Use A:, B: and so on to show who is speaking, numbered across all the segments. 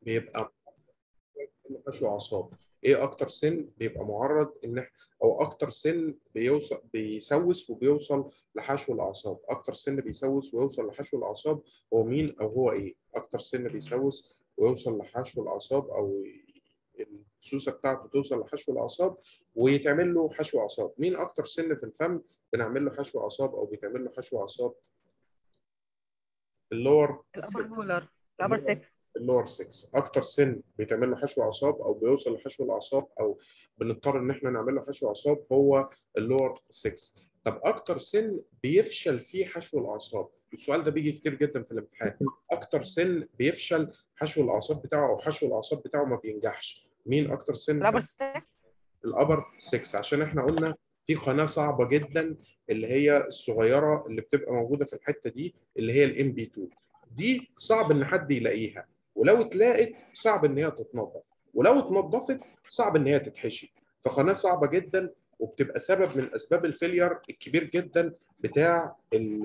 A: بيبقى حشو اعصاب؟ ايه اكتر سن بيبقى معرض ان او اكتر سن بيسوس وبيوصل لحشو الاعصاب؟ اكتر سن بيسوس ويوصل لحشو الاعصاب هو مين، او هو ايه اكتر سن بيسوس ويوصل لحشو الاعصاب، او السوسه بتاعته توصل لحشو الاعصاب ويتعمل له حشو اعصاب؟ مين اكتر سن في الفم بنعمل له حشو اعصاب او بيتعمل له حشو اعصاب؟ اللور
B: الأبر
A: 6.
B: مولر، الأبر 6.
A: اللور 6 اكتر سن بيتعمل له حشو اعصاب او بيوصل لحشو الاعصاب او بنضطر ان احنا نعمل له حشو اعصاب هو اللور 6. طب اكتر سن بيفشل فيه حشو الاعصاب؟ السؤال ده بيجي كتير جدا في الامتحان. اكتر سن بيفشل حشو الاعصاب بتاعه او حشو الاعصاب بتاعه ما بينجحش، مين اكتر سن؟
B: الأبر 6.
A: الابر 6، عشان احنا قلنا في قناه صعبه جدا اللي هي الصغيره اللي بتبقى موجوده في الحته دي اللي هي الام بي 2. دي صعب ان حد يلاقيها، ولو اتلاقت صعب ان هي تتنظف، ولو اتنظفت صعب ان هي تتحشي. فقناه صعبه جدا وبتبقى سبب من اسباب الفيلير الكبير جدا بتاع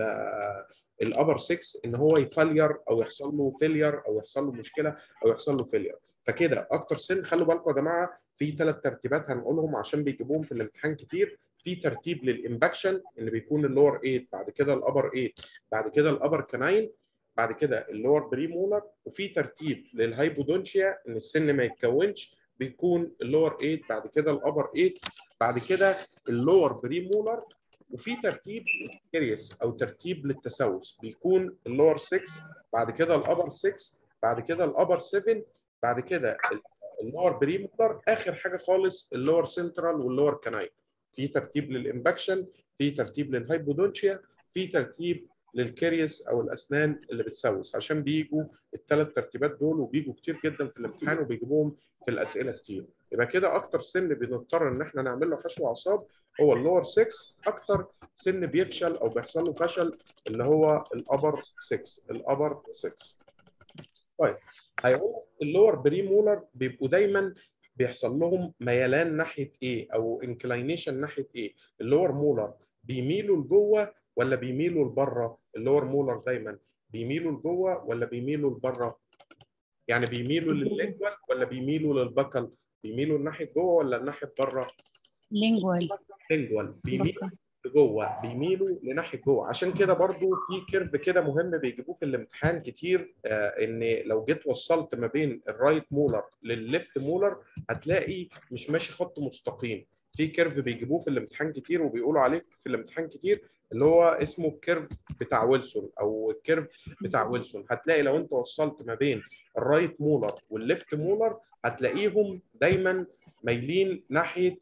A: الابر 6 ان هو يفلير او يحصل له فيلير او يحصل له مشكله او يحصل له فيلير. فكده اكتر سن، خلوا بالكم يا جماعه في 3 ترتيبات هنقولهم عشان بيجيبوهم في الامتحان كتير. في ترتيب للامباكشن اللي بيكون اللور 8، بعد كده الابر 8، بعد كده الابر كناين، بعد كده اللور بريمولر. وفي ترتيب للهايبودونشيا ان السن ما يتكونش، بيكون اللور 8، بعد كده الابر 8، بعد كده اللور بريمولر. وفي ترتيب كيريس او ترتيب للتسوس، بيكون اللور 6، بعد كده الابر 6، بعد كده الابر 7، بعد كده اللور بريمولر، اخر حاجه خالص اللور سنترال واللور كناين. في ترتيب للامباكشن، في ترتيب للهايبودونشيا، في ترتيب للكيريس او الاسنان اللي بتسوس، عشان بيجوا ال3 ترتيبات دول وبيجوا كتير جدا في الامتحان وبيجيبوهم في الاسئله كتير. يبقى كده اكتر سن بنضطر ان احنا نعمل له حشو اعصاب هو اللور 6. اكتر سن بيفشل او بيحصل له فشل اللي هو الابر 6. الابر 6. طيب هيقول اللور بري مولر بيبقوا دايما بيحصل لهم ميلان ناحيه ايه او انكلاينيشن ناحيه ايه؟ اللور مولر بيميلوا لجوه ولا بيميلوا لبره؟ اللور مولر دايما بيميلوا لجوه ولا بيميلوا لبره؟ يعني بيميلوا لللينجوال ولا بيميلوا للبكل؟ بيميلوا لناحيه جوه ولا لناحيه بره؟
C: لينجوال.
A: لينجوال بيميلوا لجوه، بيميلوا لناحيه جوه. عشان كده برضو في كيرف كده مهم بيجيبوه في الامتحان كتير، ان لو جيت وصلت ما بين الرايت مولر للليفت مولر هتلاقي مش ماشي خط مستقيم. في كيرف بيجيبوه في الامتحان كتير وبيقولوا عليه في الامتحان كتير اللي هو اسمه الكيرف بتاع ويلسون او الكيرف بتاع ويلسون. هتلاقي لو انت وصلت ما بين الرايت مولر والليفت مولر هتلاقيهم دايما مايلين ناحيه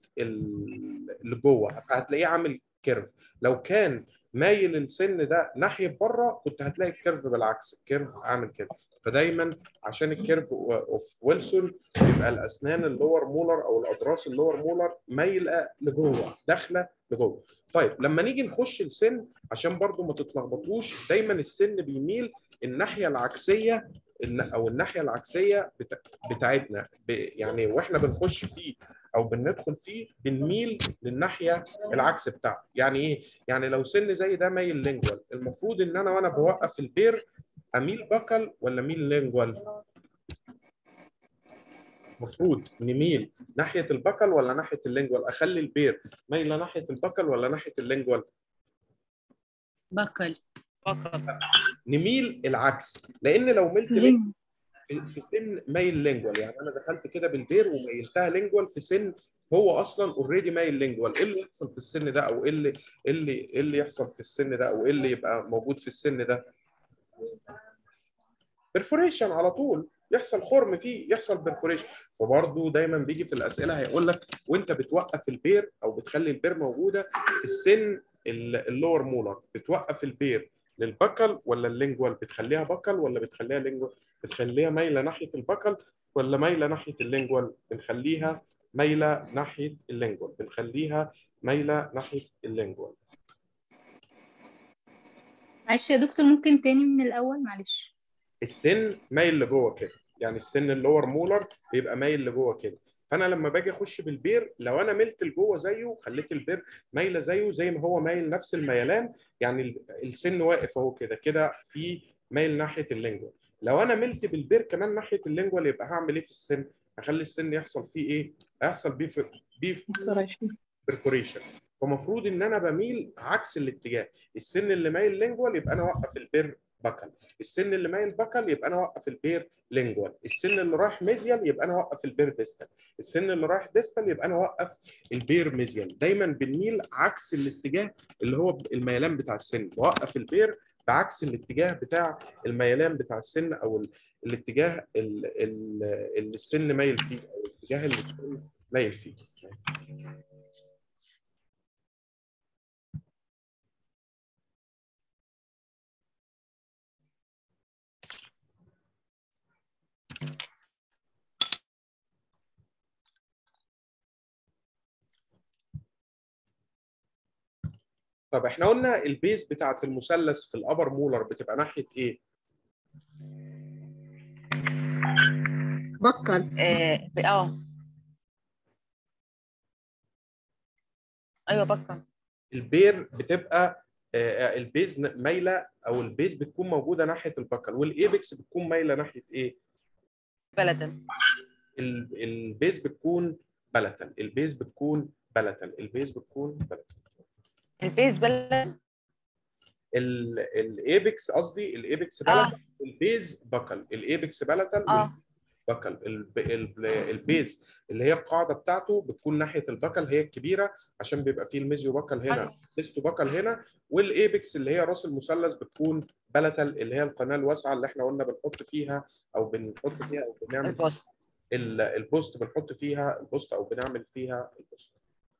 A: اللي جوه، فهتلاقيه عامل كيرف. لو كان مايل السن ده ناحيه بره كنت هتلاقي الكيرف بالعكس، الكيرف عامل كده. فدايما عشان الكيرف اوف ويلسون بيبقى الاسنان اللور مولر او الاضراس اللور مولر مايله لجوه، داخله لجوه. طيب لما نيجي نخش السن عشان برضو ما تتلخبطوش، دايما السن بيميل الناحيه العكسيه او الناحيه العكسيه بتاعتنا، يعني واحنا بنخش فيه او بندخل فيه بنميل للناحيه العكس بتاعته. يعني ايه؟ يعني لو سن زي ده مايل لينجوال، المفروض ان انا وانا بوقف البير اميل بكل ولا اميل لينجوال؟ المفروض نميل ناحيه البكل ولا ناحيه اللينجوال؟ اخلي البير مايله ناحيه البكل ولا ناحيه اللينجوال؟
C: بكل.
A: نميل العكس، لان لو ملت
C: لين.
A: في سن مايل لينجوال، يعني انا دخلت كده بالبير وميلتها لينجوال في سن هو اصلا اوريدي مايل لينجوال. ايه اللي يحصل في السن ده، او ايه اللي يحصل في السن ده، او ايه اللي يبقى موجود في السن ده؟ برفوريشن على طول، يحصل خرم فيه، يحصل برفوريشن. فبرضه دايما بيجي في الاسئله هيقول لك وانت بتوقف البير او بتخلي البير موجوده في السن اللور مولر، بتوقف البير للبكل ولا اللينجوال؟ بتخليها بكل ولا بتخليها لينجوال؟ بتخليها مايله ناحيه البكل ولا مايله ناحيه اللينجوال؟ بنخليها مايله ناحيه اللينجوال، بنخليها مايله ناحيه اللينجوال.
C: معلش يا دكتور، ممكن تاني من الأول؟ معلش.
A: السن مايل لجوه كده، يعني السن اللور مولر بيبقى مايل لجوه كده. فانا لما باجي اخش بالبير لو انا ملت لجوه زيه، خليت البير مايله زيه زي ما هو مايل نفس الميلان، يعني السن واقف اهو كده كده في مايل ناحيه اللينجوال. لو انا ملت بالبير كمان ناحيه اللينجوال يبقى هعمل ايه في السن؟ هخلي السن يحصل فيه ايه؟ هيحصل بيه برفوريشن. فمفروض ان انا بميل عكس الاتجاه. السن اللي مايل لينجوال يبقى انا اوقف البير باكل، السن اللي مايل باكل يبقى انا اوقف البير لينجوال، السن اللي رايح ميزيال يبقى انا اوقف البير ديستال، السن اللي رايح ديستال يبقى انا اوقف البير ميزيال. دايما بنميل عكس الاتجاه اللي هو الميلان بتاع السن، بوقف البير بعكس الاتجاه بتاع الميلان بتاع السن، او الاتجاه اللي السن مايل فيه، او الاتجاه اللي السن مايل فيه. طب احنا قلنا البيز بتاعت المثلث في الابر مولر بتبقى ناحيه ايه؟
B: بكر. ايوه بكر.
A: البير بتبقى البيز مايله، او البيز بتكون موجوده ناحيه البكل، والايبكس بتكون مايله ناحيه ايه؟
B: بلدن.
A: البيز بتكون بلتل، البيز بتكون بلتل، البيز بتكون بلتل.
B: البيز بلدن.
A: الايبكس قصدي، الايبكس بلتل، البيز بكل، الايبكس بلتل بكل. البيز اللي هي القاعده بتاعته بتكون ناحيه البكل، هي الكبيره عشان بيبقى فيه الميزيو بكل هنا، ليستو بكل هنا، والايبكس اللي هي راس المثلث بتكون بلتل، اللي هي القناه الواسعه اللي احنا قلنا بنحط فيها او بنعمل
B: البوست.
A: البوست، بنحط فيها البوست او بنعمل فيها البوست.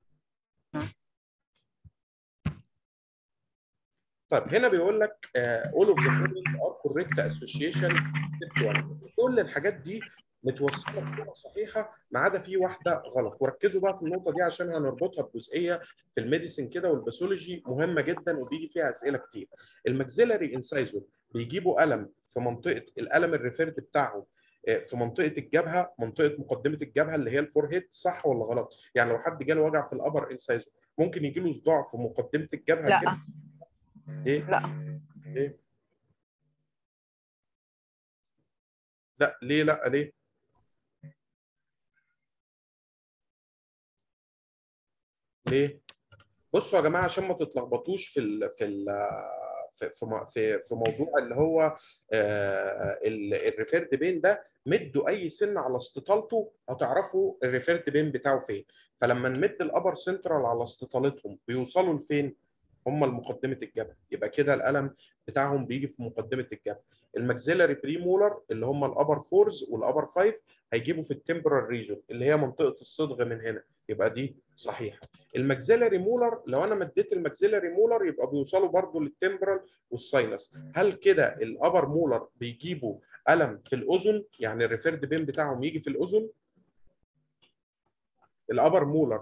A: طيب هنا بيقول لك all of the following are correct association step 1. كل الحاجات دي متوصله بصوره صحيحه ما عدا في واحده غلط، وركزوا بقى في النقطه دي عشان هنربطها بجزئيه في الميديسن كده والباثولوجي مهمه جدا وبيجي فيها اسئله كتير. الماكسيلاري انسايزور بيجيبوا الم في منطقه الالم الريفيرد بتاعهم في منطقه الجبهه، منطقه مقدمه الجبهه اللي هي الفور هيد، صح ولا غلط؟ يعني لو حد جاله وجع في الابر انسايزور ممكن يجي له صداع في مقدمه الجبهه كده؟ ايه؟
B: لا.
A: ايه؟ لا ليه؟ لا ليه؟ ليه؟ بصوا يا جماعه عشان ما تتلخبطوش في موضوع اللي هو الريفيرد بين ده، مدوا اي سن على استطالته هتعرفوا الريفيرد بين بتاعه فين. فلما نمد الابر سنترال على استطالتهم بيوصلوا لفين؟ هم لمقدمه الجبهه، يبقى كده الالم بتاعهم بيجي في مقدمه الجبهه. الماكسيلاري بريمولر اللي هم الابر فورز والابر فايف هيجيبوا في التمبرال ريجون اللي هي منطقه الصدغ من هنا، يبقى دي صحيحه. الماكسيلاري مولر لو انا مديت الماكسيلاري مولر يبقى بيوصلوا برضو للتمبرال والساينس. هل كده الابر مولر بيجيبوا الم في الاذن؟ يعني الريفيرد بين بتاعهم يجي في الاذن؟ الابر مولر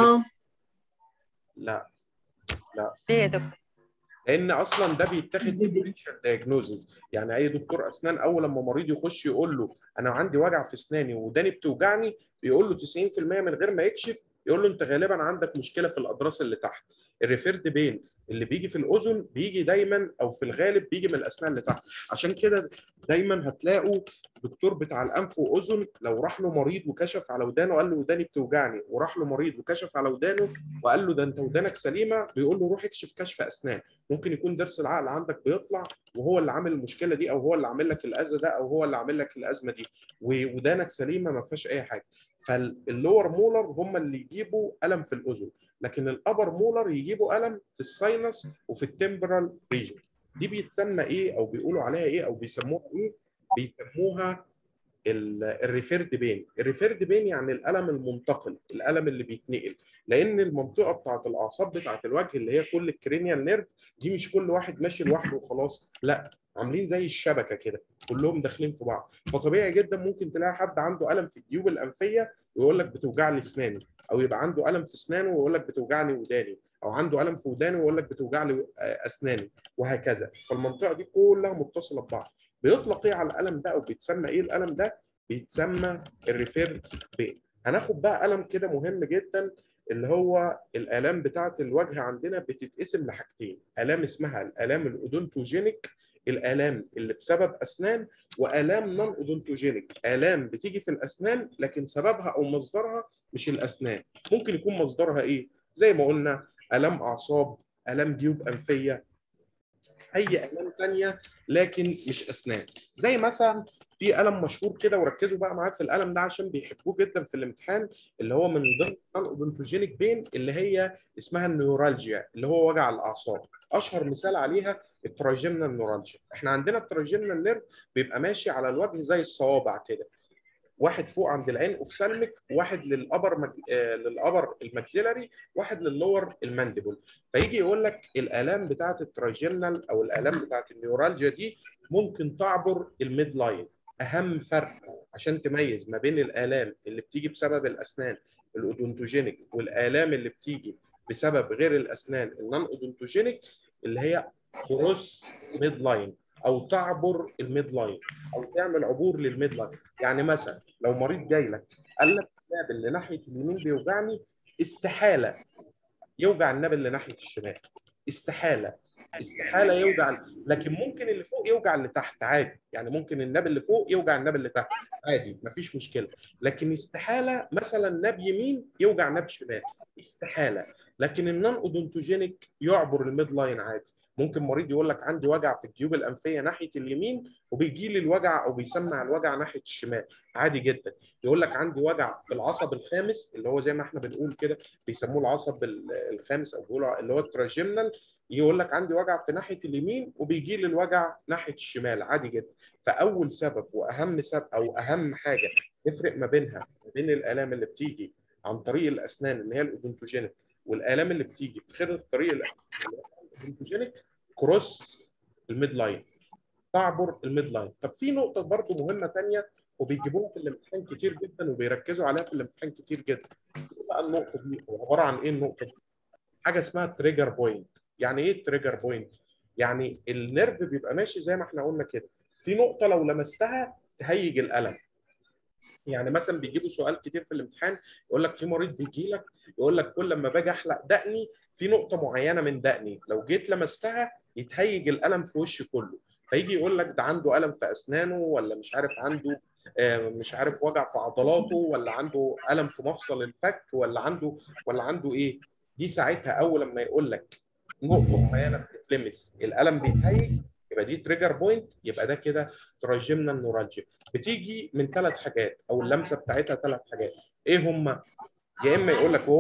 A: لا لا.
B: ليه يا دكتور؟
A: لان اصلا ده بيتاخد ديفرنشال دايجنوزز. يعني اي دكتور اسنان اول لما مريض يخش يقول له انا عندي وجع في اسناني وداني بتوجعني، بيقول له 90% من غير ما يكشف يقول له انت غالبا عندك مشكله في الاضراس اللي تحت. الريفيرد بين اللي بيجي في الاذن بيجي دايما او في الغالب بيجي من الاسنان اللي تحت. عشان كده دايما هتلاقوا دكتور بتاع الانف واذن لو راح له مريض وكشف على ودانه وقال له وداني بتوجعني، وراح له مريض وكشف على ودانه وقال له ده انت ودانك سليمه، بيقول له روح اكشف كشف اسنان. ممكن يكون ضرس العقل عندك بيطلع وهو اللي عامل المشكله دي، او هو اللي عامل لك الاذى ده، او هو اللي عامل لك الازمه دي، ودانك سليمه ما فيهاش اي حاجه. فاللور مولر هم اللي يجيبوا الم في الاذن، لكن الابر مولر يجيبوا الم في الساينس وفي التمبرال ريجن. دي بيتسمى ايه او بيقولوا عليها ايه او بيسموها ايه؟ بيسموها الريفيرد بين. الريفيرد بين يعني الالم المنتقل، الالم اللي بيتنقل، لان المنطقه بتاعت الاعصاب بتاعت الوجه اللي هي كل الكرينيال نيرف دي مش كل واحد ماشي لوحده وخلاص، لا، عاملين زي الشبكه كده كلهم داخلين في بعض. فطبيعي جدا ممكن تلاقي حد عنده الم في الجيوب الانفيه ويقول لك بتوجع لي اسناني، او يبقى عنده الم في اسنانه ويقول لك بتوجعني وداني، او عنده الم في ودانه ويقول لك بتوجع لي اسناني، وهكذا. فالمنطقه دي كلها متصله ببعض. بيطلق ايه على الالم ده او بيتسمى ايه الالم ده؟ بيتسمى الريفيرد بين. هناخد بقى الم كده مهم جدا، اللي هو الالام بتاعه الوجه عندنا بتتقسم لحاجتين: الام اسمها الالام الاودونتوجينيك الالام اللي بسبب اسنان، والام نون اودونتوجينيك، الام بتيجي في الاسنان لكن سببها او مصدرها مش الاسنان. ممكن يكون مصدرها ايه؟ زي ما قلنا الام اعصاب، الام جيوب انفيه، اي الام ثانيه لكن مش اسنان. زي مثلا في الم مشهور كده، وركزوا بقى معايا في الالم ده عشان بيحبوه جدا في الامتحان، اللي هو من ضمن الاودونتوجينيك بين، اللي هي اسمها النيورالجيا، اللي هو وجع الاعصاب. اشهر مثال عليها التراجيمنال نيورالجيا. احنا عندنا التراجيمنال نيرف بيبقى ماشي على الوجه زي الصوابع كده، واحد فوق عند العين اوفسالميك، واحد للابر الماكسيلاري، واحد لللور المانديبل. فيجي يقول لك الالام بتاعه التراجيمنال او الالام بتاعه النيورالجيا دي ممكن تعبر الميد لاين. اهم فرق عشان تميز ما بين الالام اللي بتيجي بسبب الاسنان الاودونتوجينيك والالام اللي بتيجي بسبب غير الاسنان النون اودونتوجينيك، اللي هي كروس ميد لاين، او تعبر الميد لاين، او تعمل عبور للميد لاين. يعني مثلا لو مريض جاي لك قال لك الناب اللي ناحيه اليمين بيوجعني، استحاله يوجع الناب اللي ناحيه الشمال. استحاله، استحاله يوجع، لكن ممكن اللي فوق يوجع اللي تحت عادي. يعني ممكن الناب اللي فوق يوجع الناب اللي تحت عادي، مفيش مشكله. لكن استحاله مثلا ناب يمين يوجع ناب شمال، استحاله. لكن النون اودونتوجينيك يعبر الميد لاين عادي. ممكن مريض يقول لك عندي وجع في الجيوب الانفيه ناحيه اليمين، وبيجي لي الوجع او بيسمع الوجع ناحيه الشمال عادي جدا. يقول لك عندي وجع في العصب الخامس، اللي هو زي ما احنا بنقول كده بيسموه العصب الخامس، او بيقولوا اللي هو التراجيمنال، يقول لك عندي وجع في ناحيه اليمين وبيجي لي الوجع ناحيه الشمال عادي جدا. فاول سبب واهم سبب او اهم حاجه نفرق ما بينها وبين الالام اللي بتيجي عن طريق الاسنان اللي هي الاودونتوجينيك، والالام اللي بتيجي في خلال طريق الاودونتوجينيك، كروس الميد لاين، تعبر الميد لاين. طب في نقطه برضو مهمه ثانيه وبيجيبوها في الامتحان كتير جدا وبيركزوا عليها في الامتحان كتير جدا. ايه بقى النقطه دي؟ عباره عن ايه النقطه دي؟ حاجه اسمها تريجر بوينت. يعني ايه التريجر بوينت؟ يعني النيرف بيبقى ماشي زي ما احنا قلنا كده، في نقطه لو لمستها تهيج الالم. يعني مثلا بيجيبوا سؤال كتير في الامتحان، يقول لك في مريض بيجي لك يقول لك كل لما باجي احلق دقني في نقطه معينه من دقني لو جيت لمستها يتهيج الالم في وشي كله. فيجي يقول لك ده عنده الم في اسنانه، ولا مش عارف عنده مش عارف وجع في عضلاته، ولا عنده الم في مفصل الفك، ولا عنده ايه. دي ساعتها اول لما يقول لك نقطه معينه بتتلمس الالم بيتهيج، يبقى دي تريجر بوينت، يبقى ده كده تراجيمنال نورالجيا. بتيجي من ثلاث حاجات، او اللمسه بتاعتها ثلاث حاجات. ايه هم؟ يا اما يقول لك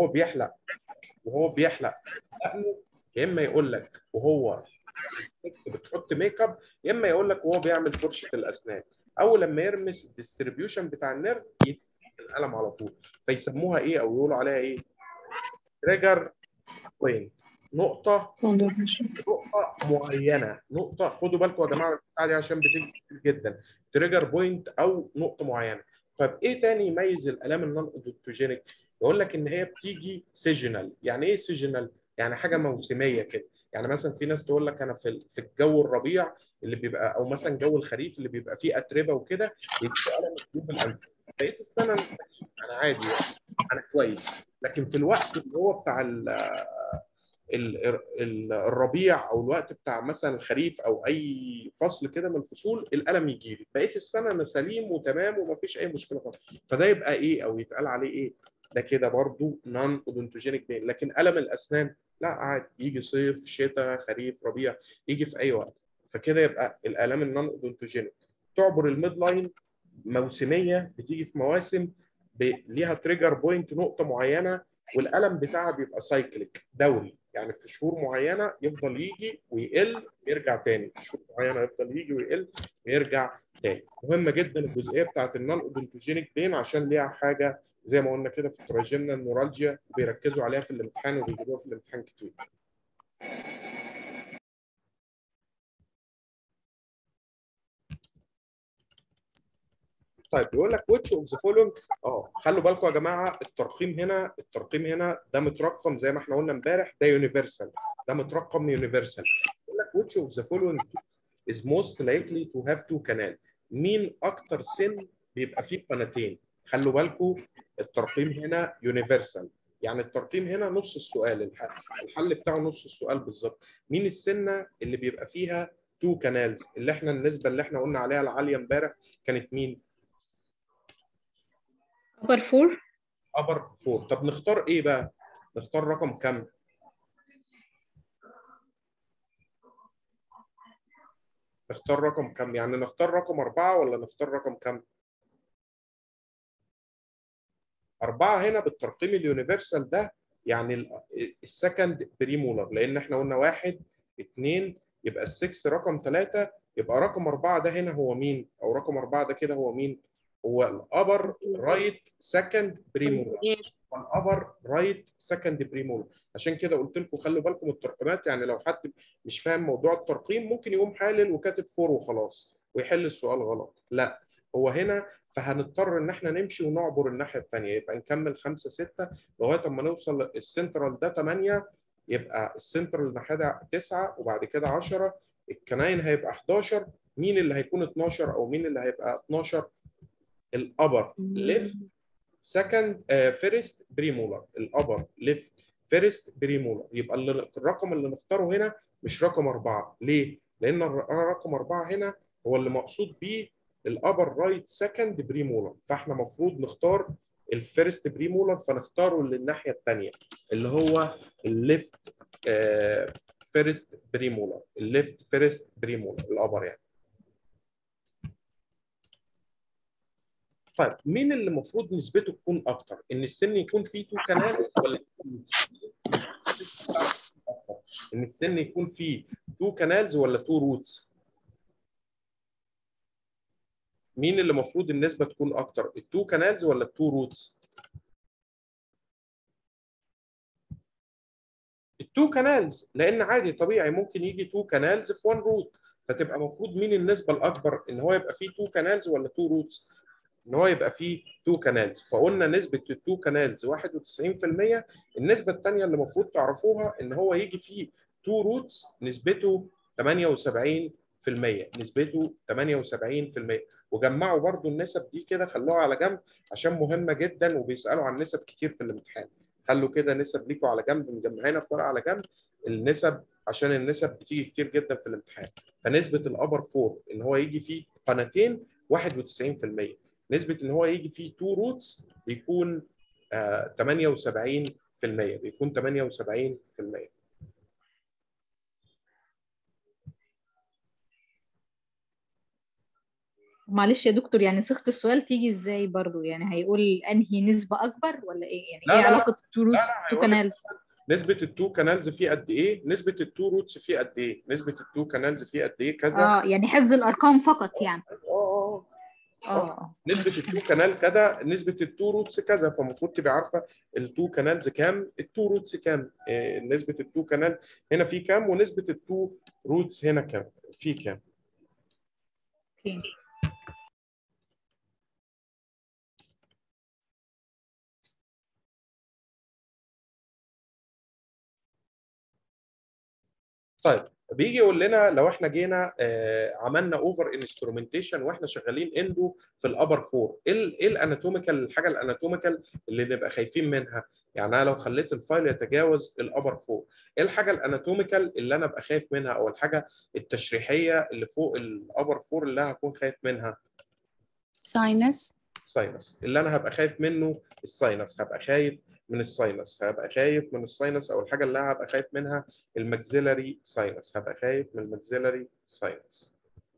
A: وهو بيحلق دقنه، يا اما يقول لك وهو بتحط ميك اب، يا اما يقول لك وهو بيعمل فرشه الاسنان. اول لما يرمس الديستريبيوشن بتاع النيرف يتقل القلم على طول. فيسموها ايه او يقولوا عليها ايه؟ تريجر بوينت، نقطه معينه. نقطه، خدوا بالكم يا جماعه من البتاعه دي عشان بتيجي كتير جدا. تريجر بوينت او نقطه معينه. طب ايه تاني يميز الالام النون اودونتوجينيك؟ يقول لك ان هي بتيجي سيجنال. يعني ايه سيجنال؟ يعني حاجه موسميه كده. يعني مثلا في ناس تقول لك انا في الجو الربيع اللي بيبقى، او مثلا جو الخريف اللي بيبقى فيه اتربه وكده، بيجي الم الجيوب الانفيه. بقيت السنه انا عادي يعني، انا كويس. لكن في الوقت اللي هو بتاع الربيع، او الوقت بتاع مثلا الخريف، او اي فصل كده من الفصول، الالم يجي لي. بقيت السنه انا سليم وتمام ومفيش اي مشكله خالص. فده يبقى ايه او يتقال عليه ايه؟ ده كده برضو نون اودونتوجينيك بين. لكن الم الاسنان لا، عادي، يجي صيف شتاء خريف ربيع، يجي في اي وقت. فكده يبقى الالام النون اودونتوجينيك تعبر الميد لاين، موسميه، بتيجي في مواسم، ليها تريجر بوينت نقطه معينه، والالم بتاعها بيبقى سايكليك دوري. يعني في شهور معينه يفضل يجي ويقل ويرجع تاني، في شهور معينه يفضل يجي ويقل ويرجع تاني. مهمه جدا الجزئيه بتاعت النون اودونتوجينيك بين، عشان ليها حاجه زي ما قلنا كده في التراجيمنال نورالجيا، وبيركزوا عليها في الامتحان وبيجيبوها في الامتحان كتير. طيب بيقول لك which of the following. خلوا بالكم يا جماعه، الترقيم هنا ده مترقم زي ما احنا قلنا امبارح، ده يونيفرسال، ده مترقم يونيفرسال. بيقول لك which of the following is most likely to have two canal. مين اكتر سن بيبقى فيه قناتين؟ خلوا بالكم الترقيم هنا يونيفرسال، يعني الترقيم هنا نص السؤال، الحل بتاعه نص السؤال بالظبط. مين السنه اللي بيبقى فيها التو كانالز اللي احنا النسبه اللي احنا قلنا عليها العاليه امبارح كانت مين؟
C: upper 4.
A: ابر 4. طب نختار ايه بقى؟ نختار رقم كام؟ نختار رقم كام؟ يعني نختار رقم 4 ولا نختار رقم كام؟ 4 هنا بالترقيم اليونيفرسال ده، يعني السكند بريمولر، لان احنا قلنا 1 2 يبقى ال6 رقم 3، يبقى رقم 4 ده هنا هو مين؟ او رقم 4 ده كده هو مين؟ هو الابر رايت سكند بريمولر. الابر رايت سكند بريمولر. عشان كده قلت لكم خلوا بالكم الترقيمات، يعني لو حد مش فاهم موضوع الترقيم ممكن يقوم حالل وكاتب 4 وخلاص ويحل السؤال غلط. لا، هو هنا فهنضطر ان احنا نمشي ونعبر الناحيه الثانيه، يبقى نكمل 5 6 لغايه اما نوصل السنترال ده 8، يبقى السنترال الناحيه ده 9 وبعد كده 10، الكناين هيبقى 11. مين اللي هيكون 12 او مين اللي هيبقى 12؟ الابر ليفت سكند فيرست بريمولر. الابر ليفت فيرست بريمولر. يبقى الرقم اللي نختاره هنا مش رقم 4. ليه؟ لان رقم 4 هنا هو اللي مقصود بيه الابر رايت سكند بريمولر، فاحنا المفروض نختار الفيرست بريمولر، فنختاره للناحيه الثانيه اللي هو الليفت فيرست بريمولر. الليفت فيرست بريمولر الابر يعني. طيب مين اللي المفروض نسبته تكون اكتر؟ ان السن يكون فيه تو كانالز ولا ان السن يكون فيه تو كانالز ولا تو روتس؟ مين اللي المفروض النسبه تكون اكتر؟ التو كانالز ولا التو روتس؟ التو كانالز، لان عادي طبيعي ممكن يجي تو كانالز في 1 روت، فتبقى المفروض مين النسبه الاكبر؟ ان هو يبقى فيه تو كانالز ولا تو روتس؟ ان هو يبقى فيه تو كانالز. فقلنا نسبه التو كانالز 91%. النسبه الثانيه اللي المفروض تعرفوها ان هو يجي فيه تو روتس نسبته 78%. نسبته 78%. وجمعوا برضو النسب دي كده، خلوها على جنب عشان مهمه جدا وبيسالوا عن نسب كتير في الامتحان. خلوا كده نسب ليكوا على جنب، مجمعينها في ورقه على جنب النسب، عشان النسب بتيجي كتير جدا في الامتحان. فنسبه الابر 4 ان هو يجي فيه قناتين 91%. نسبه ان هو يجي فيه تو روتس بيكون 78%. بيكون 78%.
C: معلش يا دكتور، يعني صيغة السؤال تيجي ازاي برضو؟ يعني هيقول انهي نسبة اكبر ولا ايه؟ يعني
A: لا
C: ايه
A: لا لا
C: علاقة التو
A: لا
C: روتس
A: لا
C: تو
A: هيقول لك
C: كانالز؟
A: نسبه التو كانالز فيه قد ايه، نسبه التو روتس فيه قد ايه، نسبه التو كانالز فيه قد ايه كذا.
C: اه، يعني حفظ الارقام فقط يعني.
A: اه نسبه
C: ماشي.
A: التو كانال كذا، نسبه التو روتس كذا، فالمفروض تبقى عارفه التو كانالز كام، التو روتس كام، نسبه التو كانال هنا في كام، ونسبه التو روتس هنا كام في كام.
C: اوكي.
A: طيب بيجي يقول لنا لو احنا جينا عملنا اوفر انسترومنتيشن واحنا شغالين اندو في الابر 4، ايه الاناتوميكال، الحاجه الاناتوميكال اللي نبقى خايفين منها؟ يعني انا لو خليت الفايل يتجاوز الابر 4، ايه الحاجه الاناتوميكال اللي انا ابقى خايف منها، او الحاجه التشريحيه اللي فوق الابر 4 اللي انا هكون خايف منها؟
D: ساينس.
A: ساينس. اللي انا هبقى خايف منه الساينس، هبقى خايف من الساينس، هبقى خايف من الساينس. او الحاجه اللي انا هبقى خايف منها الماكسيلاري ساينس، هبقى خايف من الماكسيلاري ساينس.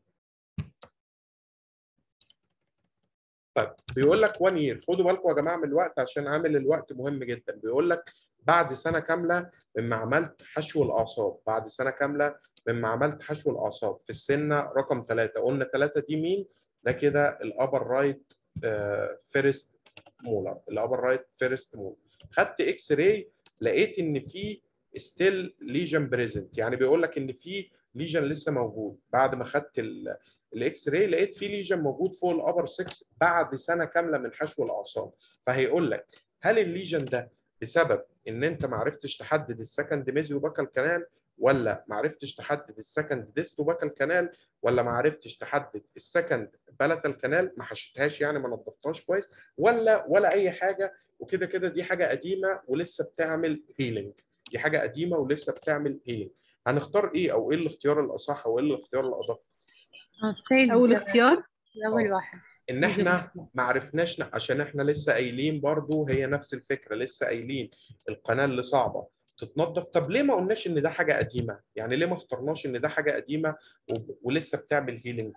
A: طيب بيقول لك 1 يير، خدوا بالكم يا جماعه من الوقت عشان عامل الوقت مهم جدا. بيقول لك بعد سنه كامله مما عملت حشو الاعصاب، بعد سنه كامله مما عملت حشو الاعصاب في السنه رقم 3. قلنا 3 دي مين؟ ده كده الابر رايت فيرست مولر. الابر رايت فيرست مولر. خدت اكس راي لقيت ان في ستيل ليجن بريزنت، يعني بيقول لك ان في ليجن لسه موجود. بعد ما خدت الاكس راي لقيت في ليجن موجود فوق الابر 6 بعد سنه كامله من حشو الاعصاب. فهيقول لك هل الليجن ده بسبب ان انت ما عرفتش تحدد السكند ميزيو باكال كانال، ولا ما عرفتش تحدد السكند ديستو باكال كانال، ولا ما عرفتش تحدد السكند بالاتال كانال، ما حشتهاش يعني ما نظفتهاش كويس، ولا اي حاجه؟ وكده كده دي حاجه قديمه ولسه بتعمل هيلينج. دي حاجه قديمه ولسه بتعمل هيلينج. هنختار ايه، او ايه الاختيار الاصح، او ايه الاختيار الادق؟
D: فيز
C: اول اختيار.
D: أول واحد.
A: ان احنا ما عرفناش عشان احنا لسه قايلين برضو هي نفس الفكره، لسه قايلين القناه اللي صعبه تتنظف. طب ليه ما قلناش ان ده حاجه قديمه؟ يعني ليه ما اخترناش ان ده حاجه قديمه ولسه بتعمل هيلينج؟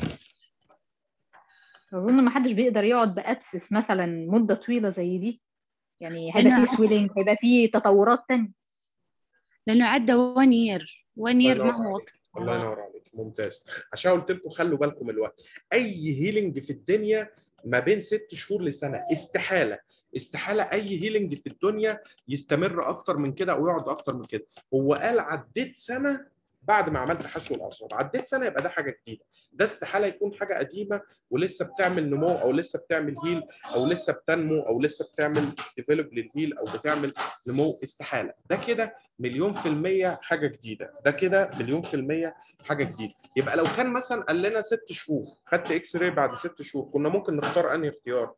C: اظن ما حدش بيقدر يقعد بابسس مثلا مده طويله زي دي، يعني هيبقى
D: لأنه
C: فيه سويلنج، هيبقى فيه تطورات تانية.
D: لأنه عدى 1 year. 1
A: الله
D: year ما
A: ينور
D: هو
A: عليك،
D: وقت.
A: الله ينور عليك، ممتاز. عشان قلت لكم خلوا بالكم الوقت، اي هيلينج في الدنيا ما بين 6 شهور لسنه، استحاله استحاله اي هيلينج في الدنيا يستمر اكتر من كده او يقعد اكتر من كده. هو قال عديت سنه بعد ما عملت حشو الاعصاب، عديت سنه يبقى ده حاجه جديده. ده استحاله يكون حاجه قديمه ولسه بتعمل نمو، او لسه بتعمل هيل، او لسه بتنمو، او لسه بتعمل ديفلوب للهيل، او بتعمل نمو. استحاله. ده كده مليون في المية حاجة جديدة، ده كده مليون في المية حاجة جديدة. يبقى لو كان مثلا قال لنا 6 شهور، خدت اكس راي بعد 6 شهور، كنا ممكن نختار انهي اختيار؟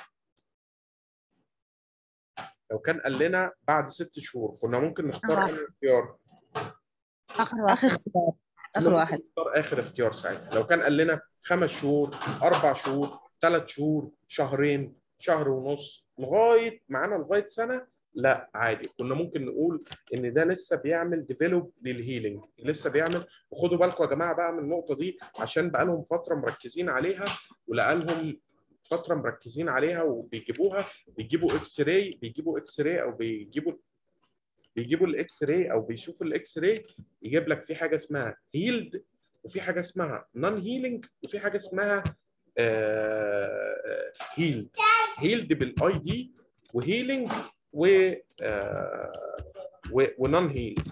A: لو كان قال لنا بعد 6 شهور كنا ممكن نختار انهي اختيار؟
D: آخر
B: اخر
D: واحد.
B: اختيار،
A: كنا
B: اخر
A: ممكن
B: واحد.
A: نختار اخر اختيار ساعتها. لو كان قال لنا 5 شهور، 4 شهور، 3 شهور، شهرين، شهر ونص، لغايه معانا لغايه سنه، لا عادي، كنا ممكن نقول ان ده لسه بيعمل ديفلوب للهيلينج، لسه بيعمل. وخدوا بالكم يا جماعه بقى من النقطه دي، عشان بقى لهم فتره مركزين عليها، ولقى لهم فتره مركزين عليها وبيجيبوها، بيجيبوا اكس راي، او بيجيبوا الاكس راي، او بيشوفوا الاكس راي، يجيب لك في حاجه اسمها هيلد، وفي حاجه اسمها نون هيلينج، وفي حاجه اسمها هيلد. هيلد بالاي دي، وهيلينج، و ونون هيلد.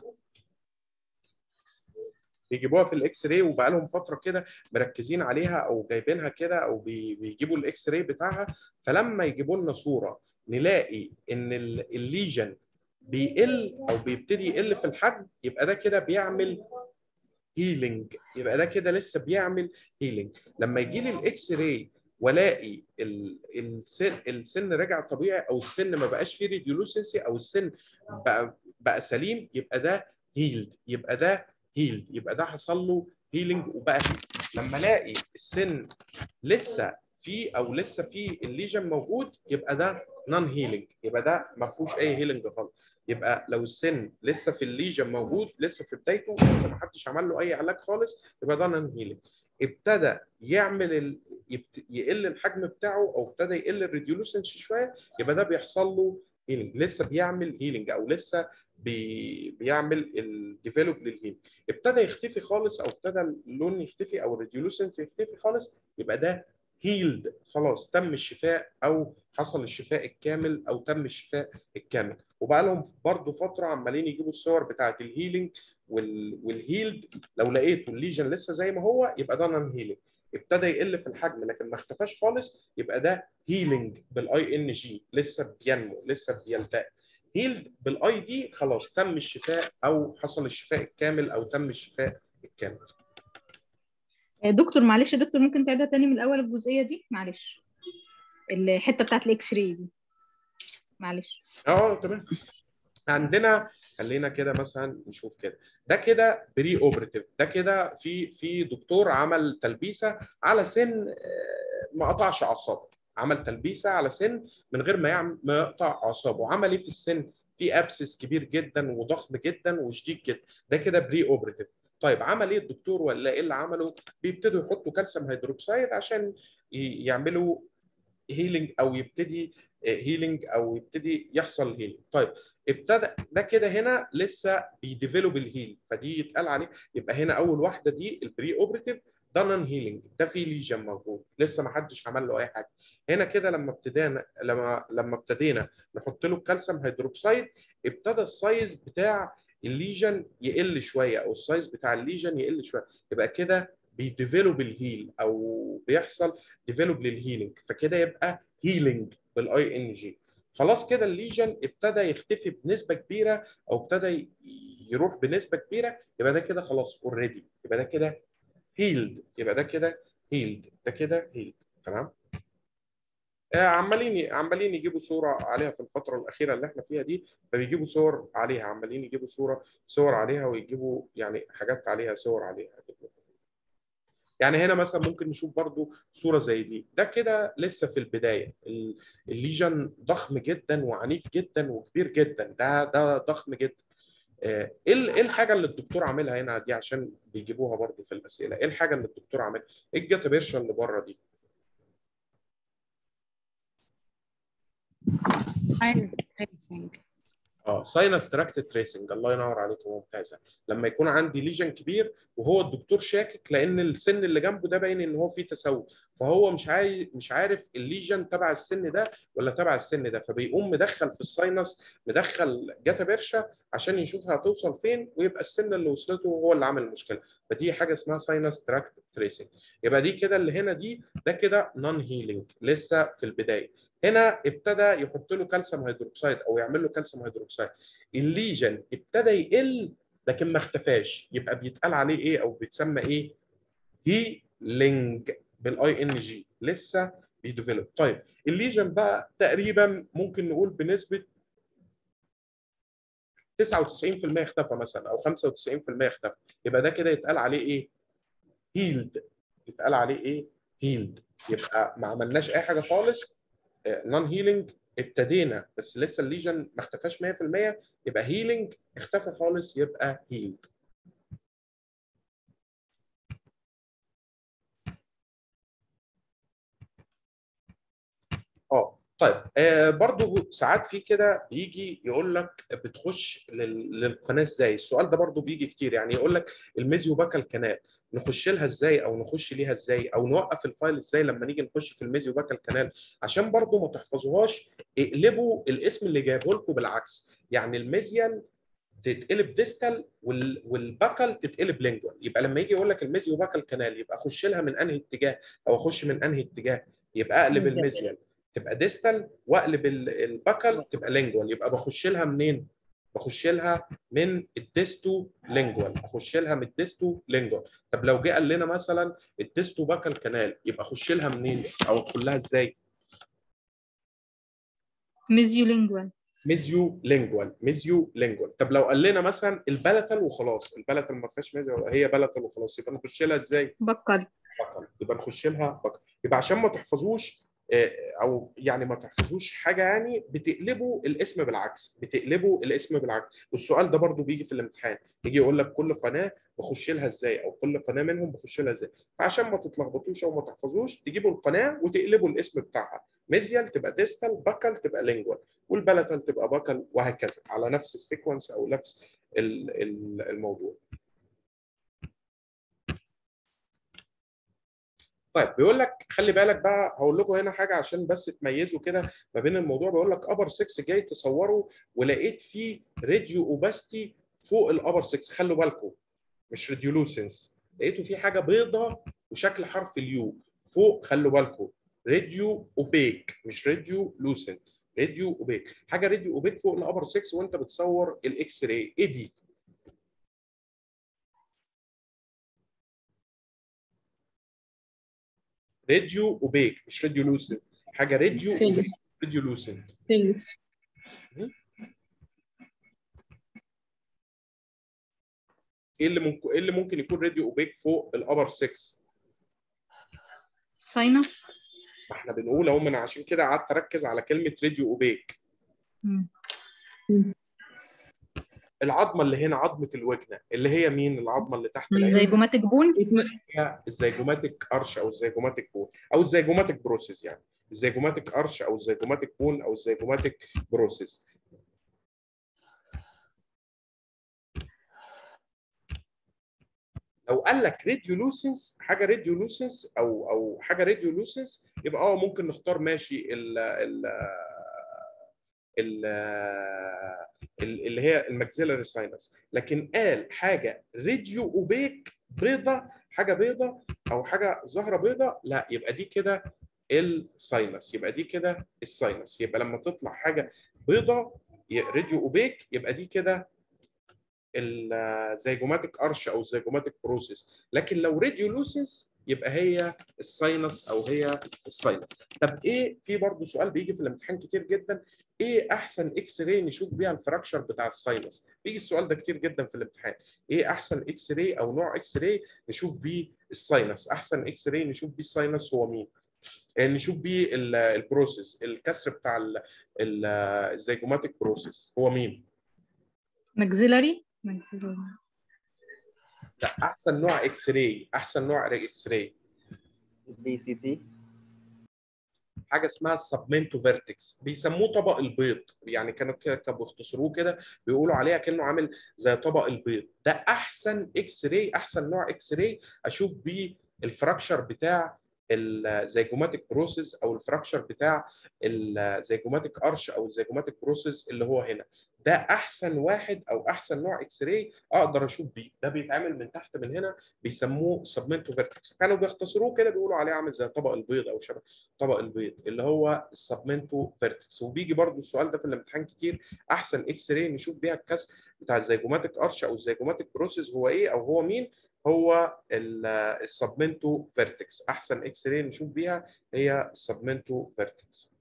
A: بيجيبوها في الاكس راي، وبقى لهم فتره كده مركزين عليها، او جايبينها كده، او بيجيبوا الاكس راي بتاعها. فلما يجيبوا لنا صوره نلاقي ان الليجن بيقل او بيبتدي يقل في الحجم، يبقى ده كده بيعمل هيلينج، يبقى ده كده لسه بيعمل هيلينج. لما يجي لي الاكس راي والاقي السن رجع طبيعي، او السن ما بقاش فيه ريديولوسنسي، او السن بقى سليم، يبقى ده هيلد، يبقى ده هيلد، يبقى ده حصل له هيلينج وبقى هيلد. لما الاقي السن لسه في، او لسه في الليجن موجود، يبقى ده نون هيلينج، يبقى ده ما فيهوش اي هيلينج خالص. يبقى لو السن لسه في الليجن موجود، لسه في بدايته، لسه ما حدش عمل له اي علاج خالص، يبقى ده نون هيلينج. ابتدى يعمل يقل الحجم بتاعه، او ابتدى يقل الريديولوسنسي شويه، يبقى ده بيحصل له هيلينج، لسه بيعمل هيلينج، او لسه بيعمل الديفلوب للهيلينج. ابتدى يختفي خالص، او ابتدى اللون يختفي، او الريديولوسنسي يختفي خالص، يبقى ده هيلد، خلاص تم الشفاء، او حصل الشفاء الكامل، او تم الشفاء الكامل. وبقى لهم برضه فتره عمالين يجيبوا الصور بتاعه الهيلينج والهيلد. لو لقيتوا الليجن لسه زي ما هو، يبقى ده نون هيلينج. ابتدى يقل في الحجم لكن ما اختفاش خالص، يبقى ده هيلينج بالاي ان جي، لسه بينمو، لسه بيلتئم. هيلد بالاي دي، خلاص تم الشفاء، او حصل الشفاء الكامل، او تم الشفاء الكامل.
C: دكتور معلش يا دكتور، ممكن تعيدها تاني من الاول الجزئيه دي معلش، الحته بتاعت الاكس راي دي معلش.
A: تمام. عندنا، خلينا كده مثلا نشوف كده، ده كده بري اوبرتيف، ده كده في دكتور عمل تلبيسه على سن ما قطعش اعصابه، عمل تلبيسه على سن من غير ما يقطع اعصابه. عمل ايه في السن؟ في ابسس كبير جدا وضخم جدا وشديد جدا، ده كده بري اوبرتيف. طيب عمل ايه الدكتور، ولا ايه اللي عمله؟ بيبتدوا يحطوا كالسيوم هيدروكسيد عشان يعملوا هيلينج، او يبتدي هيلينج، او يبتدي يحصل هيلينج. طيب ابتدى ده كده هنا لسه بيديفلوب الهيل، فدي يتقال عليه. يبقى هنا اول واحده دي البري اوبرتيف، ده نون هيلينج، ده في ليجن موجود لسه ما حدش عمل له اي حاجه. هنا كده لما ابتدينا نحط له الكالسيوم هيدروكسيد، ابتدى السايز بتاع الليجن يقل شويه، او السايز بتاع الليجن يقل شويه، يبقى كده بيديفلوب الهيل، او بيحصل ديفلوب للهيلينج، فكده يبقى هيلينج بالاي ان جي. خلاص كده الليجن ابتدى يختفي بنسبه كبيره، او ابتدى يروح بنسبه كبيره، يبقى ده كده خلاص اوريدي، يبقى ده كده هيلد، يبقى ده كده هيلد، ده كده هيلد. تمام. عمالين يجيبوا صوره عليها في الفتره الاخيره اللي احنا فيها دي، فبيجيبوا صور عليها، عمالين يجيبوا صور عليها، ويجيبوا يعني حاجات عليها، صور عليها. يعني هنا مثلا ممكن نشوف برضو صورة زي دي، ده كده لسه في البداية. الليجن ضخم جدا وعنيف جدا وكبير جدا، ده ضخم جدا. ايه الحاجة اللي الدكتور عاملها هنا دي، عشان بيجيبوها برضو في الأسئلة؟ ايه الحاجة اللي الدكتور عاملها؟ ايه الجاتابيرشا اللي بره دي؟
D: Sinus tracing.
A: ساينس تراكت تريسنج، الله ينور عليك، ممتازه. لما يكون عندي ليجن كبير وهو الدكتور شاكك لان السن اللي جنبه ده باين ان هو فيه تسوس، فهو مش عارف الليجن تبع السن ده ولا تبع السن ده، فبيقوم مدخل في الساينس، مدخل جاتا بيرشا عشان يشوف هتوصل فين، ويبقى السن اللي وصلته هو اللي عامل المشكله. فدي حاجه اسمها ساينس تراكت تريسنج. يبقى دي كده اللي هنا دي، ده كده نون هيلينج، لسه في البدايه. هنا ابتدى يحط له كالسيوم هيدروكسيد او يعمل له كالسيوم هيدروكسيد، الليجن ابتدى يقل لكن ما اختفاش، يبقى بيتقال عليه ايه او بيتسمى ايه؟ هيلينج بالاي ان جي، لسه بيديفلوب. طيب الليجن بقى تقريبا ممكن نقول بنسبه 99% اختفى مثلا او 95% اختفى، يبقى ده كده يتقال عليه ايه؟ هيلد. يتقال عليه ايه؟ هيلد. يبقى ما عملناش اي حاجه خالص، نون هيلينج ابتدينا بس لسه الليجن ما اختفاش 100%، يبقى هيلينج. اختفى خالص يبقى هيلد. طيب برضو ساعات في كده بيجي يقول لك بتخش للقناه ازاي؟ السؤال ده برضو بيجي كتير، يعني يقول لك الميزيوباكال كانال نخش لها ازاي، او نخش ليها ازاي، او نوقف الفايل ازاي لما نيجي نخش في الميزيوباكال كانال. عشان برضو ما تحفظوهاش، اقلبوا الاسم اللي جايبه لكم بالعكس، يعني الميزيال تتقلب ديستال والباكل تتقلب لينجوال. يبقى لما يجي يقول لك الميزيوباكال كانال، يبقى اخش لها من انهي اتجاه او اخش من انهي اتجاه؟ يبقى اقلب الميزيال تبقى ديستال، واقلب الباكل تبقى لينجوال. يبقى بخش لها منين؟ بخش لها من الديستو لينجوال، اخش لها من الديستو لينجوال. طب لو جه قال لنا مثلا الديستو باكل كانال، يبقى اخش لها منين او ادخل لها ازاي؟
C: ميزيولينجوال.
A: ميزيو لينجوال. طب لو قال لنا مثلا البلتل وخلاص، البلتل ما فيهاش ميزيو، هي بلتل وخلاص، يبقى نخش لها ازاي؟
C: بقل.
A: بقل. يبقى نخش لها بقل. يبقى عشان ما تحفظوش او يعني ما تحفظوش حاجه، يعني بتقلبوا الاسم بالعكس، بتقلبوا الاسم بالعكس. والسؤال ده برضو بيجي في الامتحان، يجي يقول لك كل قناه بخش لها ازاي، او كل قناه منهم بخش لها ازاي. فعشان ما تتلخبطوش او ما تحفظوش، تجيبوا القناه وتقلبوا الاسم بتاعها، ميزيال تبقى ديستال، باكل تبقى لينجوال، والبلتل تبقى باكل، وهكذا على نفس السيكونس او نفس الموضوع. طيب بيقول لك خلي بالك بقى، هقول لكم هنا حاجه عشان بس تميزوا كده ما بين الموضوع. بيقول لك ابر 6 جاي تصوره ولقيت فيه راديو اوباستي فوق الابر 6، خلوا بالكم مش راديولوسنس، لقيته فيه حاجه بيضه وشكل حرف اليو فوق، خلوا بالكم. راديو اوبيك مش راديو لوسنت، راديو اوبيك، حاجه راديو اوبيك فوق الابر 6 وانت بتصور الاكس راي. ايه دي؟ راديو اوبيك مش راديو لوسنت، حاجه راديو اوبيك، راديو لوسنت. ايه اللي ممكن يكون راديو اوبيك فوق الابر 6؟
C: ساينس.
A: ما احنا بنقول اهو، من عشان كده قعدت اركز على كلمه راديو اوبيك. العظمه اللي هنا، عظمه الوجنه، اللي هي مين؟ العظمه اللي تحت العين،
C: الزيجوماتيك بون.
A: هي الزيجوماتيك ارش او الزيجوماتيك بون او الزيجوماتيك بروسيس، يعني الزيجوماتيك ارش او الزيجوماتيك بون او الزيجوماتيك بروسيس. لو قال لك راديولوسنس، حاجه راديولوسنس او حاجه راديولوسنس، يبقى ممكن نختار ماشي ال اللي هي الماكسيلاري ساينس. لكن قال حاجه راديو اوبيك بيضه، حاجه بيضه او حاجه زهره بيضه، لا يبقى دي كده الساينس، يبقى دي كده الساينس. يبقى لما تطلع حاجه بيضه راديو اوبيك، يبقى دي كده الزيجوماتيك ارش او الزيجوماتيك بروسيس. لكن لو راديولوسنس يبقى هي الساينس او هي الساينس. طب ايه، في برضه سؤال بيجي في الامتحان كتير جدا، ايه احسن اكس راي نشوف بيها الفراكشر بتاع الساينس؟ بيجي السؤال ده كتير جدا في الامتحان، ايه احسن اكس راي او نوع اكس راي نشوف بيه الساينس؟ احسن اكس راي نشوف بيه الساينس هو مين؟ نشوف بيه البروسيس، الكسر بتاع الزيجوماتيك بروسيس هو مين؟
C: ماكسيلاري.
A: لا، احسن نوع اكس راي، احسن نوع اكس راي
E: بي سي تي.
A: حاجه اسمها السبمنتو فيرتكس، بيسموه طبق البيض، يعني كانوا بيختصروه كده بيقولوا عليها كانه عامل زي طبق البيض. ده احسن اكس راي، احسن نوع اكس راي اشوف بيه الفراكشر بتاع الزيجوماتيك بروسيس او الفراكشر بتاع الزيجوماتيك ارش او الزيجوماتيك بروسيس اللي هو هنا. ده احسن واحد او احسن نوع اكس راي اقدر اشوف بيه. ده بيتعمل من تحت من هنا، بيسموه سبمنتو فيرتكس، كانوا بيختصروه كده بيقولوا عليه عامل زي طبق البيض او شبه طبق البيض اللي هو السبمنتو فيرتكس. وبيجي برضو السؤال ده في الامتحان كتير، احسن اكس راي نشوف بيها الكسر بتاع الزيجوماتيك ارش او الزيجوماتيك بروسيس هو ايه او هو مين؟ هو السبمنتو فيرتكس. احسن اكس راي نشوف بيها هي السبمنتو فيرتكس.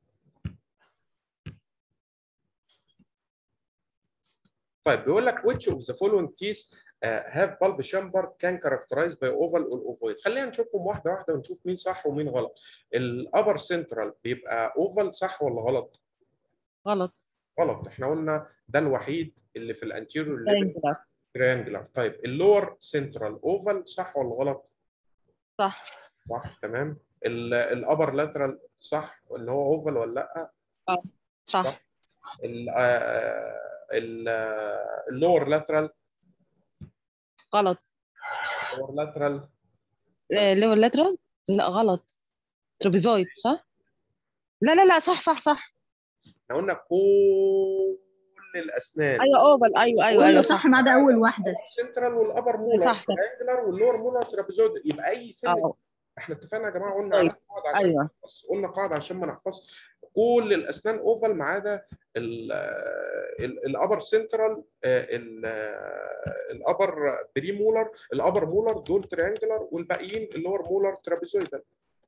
A: طيب بيقول لك which of the following teeth have bulb chamber can characterized by oval or ovoid. خلينا نشوفهم واحده واحده ونشوف مين صح ومين غلط. الابر سنترال بيبقى اوفال صح ولا غلط؟
B: غلط.
A: غلط، احنا قلنا ده الوحيد اللي في الانتيريور ليفل
B: triangular.
A: تريانجلر. طيب اللور سنترال اوفال صح ولا غلط؟
B: صح.
A: صح تمام. الابر لاترال صح اللي هو اوفال ولا لا؟
B: اه صح.
A: صح. اللور لاترال.
B: غلط.
A: اللور لاترال
B: لور لاترال. لا غلط. ترابيزويد صح. لا لا لا صح صح صح.
A: احنا قلنا كل الاسنان
B: ايوه اوفل. ايوه ايوه
C: كله
B: ايوه
C: صح
B: صح.
C: ما عدا اول واحده.
A: سنترال والابر مولر
B: صح صح.
A: تريانجلر واللور مولر ترابيزويد. يبقى اي سن
B: اه
A: احنا اتفقنا يا جماعه، قلنا على قاعده عشان
B: ايوه.
A: نحفظ، قلنا قاعده عشان ما نحفظ. كل الاسنان اوفال ما عدا الابر سنترال، الابر بري مولر، الابر مولر دول تريانجلر، والباقيين اللور مولر ترابيزويدال.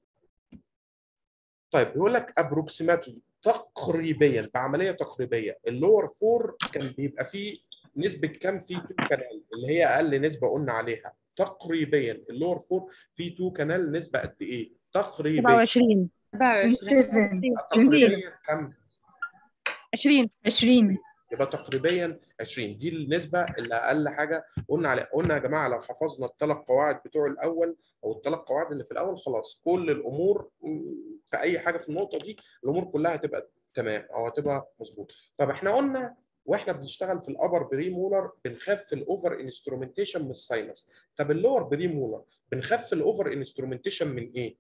A: طيب بيقول لك ابروكسيماتلي تقريبا، بعمليه تقريبيه، اللور 4 كان بيبقى فيه نسبه كام في 2 كانال اللي هي اقل نسبه قلنا عليها؟ تقريبا اللور 4 في 2 كانال نسبه قد ايه؟ تقريبا
B: 27.
C: 27.
A: تقريبا كم؟
B: 20.
C: 20.
A: يبقى تقريبا 20 دي النسبه اللي اقل حاجه قلنا عليها. قلنا يا جماعه لو حفظنا الثلاث قواعد بتوع الاول او الثلاث قواعد اللي في الاول خلاص كل الامور في اي حاجه في النقطه دي الامور كلها هتبقى تمام او هتبقى مظبوط. طب احنا قلنا واحنا بنشتغل في الابر بري مولر بنخاف في الاوفر انسترومنتيشن من الساينس. طب اللور بري مولر بنخاف في الاوفر انسترومنتيشن من ايه؟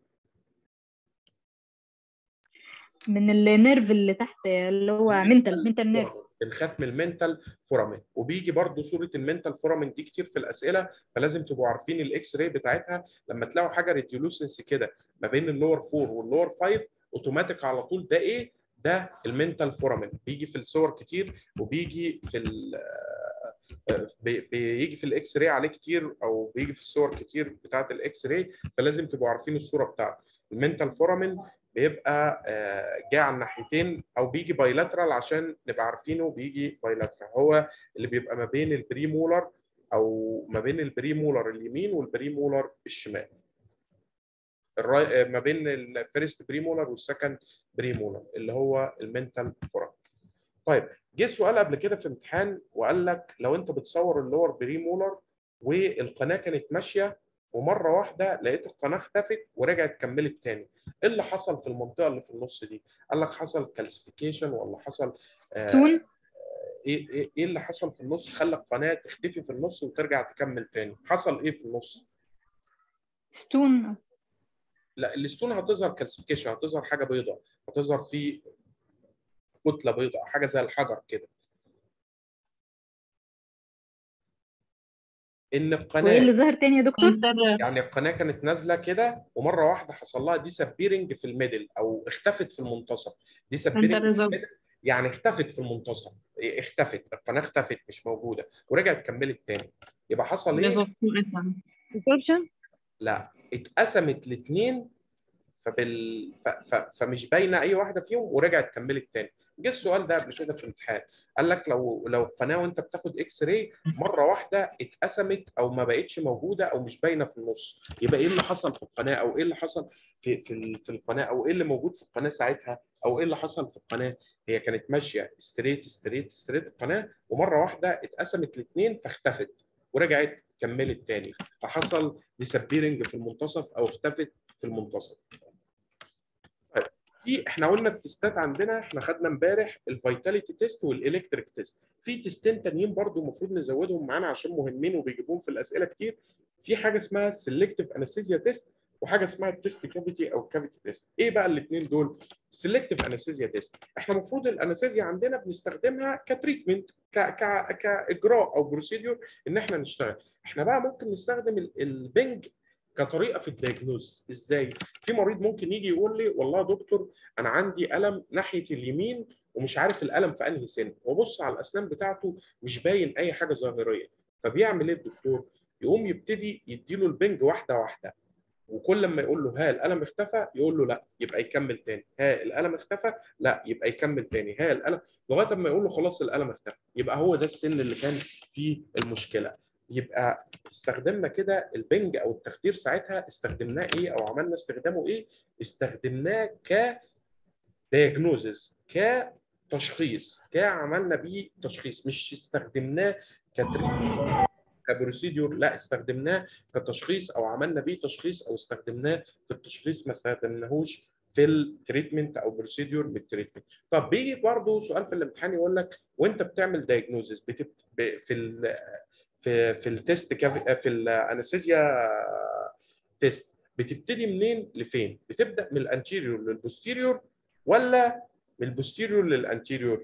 C: من النيرف اللي تحت اللي هو منتال نيرف.
A: بنخاف من المنتال فورامين، وبيجي برضو صوره المنتال فورامين دي كتير في الاسئله، فلازم تبقوا عارفين الاكس راي بتاعتها. لما تلاقوا حاجه ريديولوسنس كده ما بين اللور 4 واللور 5 اوتوماتيك على طول ده ايه؟ ده المنتال فورامين. بيجي في الصور كتير وبيجي في بيجي في الاكس راي عليه كتير او بيجي في الصور كتير بتاعه الاكس راي، فلازم تبقوا عارفين الصوره بتاعته. المنتال فورامين بيبقى جاي على الناحيتين او بيجي بايلاترال عشان نبقى عارفينه، بيجي بايلاترال هو اللي بيبقى ما بين البري مولر او ما بين البري مولر اليمين والبري مولر الشمال، ما بين الفيرست بري مولر والسكند بري مولر اللي هو المنتال فورامين. طيب جه سؤال قبل كده في امتحان وقال لك لو انت بتصور اللور بري مولر والقناه كانت ماشيه ومره واحده لقيت القناه اختفت ورجعت كملت تاني، ايه اللي حصل في المنطقه اللي في النص دي؟ قال لك حصل كالسيفيكيشن ولا حصل
C: ستون.
A: ايه اللي حصل في النص خلى القناه تختفي في النص وترجع تكمل تاني؟ حصل ايه في النص؟
C: ستون.
A: لا الستون هتظهر كالسيفيكيشن، هتظهر حاجه بيضاء، هتظهر في كتله بيضاء حاجه زي الحجر كده. ان القناه
C: وايه اللي ظهر تاني يا دكتور؟
A: يعني القناه كانت نازله كده ومره واحده حصل لها ديسابيرنج في الميدل او اختفت في المنتصف. ديسابيرنج يعني اختفت في المنتصف، اختفت القناه، اختفت مش موجوده ورجعت كملت تاني. يبقى حصل ايه؟
B: ريزوربشن.
A: لا اتقسمت لاثنين فمش باينه اي واحده فيهم ورجعت كملت تاني. جه السؤال ده قبل كده في الامتحان، قال لك لو قناه وانت بتاخد اكس راي مره واحده اتقسمت او ما بقتش موجوده او مش باينه في النص، يبقى ايه اللي حصل في القناه، او ايه اللي حصل في القناه، او ايه اللي موجود في القناه ساعتها، او ايه اللي حصل في القناه. هي كانت ماشيه ستريت ستريت ستريت القناه، ومره واحده اتقسمت لاثنين فاختفت ورجعت كملت تاني، فحصل ديسابيرنج في المنتصف او اختفت في المنتصف. في احنا قلنا التستات عندنا، احنا خدنا امبارح الفيتاليتي تيست والالكتريك تيست، في تيستين تانيين برضو المفروض نزودهم معانا عشان مهمين وبيجيبوهم في الاسئله كتير. في حاجه اسمها السلكتيف انستيزيا تيست، وحاجه اسمها التيست كافيتي او كافيتي تيست. ايه بقى الاثنين دول؟ السلكتيف انستيزيا تيست احنا المفروض الانستيزيا عندنا بنستخدمها كتريتمنت كاجراء او بروسيدور ان احنا نشتغل. احنا بقى ممكن نستخدم البنج كطريقه في الدياجنوز. ازاي؟ في مريض ممكن يجي يقول لي والله يا دكتور انا عندي الم ناحيه اليمين ومش عارف الالم في انهي سن، وبص على الاسنان بتاعته مش باين اي حاجه ظاهريه. فبيعمل ايه الدكتور؟ يقوم يبتدي يديله البنج واحده واحده، وكل ما يقول له ها الالم اختفى يقول له لا يبقى يكمل تاني، ها الالم اختفى لا يبقى يكمل تاني، ها الالم، لغايه ما يقول له خلاص الالم اختفى، يبقى هو ده السن اللي كان فيه المشكله. يبقى استخدمنا كده البنج او التخدير ساعتها استخدمناه ايه او عملنا استخدامه ايه؟ استخدمناه دياجنوزز، كتشخيص، كعملنا بيه تشخيص، مش استخدمناه كبروسيدور، لا استخدمناه كتشخيص او عملنا بيه تشخيص، او استخدمناه في التشخيص ما استخدمناهوش في التريتمنت او بروسيدور بالتريتمنت. طب بيجي برضه سؤال في الامتحان يقول لك وانت بتعمل دايجنوزز في التست في الانستيزيا تيست بتبتدي منين لفين؟ بتبدا من الانتيريور للبوستيريور ولا من البوستيريور للانتيريور؟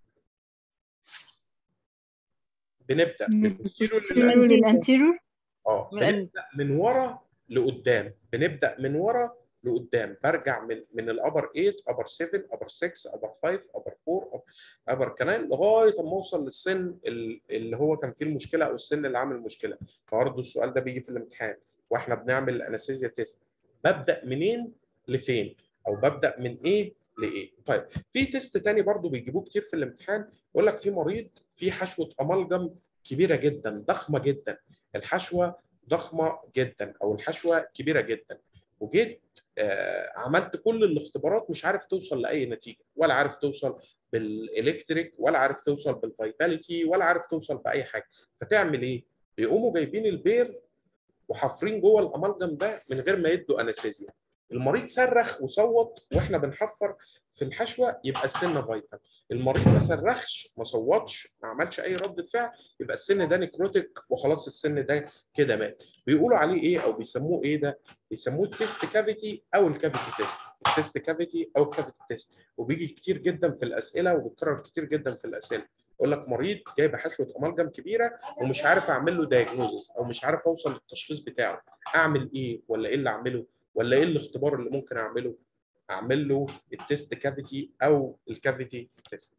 A: بنبدا من البوستيريور
C: للانتيريور.
A: بنبدا من ورا لقدام، بنبدا من ورا لقدام، برجع من الابر 8 ابر 7 ابر 6 ابر 5 ابر 4 ابر كمان لغايه ما اوصل للسن اللي هو كان فيه المشكله او السن اللي عامل المشكله. فبرضه السؤال ده بيجي في الامتحان واحنا بنعمل الانستيزيا تيست، ببدا منين لفين او ببدا من ايه لايه. طيب في تيست تاني برضه بيجيبوه كتير في الامتحان، يقول لك في مريض في حشوه امالجم كبيره جدا ضخمه جدا، الحشوه ضخمه جدا او الحشوه كبيره جدا، وجيت عملت كل الاختبارات مش عارف توصل لاي نتيجه، ولا عارف توصل بالالكتريك ولا عارف توصل بالفيتاليتي ولا عارف توصل باي حاجه. فتعمل ايه؟ بيقوموا جايبين البير وحافرين جوه الامالجم ده من غير ما يدوا انستيزيا. المريض صرخ وصوت واحنا بنحفر في الحشوه يبقى السن فيتال، المريض ما صرخش ما صوتش ما عملش اي ردة فعل يبقى السن ده نكروتيك وخلاص السن ده كده مات. بيقولوا عليه ايه او بيسموه ايه ده؟ بيسموه التيست كافيتي او الكافيتي تيست، التيست كافيتي او الكافيتي تيست. وبيجي كتير جدا في الاسئله وبيتكرر كتير جدا في الاسئله، يقول لك مريض جايب حشوه امالجم كبيره ومش عارف اعمل له دايجنوزس او مش عارف اوصل للتشخيص بتاعه، اعمل ايه ولا ايه اللي اعمله ولا ايه الاختبار اللي ممكن اعمله؟ اعمل له التيست كافيتي او الكافيتي تيست.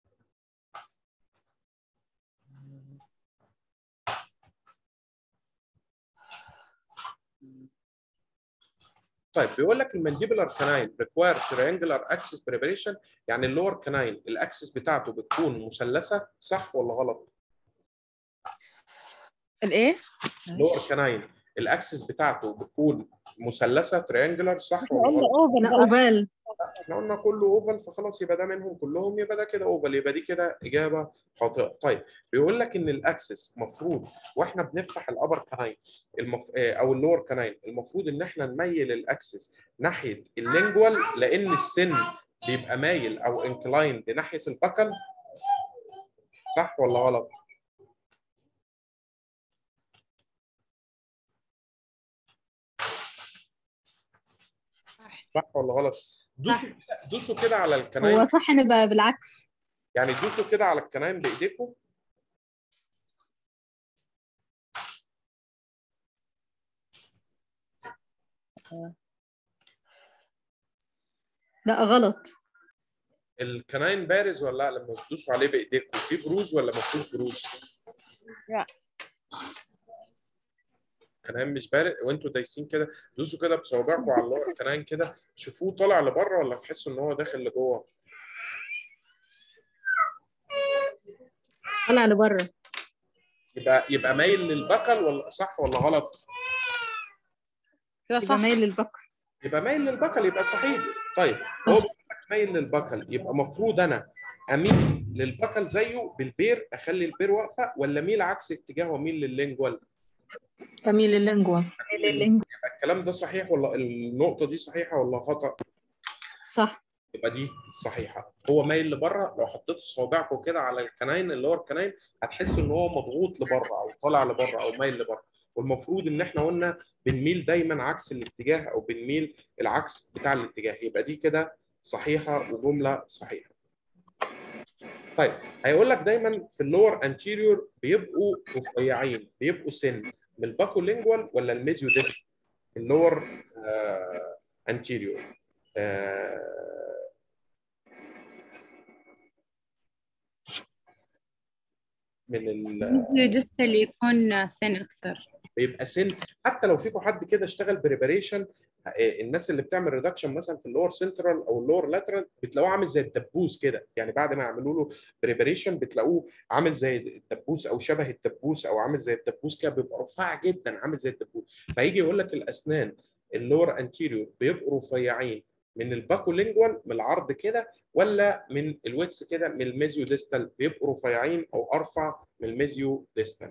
A: طيب بيقول لك المانديبولار كاناين ريكواير تريانجلر اكسس بريبريشن، يعني اللور كاناين الاكسس بتاعته بتكون مثلثه، صح ولا غلط؟
B: الايه؟
A: اللور كاناين الاكسس بتاعته بتكون مثلثه تريانجلر، صح ولا
B: قلنا
A: غلط؟
B: اوفر
C: لا
B: بقى.
C: اوفال.
A: احنا قلنا كله اوفال، فخلاص يبقى ده منهم كلهم، يبقى ده كده اوفال، يبقى دي كده اجابه خاطئه. طيب بيقول لك ان الاكسس مفروض واحنا بنفتح الابر كاناين او اللور كاناين المفروض ان احنا نميل الاكسس ناحيه اللينجوال، لان السن بيبقى مايل او انكلايند ناحيه البكل، صح ولا غلط؟ صح ولا غلط؟ دوسوا كده على الكناين.
C: هو صح نبقى بالعكس.
A: يعني دوسوا كده على الكناين بايديكم.
C: لا غلط.
A: الكناين بارز ولا لا لما تدوسوا عليه بايديكم؟ في بروز ولا ما فيش بروز؟
B: لا.
A: الكناين مش بارد وانتوا دايسين كده، دوسوا كده بصوابعكم على اللور الكناين كده، شوفوه طالع لبره ولا تحسوا ان هو داخل لجوه.
C: طالع لبره.
A: يبقى مايل للبكل ولا صح ولا غلط؟
B: كده
C: يبقى
B: صح.
C: مايل للبكر.
A: يبقى مايل للبكل، يبقى صحيح. طيب هو بيقول لك مايل للبكل، يبقى المفروض انا اميل للبكل زيه بالبير، اخلي البير واقفه، ولا اميل عكس اتجاه واميل لللينجوال؟
B: اميل لللينجوال.
A: يبقى الكلام ده صحيح ولا النقطه دي صحيحه ولا خطا؟
C: صح.
A: يبقى دي صحيحه. هو مايل لبره، لو حطيتوا صوابعكم كده على الكناين اللي هو الكناين هتحسوا ان هو مضغوط لبره او طالع لبره او مايل لبره. والمفروض ان احنا قلنا بنميل دايما عكس الاتجاه او بنميل العكس بتاع الاتجاه. يبقى دي كده صحيحه وجمله صحيحه. طيب هيقول لك دايما في اللور انتيريور بيبقوا رفيعين، بيبقوا سن من الباكولينجوال ولا الميزيو ديست؟ اللور انتيريور من
D: يدس اللي يكون سن أكثر.
A: بيبقى سن. حتى لو فيكم حد كده اشتغل بريباريشن، الناس اللي بتعمل ريدكشن مثلا في اللور سنترال او اللور لاترال بتلاقوه عامل زي الدبوس كده، يعني بعد ما يعملوا له بريباريشن بتلاقوه عامل زي الدبوس او شبه الدبوس او عامل زي الدبوس كده، بيبقى رفيع جدا عامل زي الدبوس. فيجي يقول لك الاسنان اللور انتيريور بيبقوا رفيعين من الباكولينجوال من العرض كده، ولا من الويتس كده من الميزيو ديستال بيبقوا رفيعين او ارفع من الميزيو ديستال؟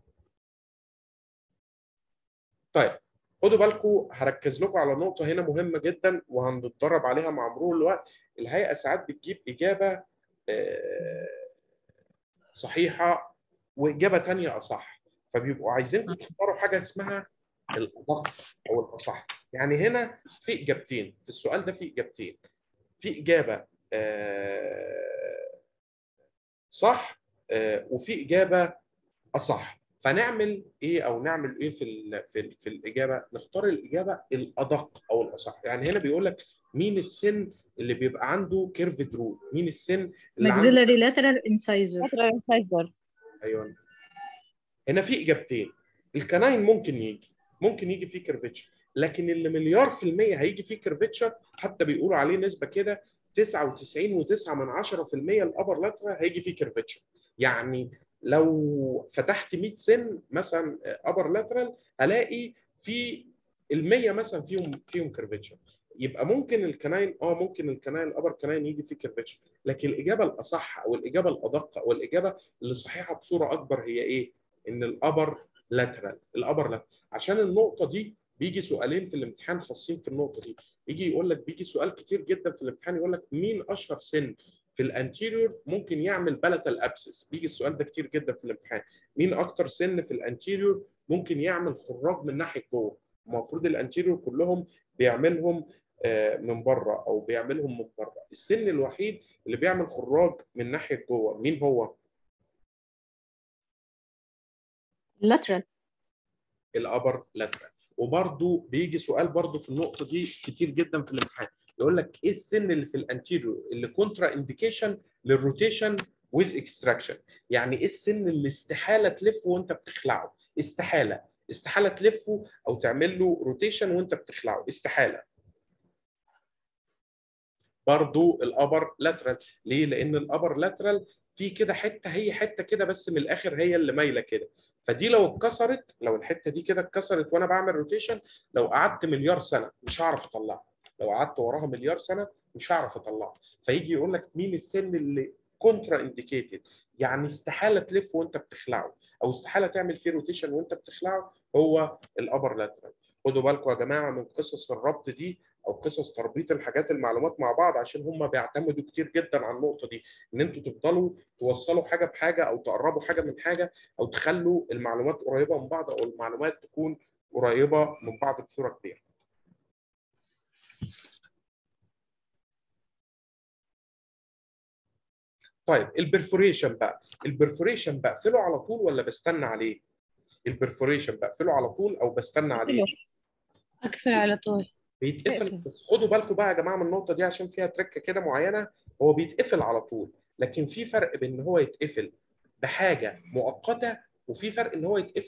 A: طيب خدوا بالكم، هركز لكم على نقطة هنا مهمة جدا وهنتدرب عليها مع مرور الوقت. الهيئة ساعات بتجيب إجابة صحيحة وإجابة تانية أصح، فبيبقوا عايزينكم تختاروا حاجة اسمها الأدق أو الأصح. يعني هنا في إجابتين، في السؤال ده في إجابتين، في إجابة صح وفي إجابة أصح. فنعمل ايه او نعمل ايه في الاجابه؟ نختار الاجابه الادق او الاصح. يعني هنا بيقول لك مين السن اللي بيبقى عنده كيرف درو؟ مين السن اللي عنده
C: maxillary lateral incisor.
A: ايوه. هنا في اجابتين، الكناين ممكن يجي فيه كيرفتشر، لكن اللي مليار في المية هيجي فيه كيرفتشر، حتى بيقولوا عليه نسبة كده 99.9% الابر لاترال هيجي فيه كيرفتشر. يعني لو فتحت 100 سن مثلا ابر لاترال هلاقي في ال100 مثلا فيهم كيرفتشر. يبقى ممكن الكناين ممكن الكناين الابر كناين يجي فيه كيرفتشر، لكن الاجابه الاصح او الاجابه الادق او الاجابه اللي صحيحه بصوره اكبر هي ايه؟ ان الابر لاترال. عشان النقطه دي بيجي سؤالين في الامتحان خاصين في النقطه دي. يجي يقول لك، بيجي سؤال كتير جدا في الامتحان يقول لك مين اشهر سن في الانتيريور ممكن يعمل بلاتال ابسس؟ بيجي السؤال ده كتير جدا في الامتحان. مين اكتر سن في الانتيريور ممكن يعمل خراج من ناحيه جوه؟ المفروض الانتيريور كلهم بيعملهم من بره او بيعملهم من بره. السن الوحيد اللي بيعمل خراج من ناحيه جوه مين هو؟
C: lateral.
A: الابر لاترال. وبرده بيجي سؤال برده في النقطه دي كتير جدا في الامتحان، يقول لك ايه السن اللي في الانتيريور اللي كونترا انديكيشن للروتيشن ويز اكستراكشن؟ يعني ايه السن اللي استحاله تلفه وانت بتخلعه؟ استحاله تلفه او تعمل له روتيشن وانت بتخلعه، استحاله. برضو الابر لاترال. ليه؟ لان الابر لاترال في كده حته، هي حته كده بس من الاخر هي اللي مايله كده، فدي لو اتكسرت، لو الحته دي كده اتكسرت وانا بعمل روتيشن، لو قعدت مليار سنه مش هعرف اطلعها، لو قعدت وراها مليار سنه مش هعرف اطلعها. فيجي يقول لك مين السن اللي كونترا انديكيتد، يعني استحاله تلف وانت بتخلعه او استحاله تعمل فيه روتيشن وانت بتخلعه، هو الابر لاترال. خدوا بالكم يا جماعه من قصص الربط دي او قصص تربيط الحاجات المعلومات مع بعض، عشان هم بيعتمدوا كتير جدا على النقطه دي، ان انتوا تفضلوا توصلوا حاجه بحاجه او تقربوا حاجه من حاجه او تخلوا المعلومات قريبه من بعض او المعلومات تكون قريبه من بعض بصوره كبيره. طيب البرفوريشن بقفله على طول ولا بستنى عليه؟ البرفوريشن بقفله على طول او بستنى عليه؟
D: أقفل على طول.
A: بيتقفل. بس خدوا بالكم بقى يا جماعه من النقطه دي عشان فيها تركه كده معينه. هو بيتقفل على طول، لكن في فرق بين ان هو يتقفل بحاجه مؤقته وفي فرق ان هو يتقفل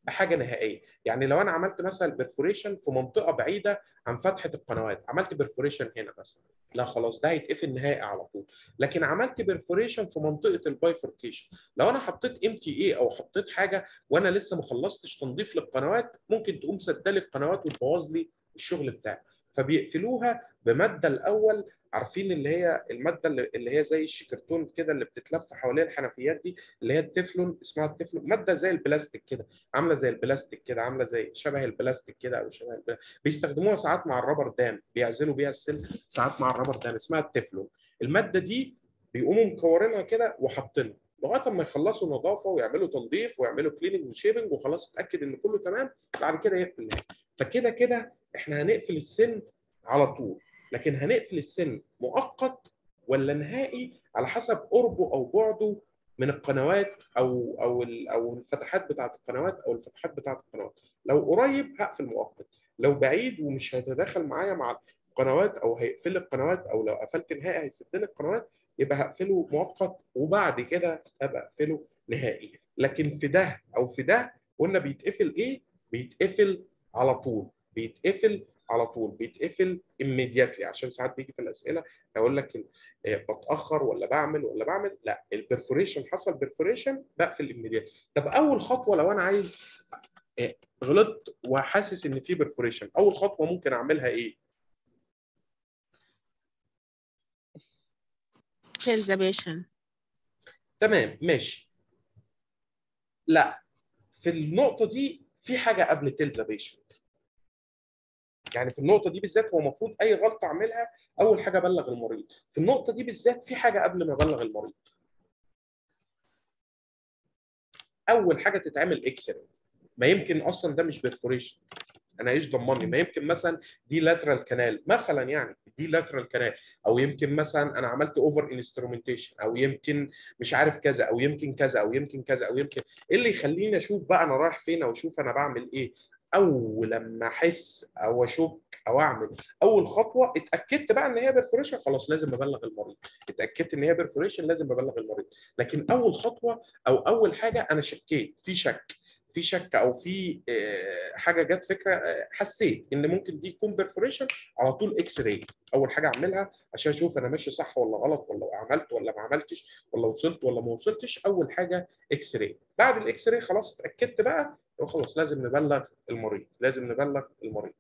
A: بحاجه نهائيه. يعني لو انا عملت مثلا بيرفوريشن في منطقه بعيده عن فتحه القنوات، عملت بيرفوريشن هنا مثلا، لا خلاص ده هيتقفل نهائي على طول. لكن عملت بيرفوريشن في منطقه البايفوركيشن، لو انا حطيت ام تي اي او حطيت حاجه وانا لسه ما خلصتش تنظيف للقنوات، ممكن تقوم سدلي القنوات وتبوظ لي الشغل بتاعي. فبيقفلوها بماده الاول، عارفين اللي هي الماده اللي هي زي الشيكرتون كده اللي بتتلف حوالين الحنفيات دي، اللي هي التeflon، اسمها التeflon، ماده زي البلاستيك كده، عامله زي البلاستيك كده، عامله زي شبه البلاستيك كده او شبه بيستخدموها ساعات مع الرابر دام، بيعزلوا بيها السلك ساعات مع الرابر دام، اسمها التeflon. الماده دي بيقوموا مكورينها كده وحاطينها لغايه ما يخلصوا نظافه ويعملوا تنظيف ويعملوا كليننج وشيبنج وخلاص اتاكد ان كله تمام، بعد كده يقفل. فكده كده احنا هنقفل السن على طول، لكن هنقفل السن مؤقت ولا نهائي على حسب قربه او بعده من القنوات او الفتحات بتاعه القنوات او الفتحات بتاعه القنوات. لو قريب هقفل مؤقت، لو بعيد ومش هيتداخل معايا مع القنوات او هيقفل القنوات، او لو قفلت نهائي هيسد لي القنوات، يبقى هقفله مؤقت وبعد كده ابقى اقفله نهائي. لكن في ده او في ده قلنا بيتقفل ايه؟ بيتقفل على طول، بيتقفل على طول، بيتقفل immediately. عشان ساعات بيجي في الاسئله اقول لك بتاخر ولا بعمل، لا، البرفوريشن حصل برفوريشن بقفل immediately. طب اول خطوه لو انا عايز غلطت وحاسس ان في برفوريشن، اول خطوه ممكن اعملها ايه؟
B: tell the patient.
A: تمام ماشي. لا، في النقطه دي في حاجه قبل tell the patient. يعني في النقطه دي بالذات هو المفروض اي غلطه اعملها اول حاجه ابلغ المريض. في النقطه دي بالذات في حاجه قبل ما ابلغ المريض. اول حاجه تتعمل اكس راي. ما يمكن اصلا ده مش بيرفوريشن، انا ايش ضمني؟ ما يمكن مثلا دي لاترال كانال مثلا، يعني دي لاترال كانال، او يمكن مثلا انا عملت اوفر انسترومنتيشن، او يمكن مش عارف كذا، او يمكن كذا، او يمكن كذا، او يمكن ايه اللي يخليني اشوف بقى انا رايح فين، او اشوف انا بعمل ايه. اول لما احس او اشك او اعمل اول خطوه، اتاكدت بقى ان هي بيرفوريشن، خلاص لازم ابلغ المريض. اتاكدت ان هي بيرفوريشن لازم ابلغ المريض. لكن اول خطوه او اول حاجه انا شكيت في شك او في حاجه جت فكره، حسيت ان ممكن دي يكون بيرفوريشن، على طول اكس راي اول حاجه اعملها عشان اشوف انا ماشي صح ولا غلط، ولا عملت ولا ما عملتش، ولا وصلت ولا ما وصلتش. اول حاجه اكس راي. بعد الاكس راي خلاص اتاكدت بقى، خلاص لازم نبلغ المريض، لازم نبلغ المريض.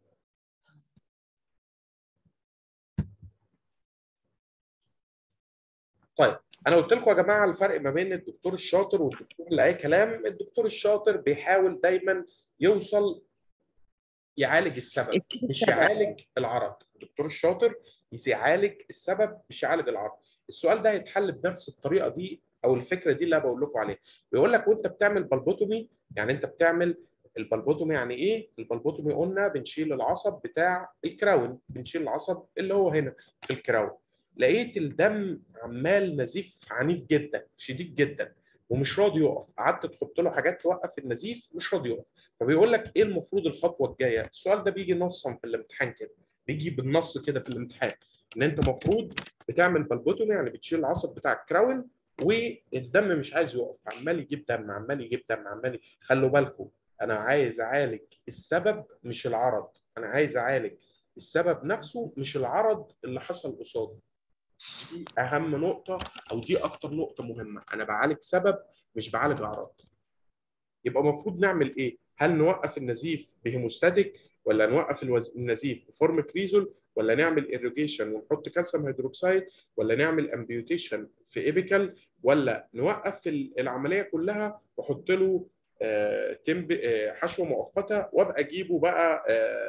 A: طيب انا قلت لكم يا جماعه الفرق ما بين الدكتور الشاطر والدكتور اللي اي كلام. الدكتور الشاطر بيحاول دايما يوصل يعالج السبب مش يعالج العرض. الدكتور الشاطر يعالج السبب مش يعالج العرض. السؤال ده هيتحل بنفس الطريقه دي او الفكره دي اللي انا بقول لكم عليها. بيقول لك وانت بتعمل بلبوتومي، يعني انت بتعمل البلبوتومي يعني ايه؟ البلبوتومي قلنا بنشيل العصب بتاع الكراون، بنشيل العصب اللي هو هنا في الكراون. لقيت الدم عمال نزيف عنيف جدا شديد جدا ومش راضي يقف، قعدت تحط له حاجات توقف النزيف مش راضي يقف. فبيقول لك ايه المفروض الخطوه الجايه؟ السؤال ده بيجي نصا في الامتحان كده، بيجي بالنص كده في الامتحان، ان انت المفروض بتعمل بلبوتومي، يعني بتشيل العصب بتاع الكراون والدم مش عايز يقف، عمال يجيب دم عمال يجيب دم عمال خلوا بالكم، انا عايز اعالج السبب مش العرض، انا عايز اعالج السبب نفسه مش العرض اللي حصل قصاده. دي اهم نقطه او دي اكتر نقطه مهمه، انا بعالج سبب مش بعالج عرض. يبقى المفروض نعمل ايه؟ هل نوقف النزيف بهيموستاتيك، ولا نوقف النزيف بفورميكريزول، ولا نعمل ايريجيشن ونحط كالسيوم هيدروكسيد، ولا نعمل امبيوتيشن في ايبيكال، ولا نوقف العمليه كلها واحط له حشوه مؤقته وابقى اجيبه بقى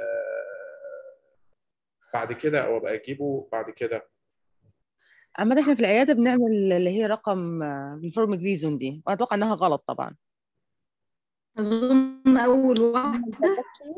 A: بعد كده، او ابقى اجيبه بعد كده.
B: اما احنا في العياده بنعمل اللي هي رقم الفورم جريزون دي، وانا اتوقع انها غلط طبعا.
C: اظن اول واحده.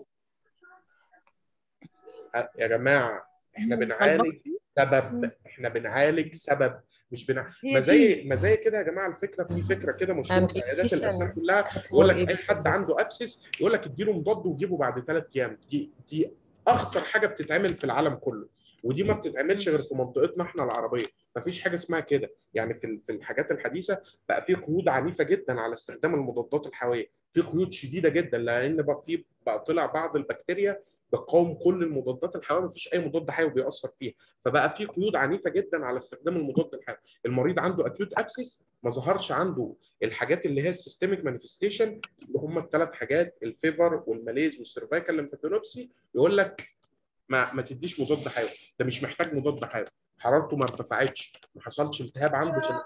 A: يا جماعه احنا بنعالج سبب، احنا بنعالج سبب مش
B: هي دي
A: ما زي كده يا جماعه. الفكره في فكره كده مشهوره في عيادات الاسنان كلها، يقول لك اي حد عنده ابسس يقول لك اديله مضاد وجيبه بعد 3 ايام. دي اخطر حاجه بتتعمل في العالم كله. ودي ما بتتعملش غير في منطقتنا احنا العربيه، ما فيش حاجه اسمها كده. يعني في الحاجات الحديثه بقى في قيود عنيفه جدا على استخدام المضادات الحيويه، في قيود شديده جدا، لان بقى طلع بعض البكتيريا بتقاوم كل المضادات الحيويه، ما فيش اي مضاد حيوي بيأثر فيها، فبقى في قيود عنيفه جدا على استخدام المضاد الحيوي. المريض عنده اكيوت ابسس ما ظهرش عنده الحاجات اللي هي السيستميك مانيفستيشن، اللي هم الثلاث حاجات، الفيفر والماليز والسيرفايكال ليمفادينوبسي، يقول لك ما تديش مضاد حيوي، ده مش محتاج مضاد حيوي، حرارته ما ارتفعتش، ما حصلش التهاب عنده في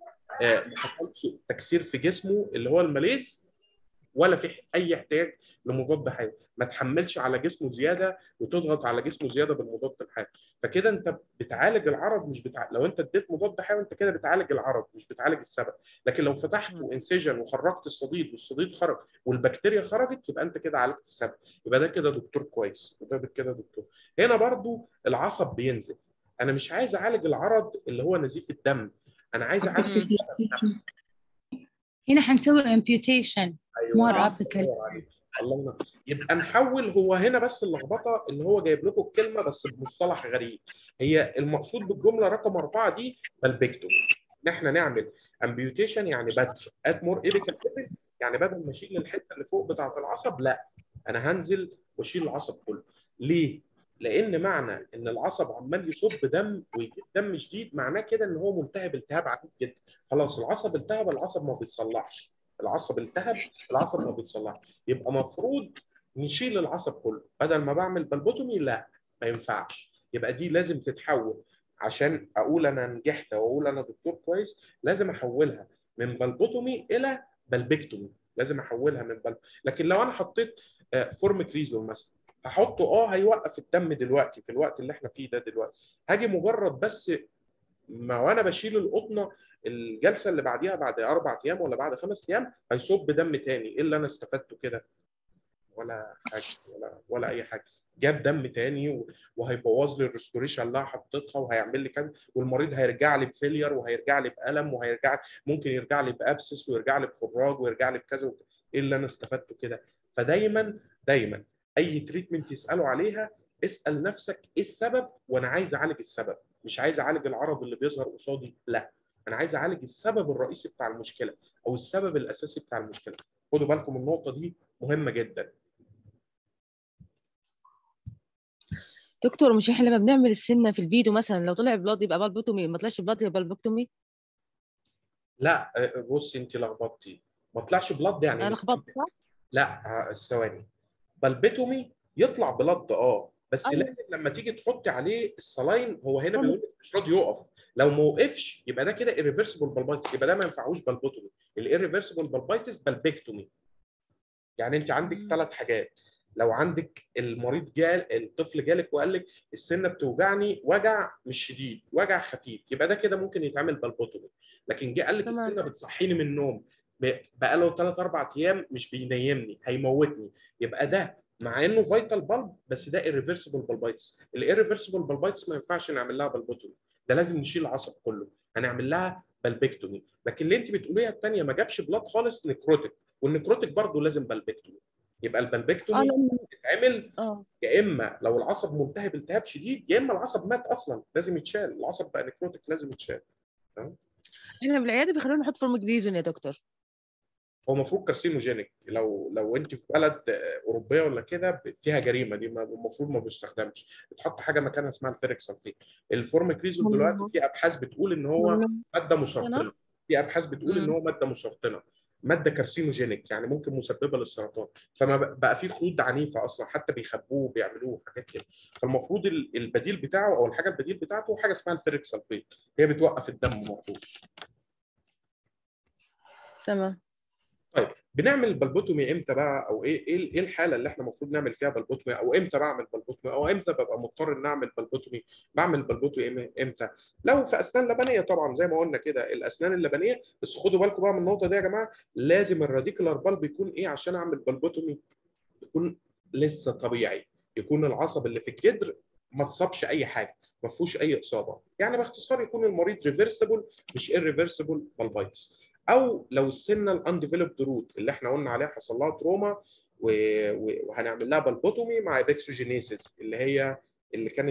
A: ما حصلش تكسير في جسمه اللي هو الماليز، ولا في اي احتياج لمضاد حيوي، ما تحملش على جسمه زياده وتضغط على جسمه زياده بالمضاد الحيوي. فكده انت بتعالج العرض، مش لو انت اديت مضاد حيوي انت كده بتعالج العرض مش بتعالج السبب. لكن لو فتحت انسجن وخرجت الصديد والصديد خرج والبكتيريا خرجت، يبقى انت كده عالجت السبب، يبقى ده كده دكتور كويس، وده كده دكتور. هنا برضو العصب بينزل، انا مش عايز اعالج العرض اللي هو نزيف الدم، انا عايز اعالج السبب نفسه.
D: هنا حنسوي امبيوتيشن مور ابيكال.
A: الله عليك، الله ينور. يبقى نحول، هو هنا بس اللخبطه اللي هو جايب لكم الكلمه بس بمصطلح غريب. هي المقصود بالجمله رقم 4 دي بالبيكتومي، ان احنا نعمل امبيوتيشن يعني بدر ات مور ايبيكال ليفل، يعني بدل ما اشيل الحته اللي فوق بتاعه العصب، لا انا هنزل واشيل العصب كله. ليه؟ لان معنى ان العصب عمال يصب دم ويجيب دم شديد، معناه كده ان هو ملتهب التهاب عنيف جدا. خلاص العصب التهب، العصب ما بيتصلحش، العصب التهب، العصب ما بيتصلحش، يبقى مفروض نشيل العصب كله. بدل ما بعمل بلبوتومي، لا ما ينفعش، يبقى دي لازم تتحول. عشان اقول انا نجحت واقول انا دكتور كويس، لازم احولها من بلبوتومي الى بلبكتومي، لازم احولها من لكن لو انا حطيت فورم كريزول مثلا، هحطه هيوقف الدم دلوقتي في الوقت اللي احنا فيه ده دلوقتي، هاجي مجرد بس ما وانا بشيل القطنه، الجلسه اللي بعديها بعد 4 ايام ولا بعد 5 ايام هيصب دم تاني، ايه اللي انا استفدته كده؟ ولا حاجه، ولا اي حاجه، جاب دم تاني وهيبوظ لي الريستوريشن اللي انا حطيتها، وهيعمل لي كذا، والمريض هيرجع لي بفيلير، وهيرجع لي بالم، وهيرجع ممكن يرجع لي بابسس، ويرجع لي بخراج، ويرجع لي بكذا ايه اللي انا استفدته كده؟ فدايما دايما اي تريتمنت يسالوا عليها اسال نفسك ايه السبب، وانا عايز اعالج السبب، مش عايز اعالج العرض اللي بيظهر قصادي، لا انا عايز اعالج السبب الرئيسي بتاع المشكله او السبب الاساسي بتاع المشكله. خدوا بالكم النقطه دي مهمه جدا.
B: دكتور، مش احنا لما بنعمل السنه في الفيديو مثلا لو طلع بلاد يبقى بالبوتومي، ما طلعش بلاد يبقى بالبوتومي؟
A: لا بصي انت لخبطتي، ما طلعش بلاد يعني
B: انا
A: مش
B: لخبطت صح؟
A: لا ثواني، بلبتومي يطلع بلاد بس
B: ايوه.
A: لازم لما تيجي تحطي عليه السلاين، هو هنا
B: أنا-
A: بيقول لك مش راضي يقف، لو ما وقفش يبقى ده كده irreversible بالبايتس، يبقى ده ما ينفعوش بالبوتومي. الirreversible بالبايتس بالبكتومي. يعني انت عندك 3 حاجات، لو عندك المريض الطفل جالك وقال لك السنه بتوجعني وجع مش شديد، وجع خفيف، يبقى ده كده ممكن يتعمل بالبوتومي. لكن جه قال لك
B: تمام.
A: السنه بتصحيني من النوم، بقى له 3 4 ايام مش بينيمني هيموتني، يبقى ده مع انه فيتال بالب بس ده irreversible بالبايتس. الirreversible بالبايتس ما ينفعش نعمل لها بالبوتومي، ده لازم نشيل العصب كله، هنعمل لها بالبكتومي. لكن اللي انت بتقوليها الثانيه ما جابش بلاد خالص، نكروتك، والنكروتك برضه لازم بالبكتومي. يبقى البلبكتومي
B: انا
A: بتتعمل
B: اه
A: يا اما لو العصب ملتهب التهاب شديد، يا اما العصب مات اصلا لازم يتشال، العصب بقى نكروتك لازم يتشال. تمام.
B: احنا بالعياده بيخلونا نحط فورمجريزون يا دكتور.
A: هو المفروض كارسينوجينيك، لو انت في بلد اوروبيه ولا كده فيها جريمه، دي المفروض ما بيستخدمش، بتحط حاجه مكانها اسمها الفيريك سلفيت. الفورمكريزون دلوقتي
B: والله
A: في ابحاث بتقول ان هو
B: والله
A: ماده
B: انا
A: مسرطنه، في ابحاث بتقول ان هو ماده مسرطنه، ماده كارسينوجينيك، يعني ممكن مسببه للسرطان، فما بقى في خطوط عنيفه اصلا حتى بيخبوه وبيعملوه حاجات كده. فالمفروض البديل بتاعه او الحاجه البديل بتاعته حاجه اسمها الفيريك سلفيت، هي بتوقف الدم المفروض.
B: تمام.
A: طيب بنعمل البلبوتومي امتى بقى، او ايه الحاله اللي احنا المفروض نعمل فيها بلبوتومي، او امتى بعمل بلبوتومي، او امتى ببقى مضطر ان اعمل بلبوتومي؟ بعمل بلبوتومي امتى؟ لو في اسنان لبنيه طبعا زي ما قلنا كده، الاسنان اللبنيه، بس خدوا بالكم بقى من النقطه دي يا جماعه، لازم الراديكولار بالب يكون ايه عشان اعمل بلبوتومي؟ يكون لسه طبيعي، يكون العصب اللي في الجدر ما اتصابش اي حاجه، ما فيهوش اي اصابه، يعني باختصار يكون المريض ريفرسبل مش irreversible بالبايتس. او لو السنه الانديفلوبد روت اللي احنا قلنا عليها حصل لها تروما وهنعمل لها بالبوتومي مع ابيكسوجينيسيس، اللي كانت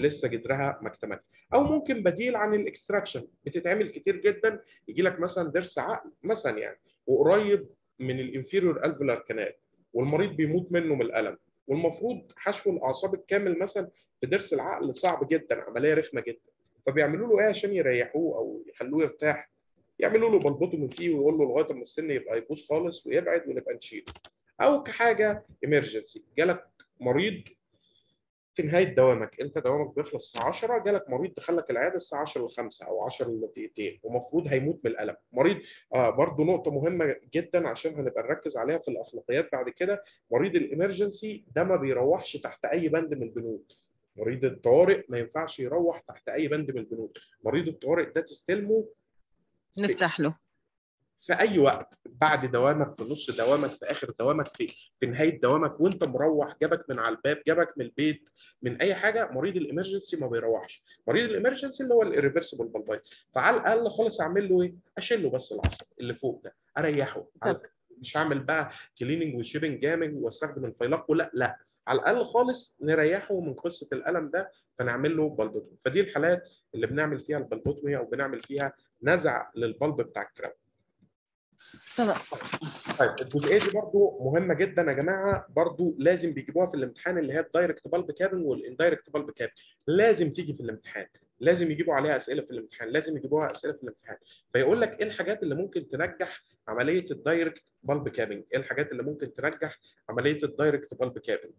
A: لسه جدرها ما اكتملش. او ممكن بديل عن الاكستراكشن بتتعمل كتير جدا، يجي لك مثلا ضرس عقل مثلا يعني وقريب من الانفيريور الفولار كانال والمريض بيموت منه من الالم، والمفروض حشو الاعصاب الكامل مثلا في ضرس العقل صعب جدا، عمليه رخمه جدا، فبيعملوا له ايه عشان يريحوه او يخلوه يرتاح؟ يعملوا له بلبطه فيه ويقول له لغايه ما السن يبقى يبوظ خالص ويبعد ونبقى نشيله. او كحاجه ايمرجنسي، جالك مريض في نهايه دوامك، انت دوامك بيخلص الساعه 10، جالك مريض دخلك العياده الساعه 10 ل 5 او 10 ل 2 ومفروض هيموت من الالم. مريض برضو نقطه مهمه جدا عشان هنبقى نركز عليها في الاخلاقيات بعد كده، مريض الامرجنسي ده ما بيروحش تحت اي بند من البنود. مريض الطوارئ ما ينفعش يروح تحت اي بند من البنود. مريض الطوارئ ده تستلمه
B: نفتح له
A: في اي وقت، بعد دوامك، في نص دوامك، في اخر دوامك، في نهايه دوامك، وانت مروح، جابك من على الباب، جابك من البيت، من اي حاجه. مريض الامرجنسي ما بيروحش. مريض الامرجنسي اللي هو الريفرسبل بالبايت، فعلى الاقل خالص اعمل له ايه؟ اشيل له بس العصب اللي فوق ده، اريحه.
B: طب
A: مش هعمل بقى كليننج وشيبنج جامد واستخدم الفيلاق ولا لا، على الاقل خالص نريحه من قصه الالم ده، فنعمل له بلبوتومي. فدي الحالات اللي بنعمل فيها البلبوتومي او بنعمل فيها نزع للبلب بتاع الكراون.
B: طبعا.
A: طيب الجزئيه دي برضو مهمه جدا يا جماعه، برضو لازم بيجيبوها في الامتحان، اللي هي الدايركت بالب كابنج والاندايركت بالب كابنج، لازم تيجي في الامتحان، لازم يجيبوا عليها اسئله في الامتحان، لازم يجيبوها اسئله في الامتحان. فيقول لك ايه الحاجات اللي ممكن تنجح عمليه الدايركت بالب كابنج، ايه الحاجات اللي ممكن تنجح عمليه الدايركت بالب كابنج.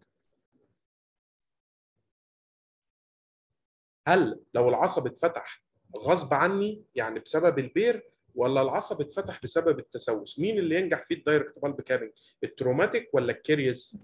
A: هل لو العصب اتفتح غصب عني يعني بسبب البير، ولا العصب اتفتح بسبب التسوس؟ مين اللي ينجح فيه الدايركت بالب كابنج، التروماتيك ولا الكيريز؟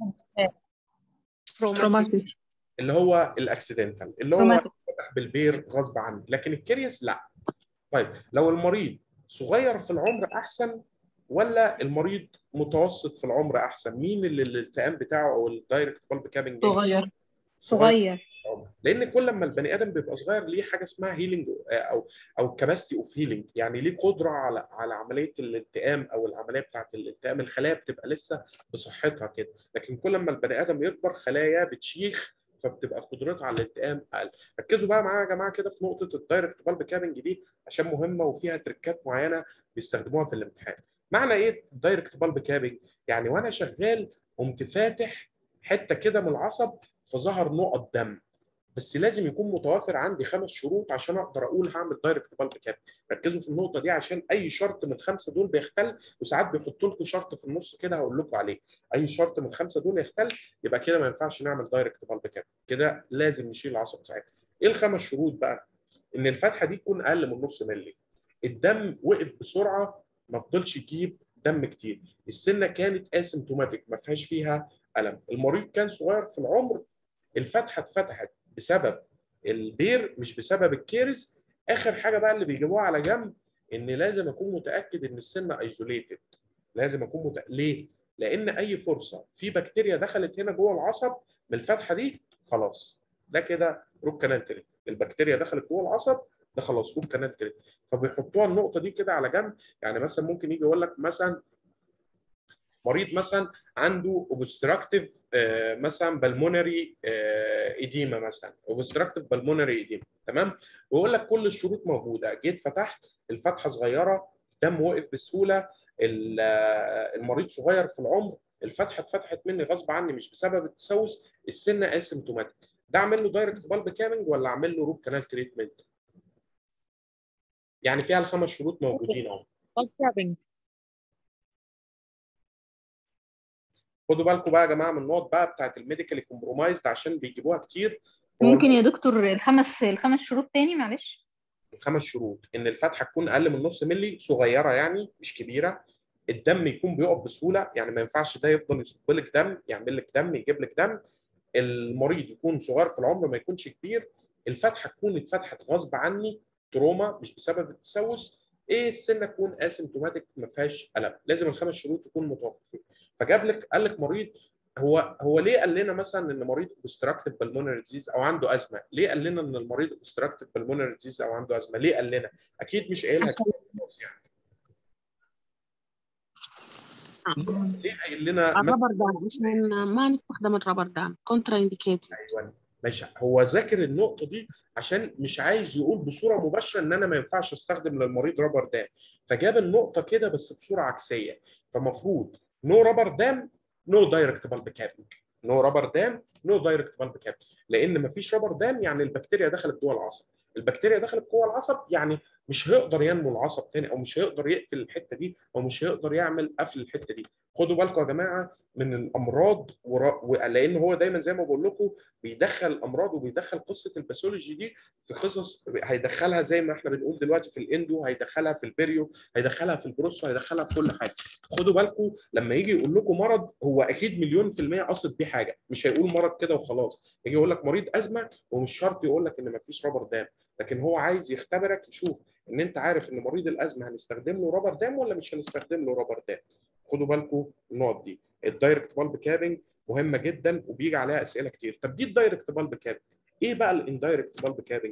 C: تروماتيك.
A: اللي هو الاكسيدنتال، اللي هو
C: تروماتيك.
A: فتح بالبير غصب عني، لكن الكيريس لا. طيب لو المريض صغير في العمر احسن ولا المريض متوسط في العمر احسن؟ مين اللي الالتئام بتاعه او الدايركت بالب كابنج
B: صغير.
C: صغير.
A: لان كل ما البني ادم بيبقى صغير ليه حاجه اسمها هيلينج او كاباسيتي اوف هيلينج، يعني ليه قدره على عمليه الالتئام او العمليه بتاعه الالتئام، الخلايا بتبقى لسه بصحتها كده. لكن كل ما البني ادم يكبر خلايا بتشيخ، فبتبقى قدرتها على الالتئام اقل. ركزوا بقى معايا يا جماعه كده في نقطه الدايركت بالب كابنج دي عشان مهمه وفيها تريكات معينه بيستخدموها في الامتحان. معنى ايه دايركت بالب كابنج؟ يعني وانا شغال قمت فاتح حته كده من العصب فظهر نقط دم، بس لازم يكون متوافر عندي 5 شروط عشان اقدر اقول هعمل دايركت بالب كاب. ركزوا في النقطه دي عشان اي شرط من ال5 دول بيختل، وساعات بيحطوا لكم شرط في النص كده هقول لكم عليه، اي شرط من ال5 دول يختل يبقى كده ما ينفعش نعمل دايركت بالب كاب، كده لازم نشيل العصب ساعتها. ايه ال5 شروط بقى؟ ان الفتحه دي تكون اقل من نص مللي، الدم وقف بسرعه ما فضلش يجيب دم كتير، السنه كانت اسيمتوماتيك ما فيهاش فيها الم، المريض كان صغير في العمر، الفتحه اتفتحت بسبب البير مش بسبب الكيرس. اخر حاجه بقى اللي بيجيبوها على جنب ان لازم اكون متاكد ان السنه ايزوليتد، لازم اكون ليه؟ لان اي فرصه في بكتيريا دخلت هنا جوه العصب من الفتحه دي خلاص ده كده روت كانال تريت، البكتيريا دخلت جوه العصب ده خلاص روت كانال تريت. فبيحطوها النقطه دي كده على جنب. يعني مثلا ممكن يجي يقول لك مثلا مريض مثلا عنده اوبستراكتيف مثلا بالمونري ايديما، مثلا اوبستراكتيف بالمونري ايديما، تمام، ويقول لك كل الشروط موجوده، جيت فتحت الفتحه صغيره، دم وقف بسهوله، المريض صغير في العمر، الفتحه اتفتحت مني غصب عني مش بسبب التسوس، السنه اسيمتوماتيك، ده اعمل له دايركت بالب كامنج ولا اعمل له روت كانال تريتمنت؟ يعني فيها ال5 شروط موجودين اهو. خدوا بالكم بقى يا جماعه من النقط بقى بتاعت الميديكالي كومبرومايزد عشان بيجيبوها كتير. هو
C: ممكن يا دكتور الخمس شروط تاني معلش؟
A: ال5 شروط ان الفتحه تكون اقل من نص مللي، صغيره يعني مش كبيره، الدم يكون بيقف بسهوله، يعني ما ينفعش ده يفضل يصب لك دم يعمل لك دم يجيب لك دم، المريض يكون صغير في العمر ما يكونش كبير، الفتحه تكون اتفتحت غصب عني تروما مش بسبب التسوس، ايه السنه تكون اسيمتوماتيك ما فيهاش الم، لازم ال5 شروط يكون متوفرين. فجاب لك قال لك مريض، هو ليه قال لنا مثلا ان مريض اوبستراكتيف بالمونري ديزيز او عنده ازمه؟ ليه قال لنا ان المريض اوبستراكتيف بالمونري ديزيز او عنده ازمه؟ ليه قال لنا؟ اكيد مش قايلها خلاص يعني. ليه قايل لنا
F: الربر دام عشان ما نستخدم الربر دام كونترا انديكيتد.
A: ايوه ماشي، هو ذاكر النقطه دي عشان مش عايز يقول بصوره مباشره ان انا ما ينفعش استخدم للمريض رابر دام، فجاب النقطه كده بس بصوره عكسيه. فمفروض نو رابر دام نو دايركت بالب كابنج، نو رابر دام نو دايركت بالب كابنج، لان مفيش رابر دام يعني البكتيريا دخلت جوه العصب، البكتيريا دخلت جوه العصب يعني مش هيقدر ينمو العصب تاني، او مش هيقدر يقفل الحته دي، او مش هيقدر يعمل قفل الحته دي. خدوا بالكم يا جماعه من الامراض لان هو دايما زي ما بقول لكم بيدخل امراض وبيدخل قصه الباثولوجي دي في قصص، هيدخلها زي ما احنا بنقول دلوقتي في الاندو، هيدخلها في البريو، هيدخلها في البروسو، هيدخلها في كل حاجه. خدوا بالكم لما يجي يقول لكم مرض هو اكيد مليون في الميه قصد بيه حاجه، مش هيقول مرض كده وخلاص. يجي يقول لك مريض ازمه ومش شرط يقول لك ان مفيش رابر دام، لكن هو عايز يختبرك يشوف ان انت عارف ان مريض الازمه هنستخدم له رابر دام ولا مش هنستخدم له رابر دام. خدوا بالكم النقط دي. الدايركت بالب كابنج مهمه جدا وبيجي عليها اسئله كتير. طب دي الدايركت بالب كابنج. ايه بقى الاندايركت بالب كابنج؟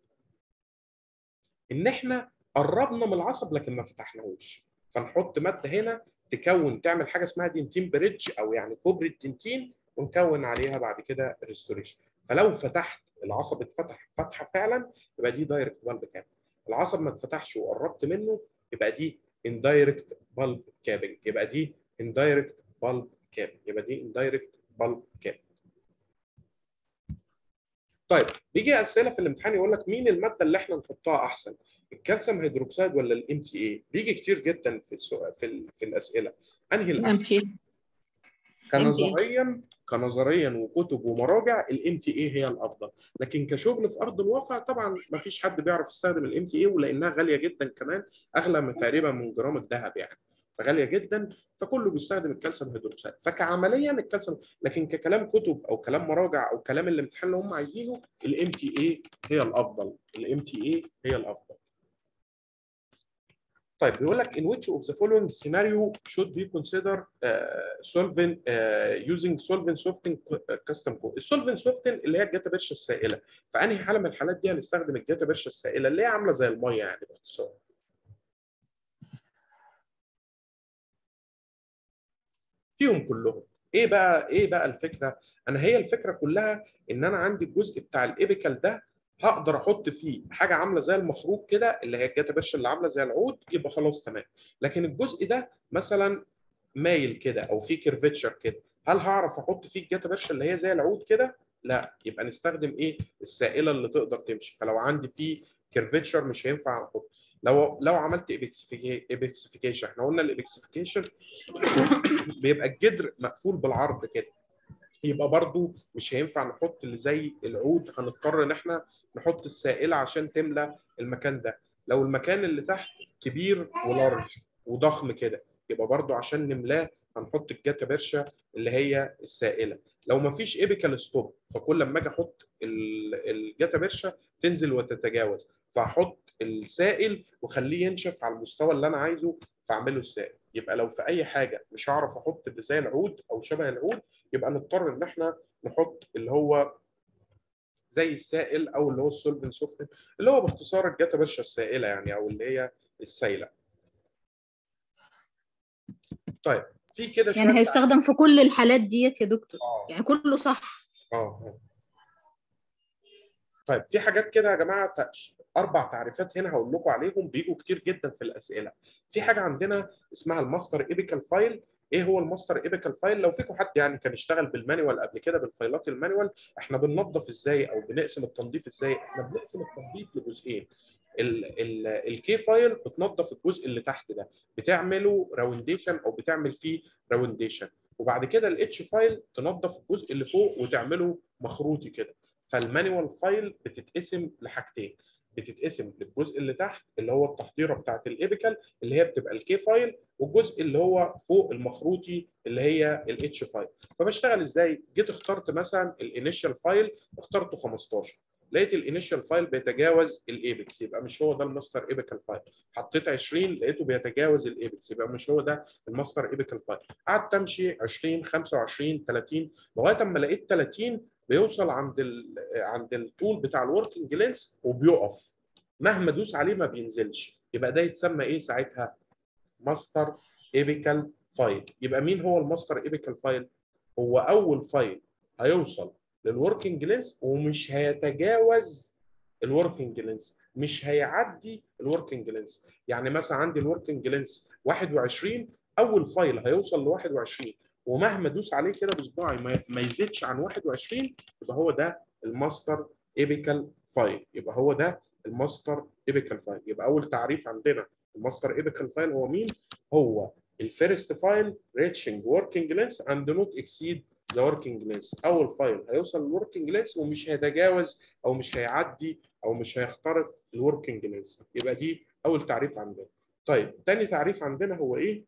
A: ان احنا قربنا من العصب لكن ما فتحناهوش، فنحط ماده هنا تكون تعمل حاجه اسمها دينتين بريدج، او يعني كوبري الدينتين، ونكون عليها بعد كده ريستوريشن. فلو فتحت العصب اتفتح فتحه فعلا يبقى دي دايركت بالب كابنج. العصب ما اتفتحش وقربت منه يبقى دي اندايركت بالب كابنج، يبقى دي اندايركت بالب كابنج، يبقى دي اندايركت بالب كابنج. طيب بيجي اسئله في الامتحان يقول لك مين الماده اللي احنا نحطها احسن، الكالسيوم هيدروكسيد ولا الام تي اي؟ بيجي كتير جدا في السؤال في الاسئله، انهي الاحسن؟ كنظريا وكتب ومراجع الام تي اي هي الافضل، لكن كشغل في ارض الواقع طبعا ما فيش حد بيعرف يستخدم الام تي اي، ولانها غاليه جدا كمان، اغلى من تقريبا من جرام الذهب يعني، فغاليه جدا، فكله بيستخدم الكالسيوم هيدروكسيد. فكعمليا الكالسيوم، لكن ككلام كتب او كلام مراجع او كلام الامتحان اللي هم عايزينه الام تي اي هي الافضل، الام تي اي هي الافضل. طيب بيقول لك in which of the following scenario should be considered solvent using solvent softening custom code. السولفنت سوفتن اللي هي الجاتا بيرشا السائله، فانهي حاله من الحالات دي هنستخدم الجاتا بيرشا السائله اللي هي عامله زي الميه يعني باختصار؟ فيهم كلهم. ايه بقى الفكره؟ هي الفكره كلها ان انا عندي الجزء بتاع الابيكال ده هقدر احط فيه حاجه عامله زي المخروط كده اللي هي الجاتا بيرشا اللي عامله زي العود، يبقى خلاص تمام. لكن الجزء ده مثلا مايل كده او في كيرفتشر كده، هل هعرف احط فيه الجاتا بيرشا اللي هي زي العود كده؟ لا، يبقى نستخدم ايه؟ السائله اللي تقدر تمشي. فلو عندي فيه كيرفتشر مش هينفع احط. لو عملت ايبكسيفيكيشن، احنا قلنا الايبكسيفيكيشن بيبقى الجدر مقفول بالعرض كده، يبقى برضو مش هينفع نحط اللي زي العود، هنضطر ان احنا نحط السائله عشان تملى المكان ده. لو المكان اللي تحت كبير ولارج وضخم كده يبقى برضو عشان نملاه هنحط الجاتا بيرشا اللي هي السائله. لو ما فيش ايبيكال ستوب فكل لما اجي احط الجاتا بيرشا تنزل وتتجاوز، فاحط السائل وخليه ينشف على المستوى اللي انا عايزه فاعمله السائل. يبقى لو في اي حاجه مش هعرف احط اللي زي العود او شبه العود يبقى نضطر ان احنا نحط اللي هو زي السائل او اللي هو السولفنت سوفتن اللي هو باختصار الجاتا بيرشا السائله يعني، او اللي هي السائله. طيب في كده شويه
C: يعني هيستخدم في كل الحالات ديت يا دكتور؟ يعني كله صح؟
A: طيب في حاجات كده يا جماعه 4 تعريفات هنا هقول لكم عليهم بيجوا كتير جدا في الاسئله. في حاجه عندنا اسمها الماستر ايبيكال فايل. ايه هو الماستر ايبيكال فايل؟ لو فيكم حد يعني كان اشتغل بالمانيوال قبل كده بالفايلات المانيوال، احنا بننظف ازاي او بنقسم التنظيف ازاي؟ احنا بنقسم التنظيف لجزئين. الكي فايل بتنظف الجزء اللي تحت ده، بتعمله راونديشن او بتعمل فيه راونديشن، وبعد كده الاتش فايل تنظف الجزء اللي فوق وتعمله مخروطي كده. فالمانيوال فايل بتتقسم لحاجتين، بتتقسم للجزء اللي تحت اللي هو التحضيره بتاعت الايبيكال اللي هي بتبقى الكي فايل، والجزء اللي هو فوق المخروطي اللي هي الاتش فايل. فبشتغل ازاي؟ جيت اخترت مثلا الانيشال فايل اخترته 15، لقيت الانيشال فايل بيتجاوز الايبكس يبقى مش هو ده الماستر ايبيكال فايل. حطيت 20 لقيته بيتجاوز الايبكس يبقى مش هو ده الماستر ايبيكال فايل. قعدت امشي 20 25 30 لغايه اما لقيت 30 بيوصل عند الطول بتاع الوركينج لينس وبيقف، مهما ادوس عليه ما بينزلش، يبقى ده يتسمى ايه ساعتها؟ ماستر ايبيكال فايل. يبقى مين هو الماستر ايبيكال فايل؟ هو اول فايل هيوصل للوركينج لينس ومش هيتجاوز الوركينج لينس، مش هيعدي الوركينج لينس. يعني مثلا عندي الوركينج لينس 21، اول فايل هيوصل ل 21 ومهما ادوس عليه كده بصباعي ما يزيدش عن 21، يبقى هو ده الماستر ايبيكال فايل. يبقى هو ده الماستر ايبيكال فايل. يبقى اول تعريف عندنا الماستر ايبيكال فايل هو مين؟ هو الفيرست فايل reaching working length and not exceed the working length. اول فايل هيوصل للوركينج لينس ومش هيتجاوز او مش هيعدي او مش هيخترق الوركينج لينس. يبقى دي اول تعريف عندنا. طيب تاني تعريف عندنا هو ايه؟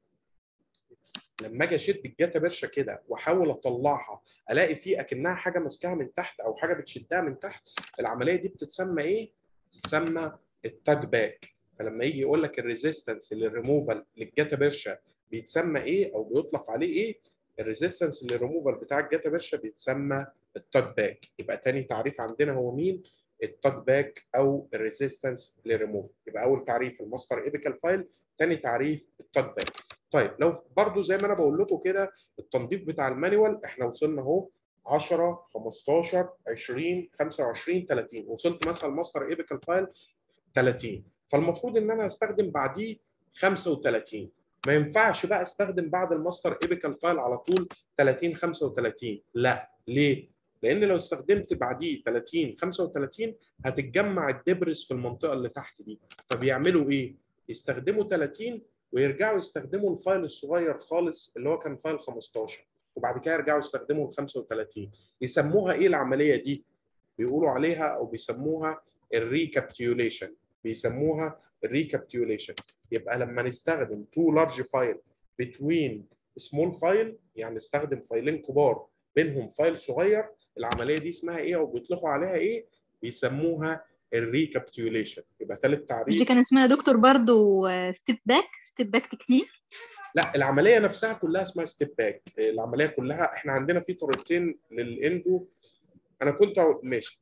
A: لما اجي اشد الجاتا برشه كده واحاول اطلعها الاقي فيه اكنها حاجه ماسكاها من تحت او حاجه بتشدها من تحت، العمليه دي بتتسمى ايه؟ بتتسمى التاج باك. فلما يجي يقول لك الريزيستنس للريموفال للجاتا برشه بيتسمى ايه او بيطلق عليه ايه؟ الريزيستنس للريموفال بتاع الجاتا برشه بيتسمى التاج باك. يبقى تاني تعريف عندنا هو مين؟ التاج باك او الريزيستنس للريموفال. يبقى اول تعريف الماستر ايبيكال فايل، تاني تعريف التاج باك. طيب لو برضو زي ما انا بقول لكم كده التنظيف بتاع المانيوال احنا وصلنا اهو 10 15 20 25 30، وصلت مثلا ماستر ايبيكال فايل 30، فالمفروض ان انا استخدم بعديه 35. ما ينفعش بقى استخدم بعد الماستر ايبيكال فايل على طول 30 35، لا. ليه؟ لان لو استخدمت بعديه 30 35 هتتجمع الدبرس في المنطقه اللي تحت دي، فبيعملوا ايه؟ يستخدموا 30 ويرجعوا يستخدموا الفايل الصغير خالص اللي هو كان فايل 15، وبعد كده يرجعوا يستخدموا ال 35. يسموها ايه العمليه دي؟ بيقولوا عليها او بيسموها الريكابتيوليشن. بيسموها الريكابتيوليشن. يبقى لما نستخدم تو لارج فايل بتوين سمول فايل، يعني نستخدم فايلين كبار بينهم فايل صغير، العمليه دي اسمها ايه او بيطلقوا عليها ايه؟ بيسموها الريكابتيوليشن. يبقى ثالث
C: مش دي
A: تعريف.
C: كان اسمها دكتور برضو ستيب باك تكنيك؟
A: لا، العمليه نفسها كلها اسمها ستيب باك. العمليه كلها احنا عندنا في طريقتين للاندو. انا كنت ماشي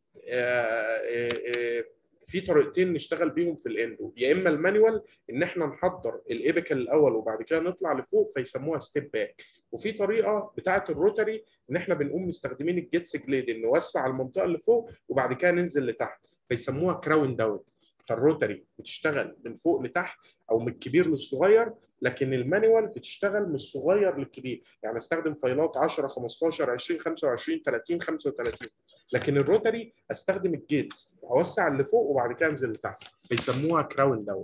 A: في طريقتين نشتغل بيهم في الاندو، يا اما المانيوال ان احنا نحضر الايبيكال الاول وبعد كده نطلع لفوق فيسموها ستيب باك، وفي طريقه بتاعه الروتري ان احنا بنقوم مستخدمين الجيتس جليد ان نوسع المنطقه اللي فوق وبعد كده ننزل لتحت فيسموها كراون داون. فالروتري بتشتغل من فوق لتحت او من الكبير للصغير، لكن المانيوال بتشتغل من الصغير للكبير، يعني استخدم فايلات 10 15 20 25 30 35. لكن الروتري استخدم الجيتس اوسع اللي فوق وبعد كده انزل لتحت بيسموها كراون داون.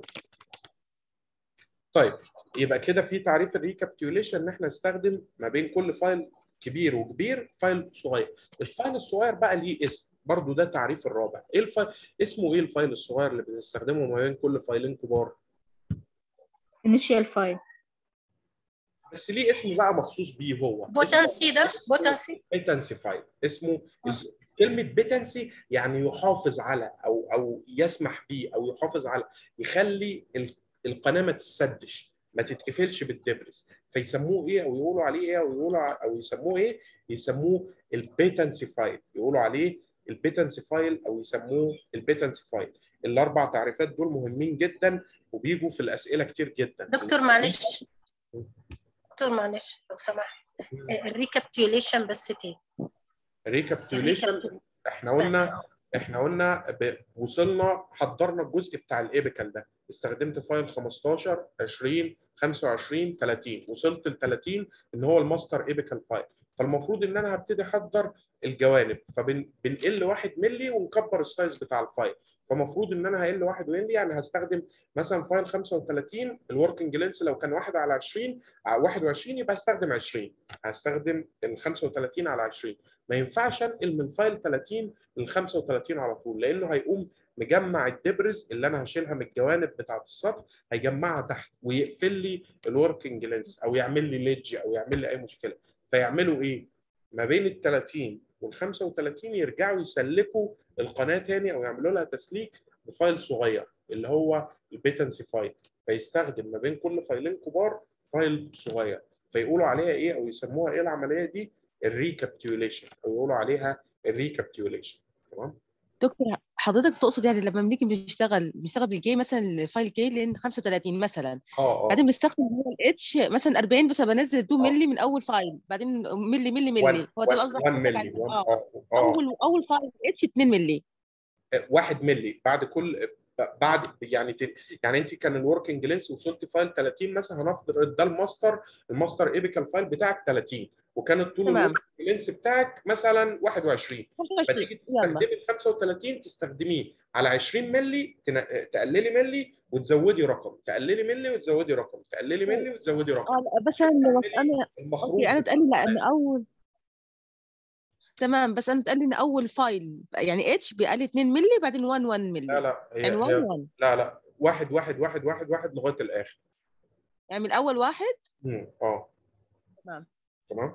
A: طيب يبقى كده في تعريف الريكابتيوليشن ان احنا نستخدم ما بين كل فايل كبير وكبير فايل صغير. الفايل الصغير بقى ليه اسم برضو، ده تعريف الرابع. ايه الفايل اسمه؟ ايه الفايل الصغير اللي بنستخدمه ما بين كل فايلين كبار؟
C: initial file.
A: بس ليه اسم بقى مخصوص بيه هو؟
F: بوتنسي. ده بوتنسي.
A: بيتنسي فايل. اسمه كلمة بيتنسي يعني يحافظ على او يسمح بيه او يحافظ على، يخلي القناة ما تتسدش ما تتقفلش بالدبرس، فيسموه ايه او يقولوا عليه ايه او يسموه ايه؟ يسموه البيتنسي فايل. يقولوا عليه البيتنسي فايل او يسموه البيتنسي فايل. الاربع تعريفات دول مهمين جدا وبيجوا في الاسئله كتير جدا.
F: دكتور معلش لو سمحت، الريكابتيوليشن بس تاني.
A: ريكابتيوليشن احنا قلنا وصلنا حضرنا الجزء بتاع الايبيكال ده، استخدمت فايل 15 20 25 30، وصلت ل 30 ان هو الماستر ايبيكال فايل. فالمفروض ان انا هبتدي احضر الجوانب، فبنقل 1 مللي ونكبر السايز بتاع الفايل. فمفروض ان انا هقل 1 مللي، يعني هستخدم مثلا فايل 35 الوركينج لينس لو كان 1 على 20 21 يبقى هستخدم 20، هستخدم ال 35 على 20. ما ينفعش انقل من فايل 30 ل 35 على طول، لانه هيقوم مجمع الدبرز اللي انا هشيلها من الجوانب بتاعه السطح، هيجمعها تحت ويقفل لي الوركينج لينس او يعمل لي ليدج او يعمل لي اي مشكله. فيعملوا ايه؟ ما بين ال 30 وال 35 يرجعوا يسلكوا القناه تاني او يعملوا لها تسليك بفايل صغير اللي هو البيتنسي فايل. فيستخدم ما بين كل فايلين كبار فايل صغير، فيقولوا عليها ايه او يسموها ايه العمليه دي؟ الريكابتيوليشن، او يقولوا عليها الريكابتيوليشن. تمام؟
B: دكتور حضرتك تقصد يعني لما بنيجي بنشتغل بالجي مثلا الفايل جي لان 35 مثلا، بعدين بنستخدم اللي هو الاتش مثلا 40 بس بنزل 2 مللي من اول فايل، بعدين ملي هو ده القصد
A: 1
B: حضرتك
A: مللي
B: عليه. اول فايل اتش 2 مللي
A: 1 مللي بعد كل يعني يعني انت كان الوركينج لينس وصلت فايل 30 مثلا، هنفترض ده الماستر ايبيكال فايل بتاعك 30 وكان الطول
B: تمام
A: الوركينج لينس بتاعك مثلا 21،
B: 25
A: فتيجي
B: يلا.
A: تستخدمي ال 35 تستخدميه على 20 مللي، تقللي ملي وتزودي رقم، تقللي ملي وتزودي رقم، تقللي ملي وتزودي رقم.
B: لا، بس انا
A: المفروض
B: انا اتقال لي لا ان اول تمام، بس انا اتقال لي ان اول فايل يعني اتش بقى لي 2 مللي بعدين 1
A: لا
B: مللي،
A: لا
B: يعني 1
A: هي
B: 1
A: لا 1 1 1 1 1 لغايه الاخر.
B: يعني من اول واحد.
A: اه
B: تمام.
A: تمام.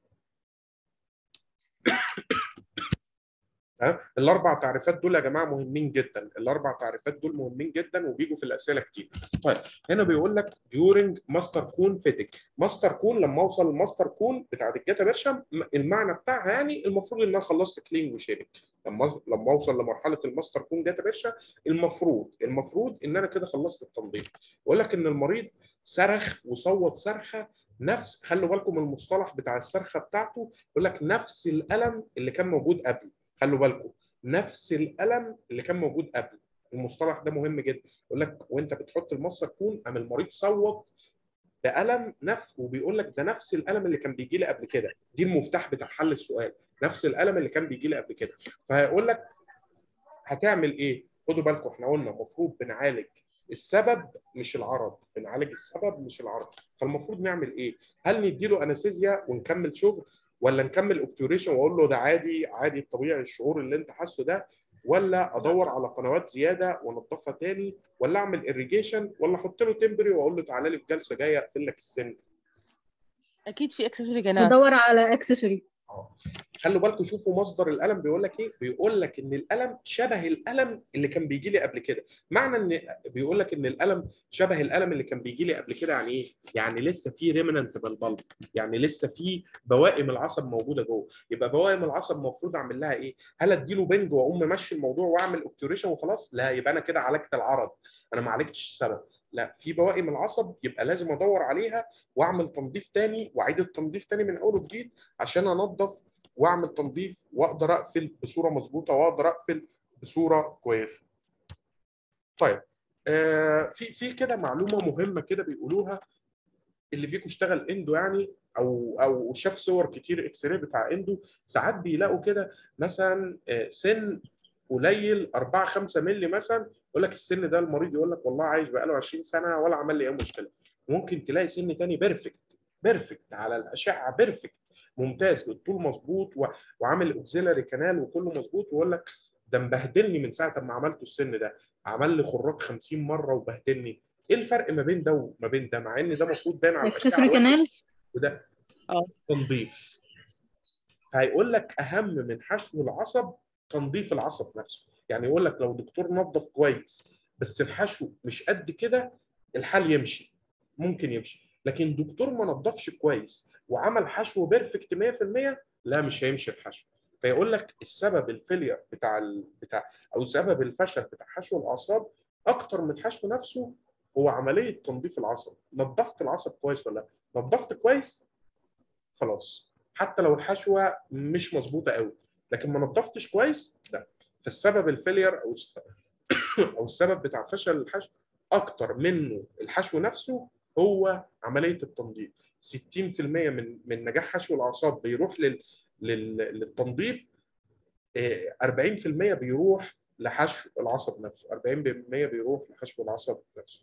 A: الاربع تعريفات دول يا جماعه مهمين جدا، الاربع تعريفات دول مهمين جدا وبيجوا في الاسئله كتير. طيب هنا بيقول لك during ماستر كون فيتنج، ماستر كون لما اوصل للماستر كون بتاعت الجاتا باشا المعنى بتاعها يعني المفروض ان انا خلصت كلين وشيبنج. لما اوصل لمرحله الماستر كون جاتا باشا المفروض ان انا كده خلصت التنظيف. بيقول لك ان المريض صرخ وصوت صرخه نفس، خلوا بالكم المصطلح بتاع الصرخه بتاعته، يقول لك نفس الالم اللي كان موجود قبل، خلوا بالكم نفس الالم اللي كان موجود قبل. المصطلح ده مهم جدا، يقول لك وانت بتحط الماستر كون قام المريض صوت بألم وبيقول لك ده نفس الألم اللي كان بيجي لي قبل كده، دي المفتاح بتاع حل السؤال، نفس الألم اللي كان بيجي لي قبل كده. فهيقول لك هتعمل ايه؟ خدوا بالكم احنا قلنا المفروض بنعالج السبب مش العرض، بنعالج السبب مش العرض، فالمفروض نعمل ايه؟ هل نديله انستيزيا ونكمل شغل، ولا نكمل اوبتوريشن واقول له ده عادي الطبيعي الشعور اللي انت حاسه ده، ولا ادور على قنوات زياده وانضفها تاني، ولا اعمل اريجيشن، ولا احط له تمبري واقول له تعالى لي في جلسه جايه اقفل لك السن؟
B: اكيد في اكسسوري جناح.
C: ندور على اكسسوري.
A: خلوا بالكم شوفوا مصدر الالم بيقول لك ايه، بيقول لك ان الالم شبه الالم اللي كان بيجي لي قبل كده. معنى ان بيقول لك ان الالم شبه الالم اللي كان بيجي لي قبل كده يعني ايه؟ يعني لسه في ريمننت بالبلب، يعني لسه في بوائم العصب موجوده جوه. يبقى بوائم العصب المفروض اعمل لها ايه؟ هل اديله بنج واقوم ممشي الموضوع واعمل اوبتوريشن وخلاص؟ لا، يبقى انا كده عالجت العرض، انا ما عالجتش السبب. لا، في بوائم العصب يبقى لازم ادور عليها واعمل تنظيف تاني واعيد التنظيف تاني من اول وجديد عشان انظف واعمل تنظيف واقدر اقفل بصوره مظبوطه واقدر اقفل بصوره كويسه. طيب في كده معلومه مهمه كده بيقولوها، اللي فيكم اشتغل اندو يعني او شاف صور كتير اكس راي بتاع اندو، ساعات بيلاقوا كده مثلا سن قليل 4 5 مللي مثلا، يقول لك السن ده المريض يقول لك والله عايش بقاله 20 سنه ولا عمل لي اي مشكله. ممكن تلاقي سن تاني بيرفكت على الاشعه، بيرفكت ممتاز بالطول مظبوط وعامل اوكسيلاري كانال وكله مظبوط، ويقول لك ده مبهدلني من ساعه ما عملته السن ده، عمل لي خراج 50 مره وبهدلني. ايه الفرق ما بين ده وما بين ده، مع ان ده المفروض باين على الاشعه
C: اكسسوري
A: وحش
C: كانالز.
A: وده تنظيف. فهيقول لك اهم من حشو العصب تنظيف العصب نفسه. يعني يقول لك لو دكتور نظف كويس بس الحشو مش قد كده الحال يمشي، ممكن يمشي، لكن دكتور ما نظفش كويس وعمل حشو بيرفكت 100% لا مش هيمشي الحشو. فيقول لك السبب الفيلير بتاع او سبب الفشل بتاع حشو الاعصاب اكتر من الحشو نفسه هو عمليه تنظيف العصب. نظفت العصب كويس ولا لا؟ نظفت كويس خلاص، حتى لو الحشوه مش مظبوطه قوي، لكن ما نظفتش كويس لا. فالسبب الفيلير او السبب بتاع فشل الحشو اكتر منه الحشو نفسه هو عمليه التنظيف. 60% من نجاح حشو الاعصاب بيروح للتنظيف، 40% بيروح لحشو العصب نفسه، 40% بيروح لحشو العصب نفسه.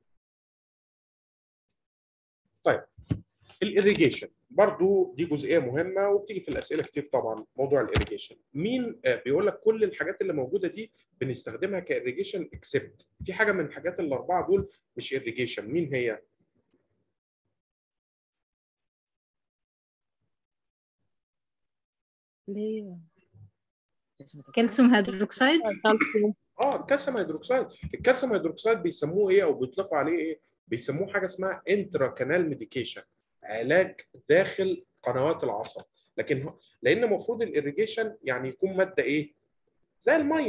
A: طيب الاريجيشن برضو دي جزئيه مهمه وبتيجي في الاسئله كتير طبعا. موضوع الاريجيشن مين بيقول لك كل الحاجات اللي موجوده دي بنستخدمها كاريجيشن اكسبت في حاجه من الحاجات الاربعه دول مش اريجيشن. مين هي؟
B: ليه؟
C: كالسيوم هيدروكسيد.
A: الكالسيوم هيدروكسيد. الكالسيوم هيدروكسيد بيسموه ايه او بيطلقوا عليه ايه؟ بيسموه حاجه اسمها انترا كانال ميديكيشن، علاج داخل قنوات العصب. لكن لان المفروض الاريجيشن يعني يكون ماده ايه؟ زي الميه،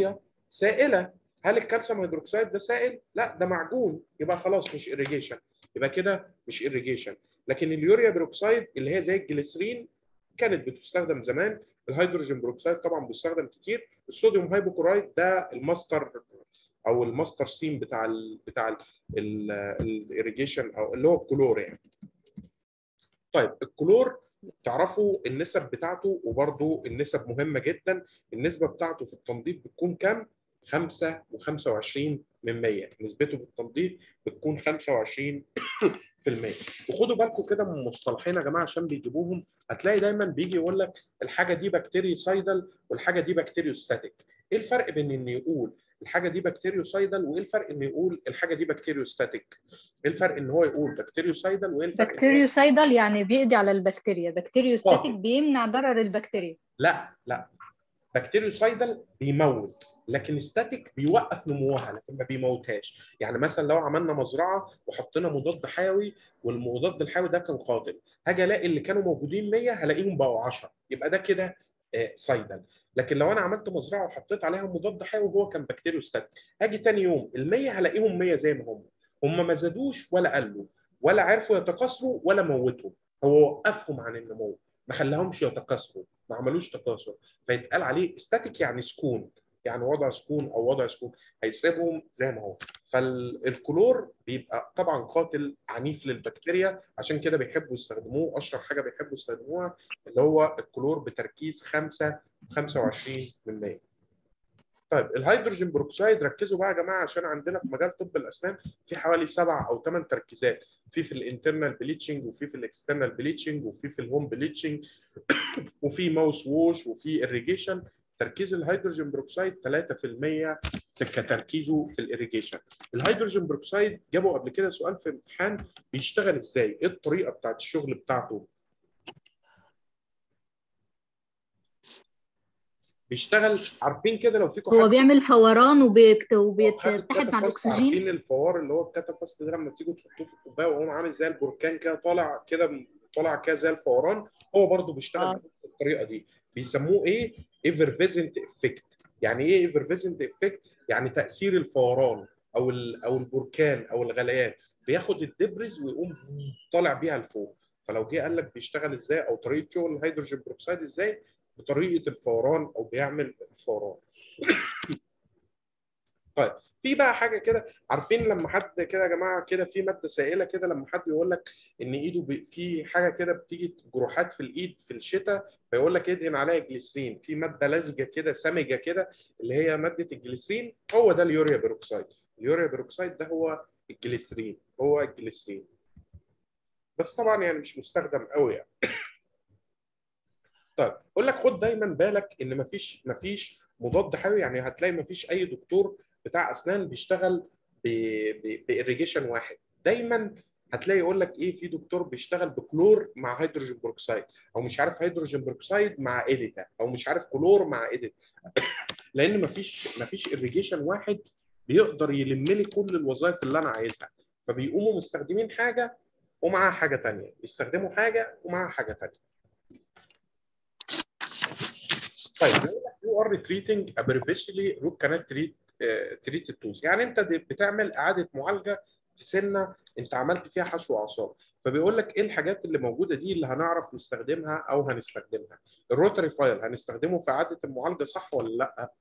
A: سائله. هل الكالسيوم هيدروكسيد ده سائل؟ لا ده معجون، يبقى خلاص مش irrigation، يبقى كده مش irrigation. لكن اليوريا بيروكسيد اللي هي زي الجليسرين كانت بتستخدم زمان. الهيدروجين بيروكسيد طبعا بيستخدم كتير. الصوديوم هايبوكلورايد ده الماستر او الماستر سين بتاع الاريجيشن او اللي هو الكلور يعني. طيب الكلور تعرفوا النسب بتاعته، وبرده النسب مهمه جدا. النسبه بتاعته في التنظيف بتكون كام؟ 5 و25%. نسبته في التنظيف بتكون 25%. وخدوا بالكم كده من مصطلحين يا جماعه عشان بيجيبوهم. هتلاقي دايما بيجي يقول لك الحاجه دي بكتيريوسايدال والحاجه دي بكتيريوستاتيك. ايه الفرق بين ان يقول الحاجه دي بكتيريوسايدال وايه الفرق ان يقول الحاجه دي بكتيريوستاتيك؟ ايه الفرق ان هو يقول بكتيريوسايدال وايه الفرق؟
C: بكتيريوسايدال يعني بيقضي على البكتيريا، بكتيريوستاتيك بيمنع ضرر البكتيريا.
A: لا بكتيريوسايدال بيموت، لكن ستاتيك بيوقف نموها لكن ما بيموتهاش. يعني مثلا لو عملنا مزرعه وحطينا مضاد حيوي والمضاد الحيوي ده كان قاتل، هاجي الاقي اللي كانوا موجودين 100 هلاقيهم بقوا 10، يبقى ده كده سايدال. لكن لو انا عملت مزرعه وحطيت عليها مضاد حيوي وهو كان بكتيريوستاتيك، هاجي ثاني يوم ال100 هلاقيهم 100 زي ما هم ما زادوش ولا قلوا ولا عرفوا يتكاثروا ولا موتهم، هو وقفهم عن النمو، ما خلاهمش يتكاثروا، ما عملوش تكاثر، فيتقال عليه ستاتيك يعني سكون، يعني وضع سكون او وضع سكون، هيسيبهم زي ما هو. فالكلور بيبقى طبعا قاتل عنيف للبكتيريا، عشان كده بيحبوا يستخدموه. اشهر حاجه بيحبوا يستخدموها اللي هو الكلور بتركيز 25%. طيب الهيدروجين بروكسيد ركزوا بقى يا جماعه، عشان عندنا في مجال طب الاسنان في حوالي 7 أو 8 تركيزات، في الانترنال بليتشنج وفي الاكسترنال بليتشنج وفي الهوم بليتشنج وفي ماوس ووش وفي irrigation. تركيز الهيدروجين بروكسيد 3% كتركيزه في الاريجيشن. الهيدروجين بروكسيد جابوا قبل كده سؤال في امتحان بيشتغل ازاي؟ ايه الطريقه بتاعت الشغل بتاعته؟ بيشتغل عارفين كده لو فيكم
C: هو
A: حد
C: بيعمل فوران وبيتحد مع
A: الكاتافاست،
C: الاكسجين.
A: عارفين الفوار اللي هو الكاتافاست ده لما تيجوا تحطوه في الكوبايه وهو عامل زي البركان كده طالع كده، طالع كده زي الفوران، هو برضه بيشتغل بنفس الطريقه دي. بيسموه ايه؟ ايفرفيزنت افكت. يعني ايه ايفرفيزنت افكت؟ يعني تاثير الفوران او البركان او الغليان، بياخد الدبرز ويقوم طالع بيها لفوق. فلو جه قال لك بيشتغل ازاي او طريقه شغل الهيدروجين بروكسيد ازاي؟ بطريقه الفوران او بيعمل الفوران. طيب في بقى حاجه كده، عارفين لما حد كده يا جماعه كده في ماده سائله كده، لما حد يقول لك ان ايده في حاجه كده بتيجي جروحات في الايد في الشتاء، فيقول لك ادهن عليها جليسرين، في ماده لزجه كده سمجه كده اللي هي ماده الجليسرين، هو ده اليوريا بيروكسيد. اليوريا بيروكسيد ده هو الجليسرين، هو الجليسرين، بس طبعا يعني مش مستخدم قوي يعني. طيب اقول لك خد دايما بالك ان مفيش مضاد حيوي، يعني هتلاقي مفيش اي دكتور بتاع اسنان بيشتغل بإريجيشن واحد. دايما هتلاقي يقول لك ايه، في دكتور بيشتغل بكلور مع هيدروجين بروكسيد، او مش عارف هيدروجين بروكسيد مع ايديتا، او مش عارف كلور مع ايديتا. لان مفيش إريجيشن واحد بيقدر يلم لي كل الوظائف اللي انا عايزها، فبيقوموا مستخدمين حاجه ومعاها حاجه ثانيه، يستخدموا حاجه ومعاها حاجه ثانيه. طيب بيقول لك يو ار تريتنج ابريفيشلي روت كانال تريتد توز، يعني انت بتعمل اعاده معالجه في سنه انت عملت فيها حشو اعصاب. فبيقول لك ايه الحاجات اللي موجوده دي اللي هنعرف نستخدمها او هنستخدمها؟ الروتري فايل هنستخدمه في اعاده المعالجه صح ولا لا؟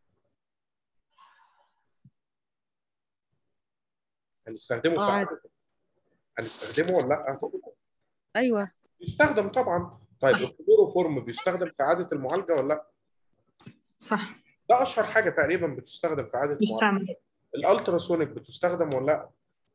A: هنستخدمه في
B: عادي.
A: اعاده، هنستخدمه ولا لا؟
B: ايوه
A: يستخدم طبعا. طيب الكلوروفورم بيستخدم في اعاده المعالجه ولا لا؟
C: صح،
A: ده اشهر حاجه تقريبا بتستخدم في اعاده المعالجه.
C: بيستعمل.
A: الالتراسونيك بتستخدم ولا لا؟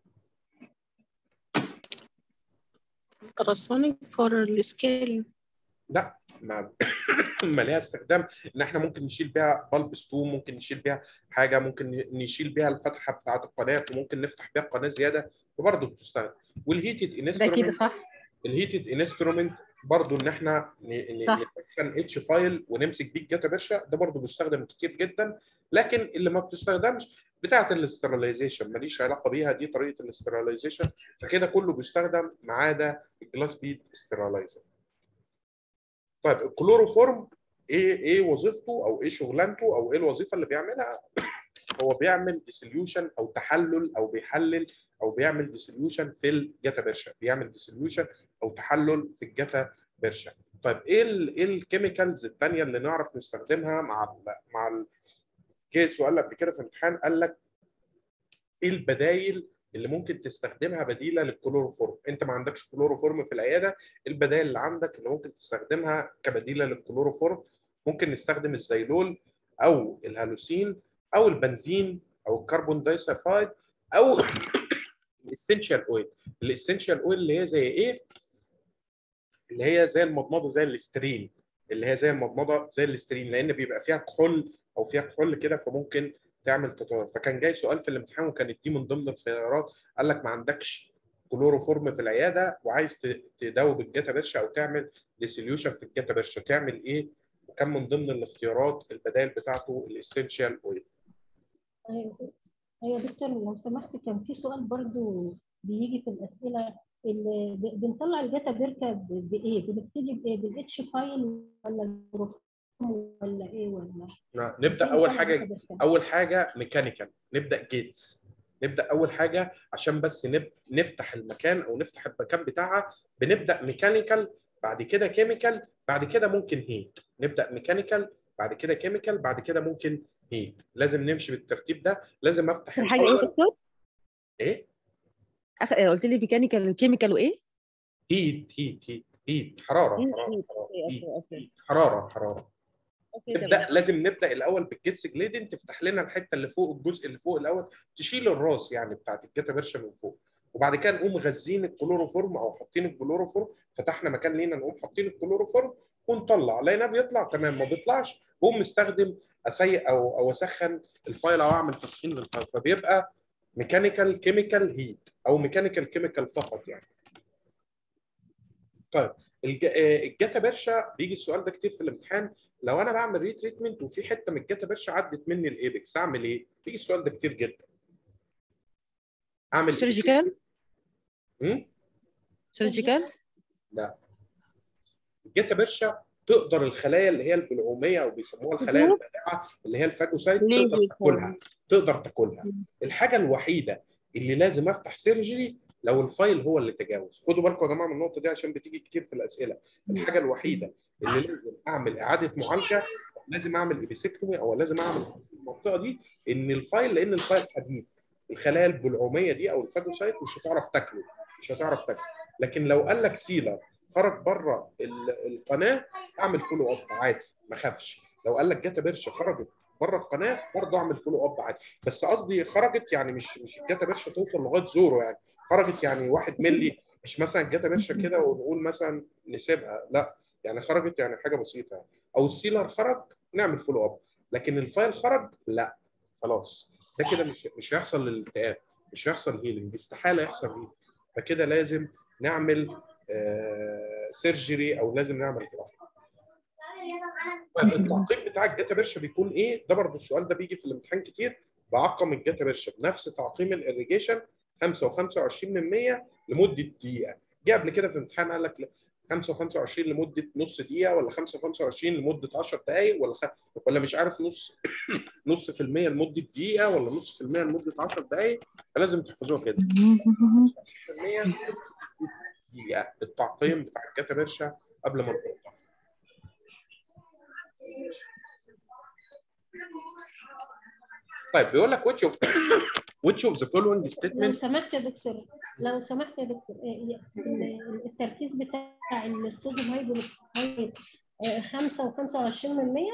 F: ultrasonic for السكيل.
A: لا ما ليها استخدام ان احنا ممكن نشيل بيها بلب ستون، ممكن نشيل بيها حاجه، ممكن نشيل بيها الفتحه بتاعه القناه، وممكن نفتح بيها قناه زياده، وبرضه بتستخدم. والهيتد
C: ده كده
A: انسترومنت،
C: صح.
A: الهيتد انسترومنت برضه ان احنا
C: صح.
A: نسخن اتش فايل ونمسك بيه الجاتا باشا، ده برضه بيستخدم كتير جدا. لكن اللي ما بتستخدمش بتاعه الاستراليزيشن ماليش علاقه بيها، دي طريقه الاستراليزيشن، فكده كله بيستخدم ما عدا الجلاس بيد استرالايزر. طيب الكلوروفورم ايه وظيفته او ايه شغلانته او ايه الوظيفه اللي بيعملها؟ هو بيعمل ديسوليوشن او تحلل او بيحلل او بيعمل ديسوليوشن في الجاتا بيرشا، بيعمل ديسوليوشن او تحلل في الجاتا بيرشا. طيب ايه الكيميكالز الثانيه اللي نعرف نستخدمها جه سؤال قبل كده في الامتحان قال لك ايه البدايل اللي ممكن تستخدمها بديله للكلوروفورم؟ انت ما عندكش كلوروفورم في العياده، البدائل اللي عندك اللي ممكن تستخدمها كبديله للكلوروفورم؟ ممكن نستخدم الزيلول او الهالوسين او البنزين او الكربون دايسلفايد او الاسينشال اويل. الاسينشال اويل اللي هي زي ايه؟ اللي هي زي المضمضه زي الاسترين، اللي هي زي المضمضه زي الاسترين، لان بيبقى فيها كحول او فيها كحول كده فممكن تعمل تطور. فكان جاي سؤال في الامتحان وكانت دي من ضمن الخيارات، قال لك ما عندكش كلوروفورم في العياده وعايز تدوب الجاتا بيرشا او تعمل ديسوليوشن في الجاتا بيرشا، تعمل ايه؟ وكان من ضمن الاختيارات البدائل بتاعته الاسينشال اويل.
G: ايوه دكتور لو سمحت، كان في سؤال برضو بيجي في الاسئله، اللي بنطلع الجاتا بيركا بايه؟ بنبتدي بايه؟ بالاتش فايل ولا البروفورم ولا ايه ولا؟
A: نبدا اول حاجه ميكانيكال، نبدا جيتس. نبدا اول حاجه عشان بس نفتح المكان او نفتح المكان بتاعها، بنبدا ميكانيكال بعد كده كيميكال بعد كده ممكن هيت. نبدا ميكانيكال بعد كده كيميكال بعد كده ممكن هيت، لازم نمشي بالترتيب ده. لازم افتح
B: حاجه ايه يا دكتور؟
A: ايه؟
B: قلت لي ميكانيكال كيميكال وايه؟
A: هيت حراره. حراره. لازم نبدا الاول بالجيتس جليدن، تفتح لنا الحته اللي فوق، الجزء اللي فوق الاول، تشيل الراس يعني بتاعت الجاتا بيرشا من فوق، وبعد كده نقوم غازين الكلوروفورم او حاطين الكلوروفورم، فتحنا مكان لينا نقوم حاطين الكلوروفورم ونطلع، لقيناه بيطلع تمام، ما بيطلعش بقوم مستخدم اسيق او اسخن الفايل او اعمل تسخين للفايل، فبيبقى ميكانيكال كيميكال هيت او ميكانيكال كيميكال فقط يعني. طيب الجاتا بيرشا بيجي السؤال ده كتير في الامتحان، لو انا بعمل ريتريتمنت وفي حته من الجاتا بيرشا عدت مني الايبكس اعمل ايه؟ بيجي السؤال ده كتير جدا. اعمل
B: سيرجيكال؟ سيرجيكال؟
A: لا، الجاتا بيرشا تقدر الخلايا اللي هي البلعوميه او بيسموها الخلايا البائعه اللي هي الفاجوسايت تقدر تاكلها. الحاجه الوحيده اللي لازم افتح سيرجري لو الفايل هو اللي تجاوز. خدوا بالكم يا جماعه من النقطه دي عشان بتيجي كتير في الاسئله. الحاجه الوحيده اللي لازم اعمل اعاده معالجه، لازم اعمل ايبيسكتومي او لازم اعمل المنطقه دي، ان الفايل، لان الفايل حديد، الخلايا البلعوميه دي او الفاجوسايت مش هتعرف تاكله، لكن لو قال لك سيلر خرج بره القناه اعمل فولو اب عادي ما اخافش. لو قال لك جاتا بيرشا خرجت بره القناه برضه اعمل فولو اب عادي، بس قصدي خرجت يعني مش الجاتا بيرشا توصل لغايه زورو، يعني خرجت يعني 1 مللي، مش مثلا الجاتا بيرشا كده ونقول مثلا نسيبها، لا يعني خرجت يعني حاجه بسيطه يعني. او السيلر خرج نعمل فولو اب، لكن الفايل خرج لا خلاص، ده كده مش هيحصل الالتئام، مش هيحصل هيلينج، استحاله يحصل هيلينج، فكده لازم نعمل سيرجري او لازم نعمل جراحه. طيب التعقيم بتاع الجاتا بيرشا بيكون ايه؟ ده برضه السؤال ده بيجي في الامتحان كتير. بعقم الجاتا بيرشا بنفس تعقيم الاريجيشن 5 و25 من 100 لمده دقيقه. جه قبل كده في الامتحان قال لك 5 و25 لمده نص دقيقه، ولا 5 و25 لمده 10 دقائق، ولا مش عارف نص في المية لمده دقيقه، ولا نص في المية لمده 10 دقائق، فلازم تحفظوها كده. 25% دقيقه التعقيم بتاع الجاتا بيرشا قبل ما نقطع. طيب بيقول لك which of the following statement.
G: لو سمحت يا دكتور التركيز بتاع الصوديوم هيدروكسيد 5 و25 من 100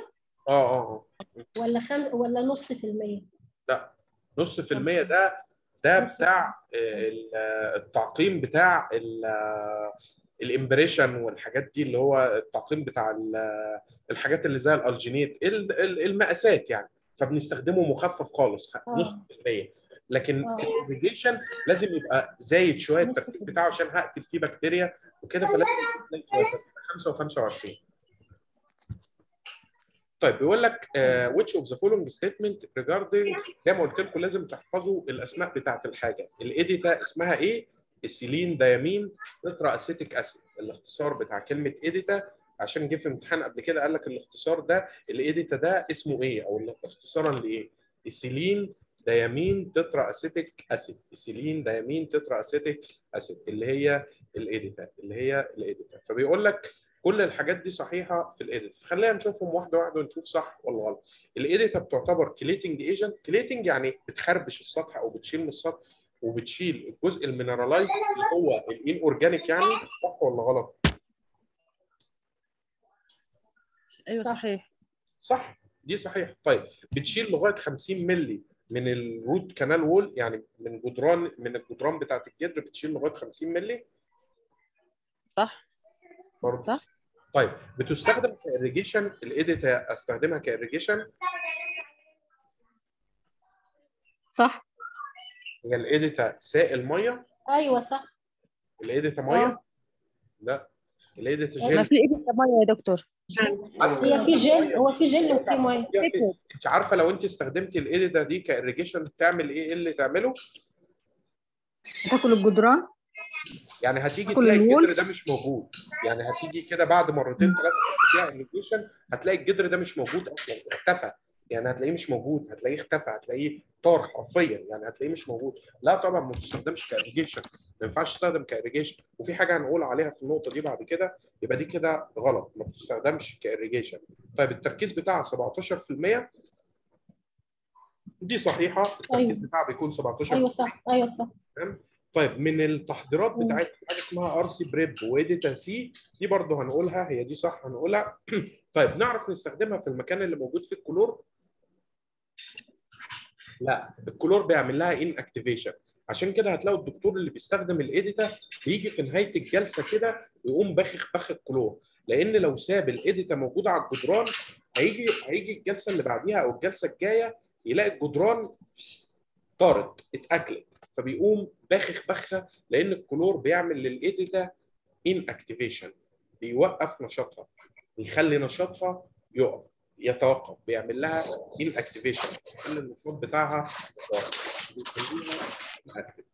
G: ولا نص في المية؟
A: لا نص في المية ده بتاع التعقيم بتاع الامبريشن والحاجات دي، اللي هو التعقيم بتاع الحاجات اللي زي الالجينيت، المقاسات يعني، فبنستخدمه مخفف خالص نص في المية. لكن الاريجيشن لازم يبقى زايد شويه التركيز بتاعه عشان هقتل فيه بكتيريا وكده، فلازم 5 و25. طيب بيقول لك which of the following statement regarding، زي ما قلت لكم لازم تحفظوا الاسماء بتاعت الحاجه. الاديتا اسمها ايه؟ السيلين ديامين تترا اسيتيك اسيد، الاختصار بتاع كلمه اديتا عشان جه في امتحان قبل كده قال لك الاختصار ده الايديتا ده اسمه ايه، او اختصارا لايه؟ ايثيلين ديامين تترا اسيتيك اسيد. ايثيلين ديامين تترا اسيتيك اسيد اللي هي الايديتا. فبيقول لك كل الحاجات دي صحيحه في الايديتا. فخلينا نشوفهم واحده واحده ونشوف صح ولا غلط. الايديتا بتعتبر كليتنج ايجنت. كليتنج يعني بتخربش السطح او بتشيل من السطح وبتشيل الجزء المينرالايز اللي هو الان اورجانيك، يعني صح ولا غلط؟
B: ايوه صحيح.
A: صح، دي صحيح. طيب بتشيل لغايه 50 مللي من الروت كانال وول، يعني من الجدران بتاعت الجدر بتشيل لغايه 50 مللي.
B: صح
A: برضه
B: صح.
A: طيب بتستخدم كإريجيشن الايديتا، استخدمها كإريجيشن؟
C: صح.
A: هي الايديتا سائل ميه؟
G: ايوه صح.
A: الايديتا ميه؟ لا، الايديتا
B: ما
A: جل.
B: في ايديتا ميه يا دكتور.
G: هي في جل، هو في جل وفي ميه.
A: انت عارفه لو انت استخدمتي الايديتا دي كإريجيشن بتعمل ايه؟ ايه اللي تعمله؟
C: تاكل الجدران.
A: يعني هتيجي
C: تاكل
A: تلاقي الجدر
C: الوولز.
A: ده مش موجود. يعني هتيجي كده بعد مرتين ثلاثه فيها إريجيشن هتلاقي الجدر ده مش موجود اصلا، اختفى. يعني هتلاقيه مش موجود، هتلاقيه اختفى، هتلاقيه طار حرفيا، يعني هتلاقيه مش موجود. لا طبعا ما بتستخدمش كإريجيشن، ما ينفعش تستخدم كإريجيشن. وفي حاجه هنقول عليها في النقطه دي بعد كده، يبقى دي كده غلط، ما بتستخدمش كإريجيشن. طيب التركيز بتاعها 17%، دي صحيحه. التركيز
G: ايوه
A: بتاعها بيكون 17%.
G: ايوه صح. ايوه صح.
A: تمام. طيب من التحضيرات بتاعتها حاجه اسمها ار سي بريب وايديتا سي، دي برضه هنقولها، هي دي صح هنقولها. طيب نعرف نستخدمها في المكان اللي موجود فيه الكلور؟ لا، الكلور بيعمل لها ان اكتيفيشن. عشان كده هتلاقوا الدكتور اللي بيستخدم الايديتا بيجي في نهايه الجلسه كده ويقوم بخ الكلور، لان لو ساب الايديتا موجوده على الجدران هيجي الجلسه اللي بعديها او الجلسه الجايه يلاقي الجدران طارت اتاكلت، فبيقوم بخه، لان الكلور بيعمل للايديتا ان اكتيفيشن، بيوقف نشاطها، بيخلي نشاطها يتوقف، بيعمل لها ان اكتيفيشن، يخلي النشاط بتاعها بيخليها inactive.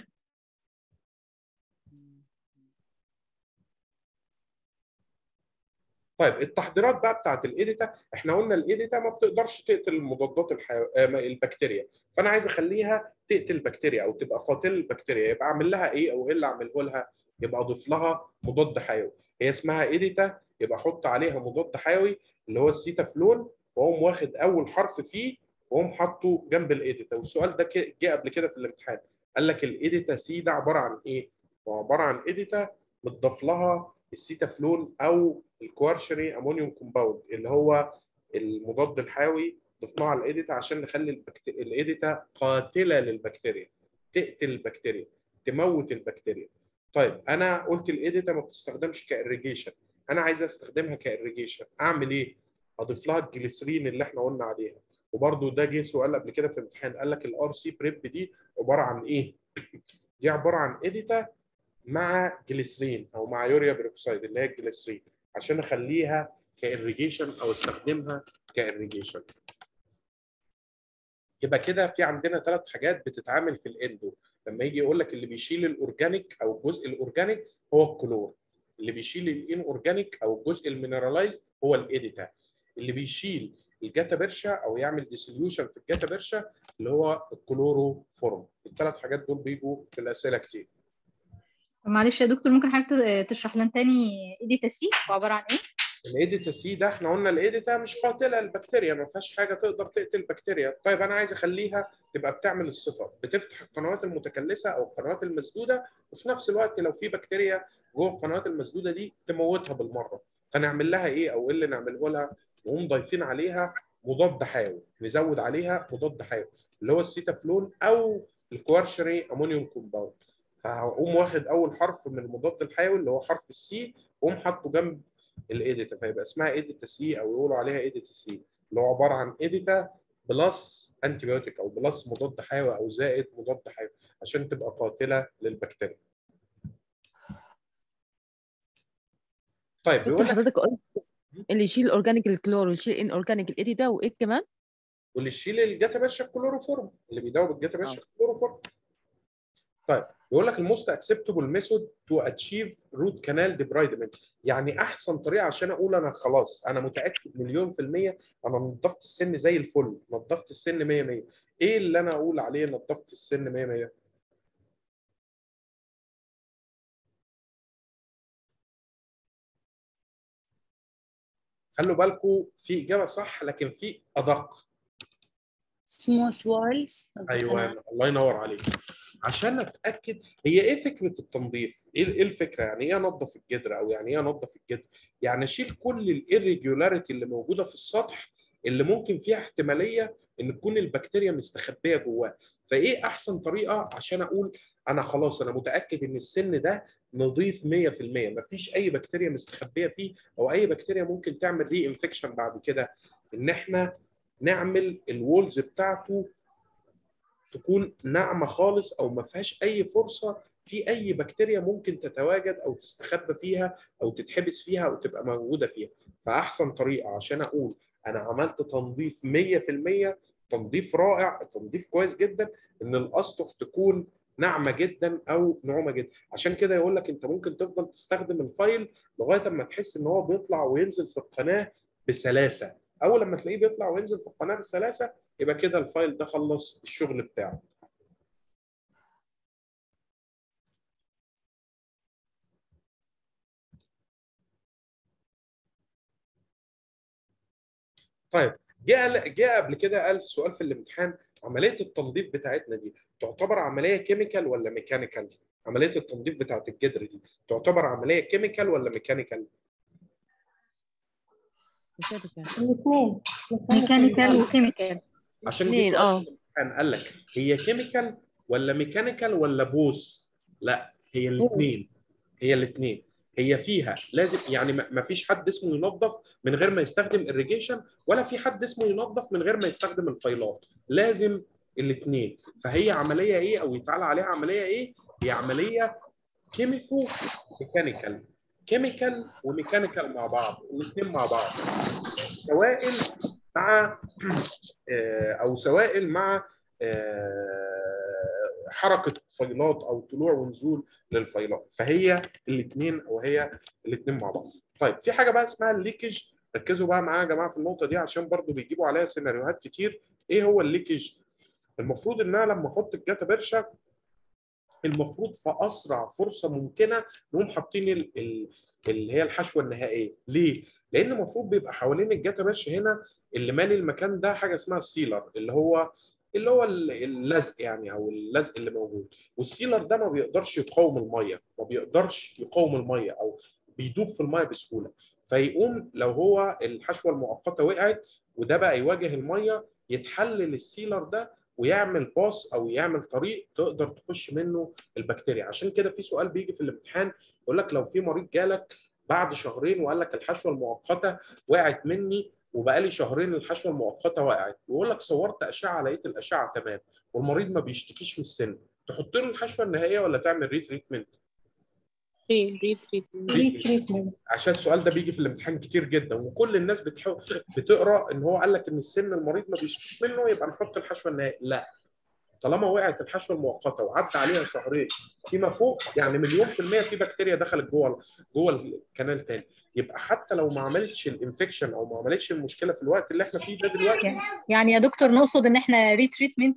A: طيب التحضيرات بقى بتاعت الايديتا، احنا قلنا الايديتا ما بتقدرش تقتل المضادات البكتيريا، فانا عايز اخليها تقتل البكتيريا او تبقى قاتل البكتيريا. يبقى اعمل لها ايه او ايه اللي اعمله لها؟ يبقى اضيف لها مضاد حيوي. هي اسمها ايديتا، يبقى احط عليها مضاد حيوي اللي هو السيتافلون، واقوم واخد اول حرف فيه واقوم حاطه جنب الايديتا. والسؤال ده جه قبل كده في الامتحان، قال لك الايديتا سي ده عباره عن ايه؟ هو عباره عن ايديتا متضاف لها السيتافلون او الكوارشري امونيوم كومباوند اللي هو المضاد الحيوي، ضفناه على الايديتا عشان نخلي الايديتا قاتله للبكتيريا، تقتل البكتيريا، تموت البكتيريا. طيب انا قلت الايديتا ما بتستخدمش كإريجيشن، انا عايز استخدمها كإريجيشن، اعمل ايه؟ اضيف لها الجليسرين اللي احنا قلنا عليها. وبرده ده جه سؤال قبل كده في الامتحان، قال لك الار سي بريب دي عباره عن ايه؟ دي عباره عن ايديتا مع جليسرين او مع يوريا بيروكسيد اللي هي الجليسرين، عشان اخليها كإريجيشن او استخدمها كإريجيشن. يبقى كده في عندنا 3 حاجات بتتعامل في الاندو. لما يجي يقول لك اللي بيشيل الاورجانيك او الجزء الاورجانيك هو الكلور، اللي بيشيل الان اورجانيك او الجزء المينرالايزد هو الايديتا، اللي بيشيل الجاتا بيرشا او يعمل ديسوليوشن في الجاتا بيرشا اللي هو الكلورو فورم. ال3 حاجات دول بيجوا في الاسئله كتير.
C: معلش يا دكتور، ممكن حضرتك تشرح لنا تاني ايديتا سي عباره عن ايه؟
A: الايديتا سي ده احنا قلنا الايديتا مش قاتله للبكتيريا، ما فيهاش حاجه تقدر تقتل البكتيريا. طيب انا عايز اخليها تبقى بتعمل الصفه، بتفتح القنوات المتكلسه او القنوات المسدوده، وفي نفس الوقت لو في بكتيريا جوه القنوات المسدوده دي تموتها بالمره. فنعمل لها ايه او ايه اللي نعمله لها؟ نقوم ضايفين عليها مضاد حيوي، نزود عليها مضاد حيوي اللي هو السيتافلون او الكوارشري امونيوم كومباوند. فهقوم واخد اول حرف من المضاد الحيوي اللي هو حرف السي واقوم حاطه جنب الايديتا، فيبقى اسمها ايديتا سي او يقولوا عليها ايديتا سي، اللي هو عباره عن ايديتا بلس انتي بايوتيك او بلس مضاد حيوي او زائد مضاد حيوي عشان تبقى قاتله للبكتيريا. طيب بيقول
B: دكتور
A: لك
B: حضرتك قلت اللي يشيل الاورجانيك الكلور ويشيل ان اورجانيك الايديتا وايه كمان؟
A: واللي يشيل الجاتا باشا الكلوروفورم، اللي بيداوي بالجاتا باشا الكلوروفورم. طيب بيقول لك الموست اكسبتبل ميثود تو اتشيف روت كانال ديبرايدمنت، يعني احسن طريقه عشان اقول انا خلاص انا متاكد مليون في الميه انا نظفت السن زي الفل، نظفت السن 100 100. ايه اللي انا اقول عليه نظفت السن 100 100؟ خلوا بالكم في اجابه صح لكن في ادق.
D: سموث وولز.
A: ايوه الله ينور عليك. عشان اتاكد هي ايه فكره التنظيف؟ ايه الفكره؟ يعني ايه انظف الجدر او يعني ايه انظف الجدر؟ يعني اشيل كل الirregularity اللي موجوده في السطح اللي ممكن فيها احتماليه ان تكون البكتيريا مستخبيه جواه. فايه احسن طريقه عشان اقول انا خلاص انا متاكد ان السن ده نظيف 100%، مفيش اي بكتيريا مستخبيه فيه او اي بكتيريا ممكن تعمل ري انفكشن بعد كده؟ ان احنا نعمل الوولز بتاعته تكون ناعمه خالص او ما فيهاش اي فرصه في اي بكتيريا ممكن تتواجد او تستخبى فيها او تتحبس فيها او تبقى موجوده فيها. فاحسن طريقه عشان اقول انا عملت تنظيف 100%، تنظيف رائع، تنظيف كويس جدا، ان الاسطح تكون ناعمه جدا او نعومه جدا. عشان كده يقول لك انت ممكن تفضل تستخدم الفايل لغايه اما تحس ان هو بيطلع وينزل في القناه بسلاسه. اول لما تلاقيه بيطلع وينزل في القناه بسلاسه يبقى كده الفايل ده خلص الشغل بتاعه. طيب جه قبل كده قال سؤال في الامتحان، عمليه التنظيف بتاعتنا دي تعتبر عمليه كيميكال ولا ميكانيكال؟ عمليه التنظيف بتاعت الجدر دي تعتبر عمليه كيميكال ولا ميكانيكال؟
G: الاثنين.
C: ميكانيكال وكيميكال.
A: عشان جه سؤال في الامتحان قال لك هي كيميكال ولا ميكانيكال ولا بوث؟ لا هي الاثنين، هي الاثنين. هي فيها لازم يعني ما فيش حد اسمه ينظف من غير ما يستخدم irrigation، ولا في حد اسمه ينظف من غير ما يستخدم الفايلات، لازم الاثنين. فهي عمليه ايه او يتقال عليها عمليه ايه؟ هي عمليه كيميكو ميكانيكال، كيميكال وميكانيكال مع بعض، الاثنين مع بعض، سوائل مع او سوائل مع حركه فيلات او طلوع ونزول للفيلات. فهي الاثنين او هي الاثنين مع بعض. طيب في حاجه بقى اسمها الليكج، ركزوا بقى معايا يا جماعه في النقطه دي عشان برضو بيجيبوا عليها سيناريوهات كتير. ايه هو الليكج؟ المفروض ان انا لما احط الجاتا برشا المفروض في اسرع فرصه ممكنه نقوم حاطين اللي هي الحشوه النهائيه. ليه؟ لان المفروض بيبقى حوالين الجاتا باش هنا اللي مالي المكان ده حاجه اسمها السيلر، اللي هو اللزق يعني او اللزق اللي موجود. والسيلر ده ما بيقدرش يقاوم الميه، ما بيقدرش يقاوم الميه او بيدوب في الميه بسهوله. فيقوم لو هو الحشوه المؤقته وقعت وده بقى يواجه الميه، يتحلل السيلر ده ويعمل باص او يعمل طريق تقدر تخش منه البكتيريا. عشان كده في سؤال بيجي في الامتحان يقول لك لو في مريض جالك بعد شهرين وقال لك الحشوه المؤقته وقعت مني وبقالي شهرين الحشوه المؤقته وقعت، ويقول لك صورت اشعه لقيت الاشعه تمام والمريض ما بيشتكيش من السن، تحط له الحشوه النهائيه ولا تعمل ريتريتمنت؟
G: ريتريتمنت.
A: عشان السؤال ده بيجي في الامتحان كتير جدا وكل الناس بتقرا ان هو قال لك ان السن المريض ما بيشتكيش منه يبقى نحط الحشوه النهائيه. لا، طالما وقعت الحشوه المؤقته وعدى عليها شهرين فيما فوق يعني مليون في المية في بكتيريا دخلت جوه الكنال تاني، يبقى حتى لو ما عملتش الانفكشن او ما عملتش المشكله في الوقت اللي احنا فيه ده دلوقتي.
C: يعني يا دكتور نقصد ان احنا ريتريتمنت،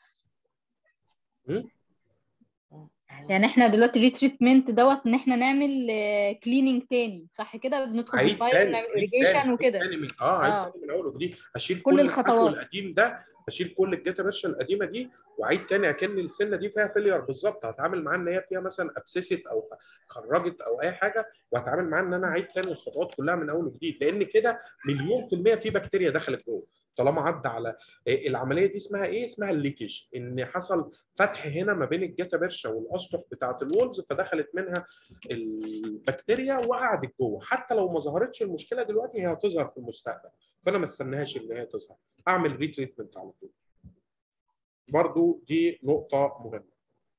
C: يعني احنا دلوقتي ريتريتمنت دوت ان احنا نعمل كليننج تاني صح كده؟ بندخل في الفايل ونعمل irrigation وكده.
A: عيد تاني من اول وجديد، اشيل
C: كل
A: الحشو
C: الخطوات
A: القديم ده، اشيل كل الجاتا باشا القديمه دي واعيد تاني اكن السنه دي فيها فيلير بالظبط. هتعامل معاها ان هي فيها مثلا ابسست او خرجت او اي حاجه، وهتعامل معاها ان انا اعيد تاني الخطوات كلها من اول وجديد، لان كده مليون في المية في بكتيريا دخلت جوه طالما عدى على العمليه دي. اسمها ايه؟ اسمها الليكج، ان حصل فتح هنا ما بين الجاتا باشا والاسطح بتاعه الولز فدخلت منها البكتيريا وقعدت جوه. حتى لو ما ظهرتش المشكله دلوقتي هي هتظهر في المستقبل، فانا ما استناهاش ان هي تظهر، اعمل ريتريتمنت على طول. برضو دي نقطه مهمه.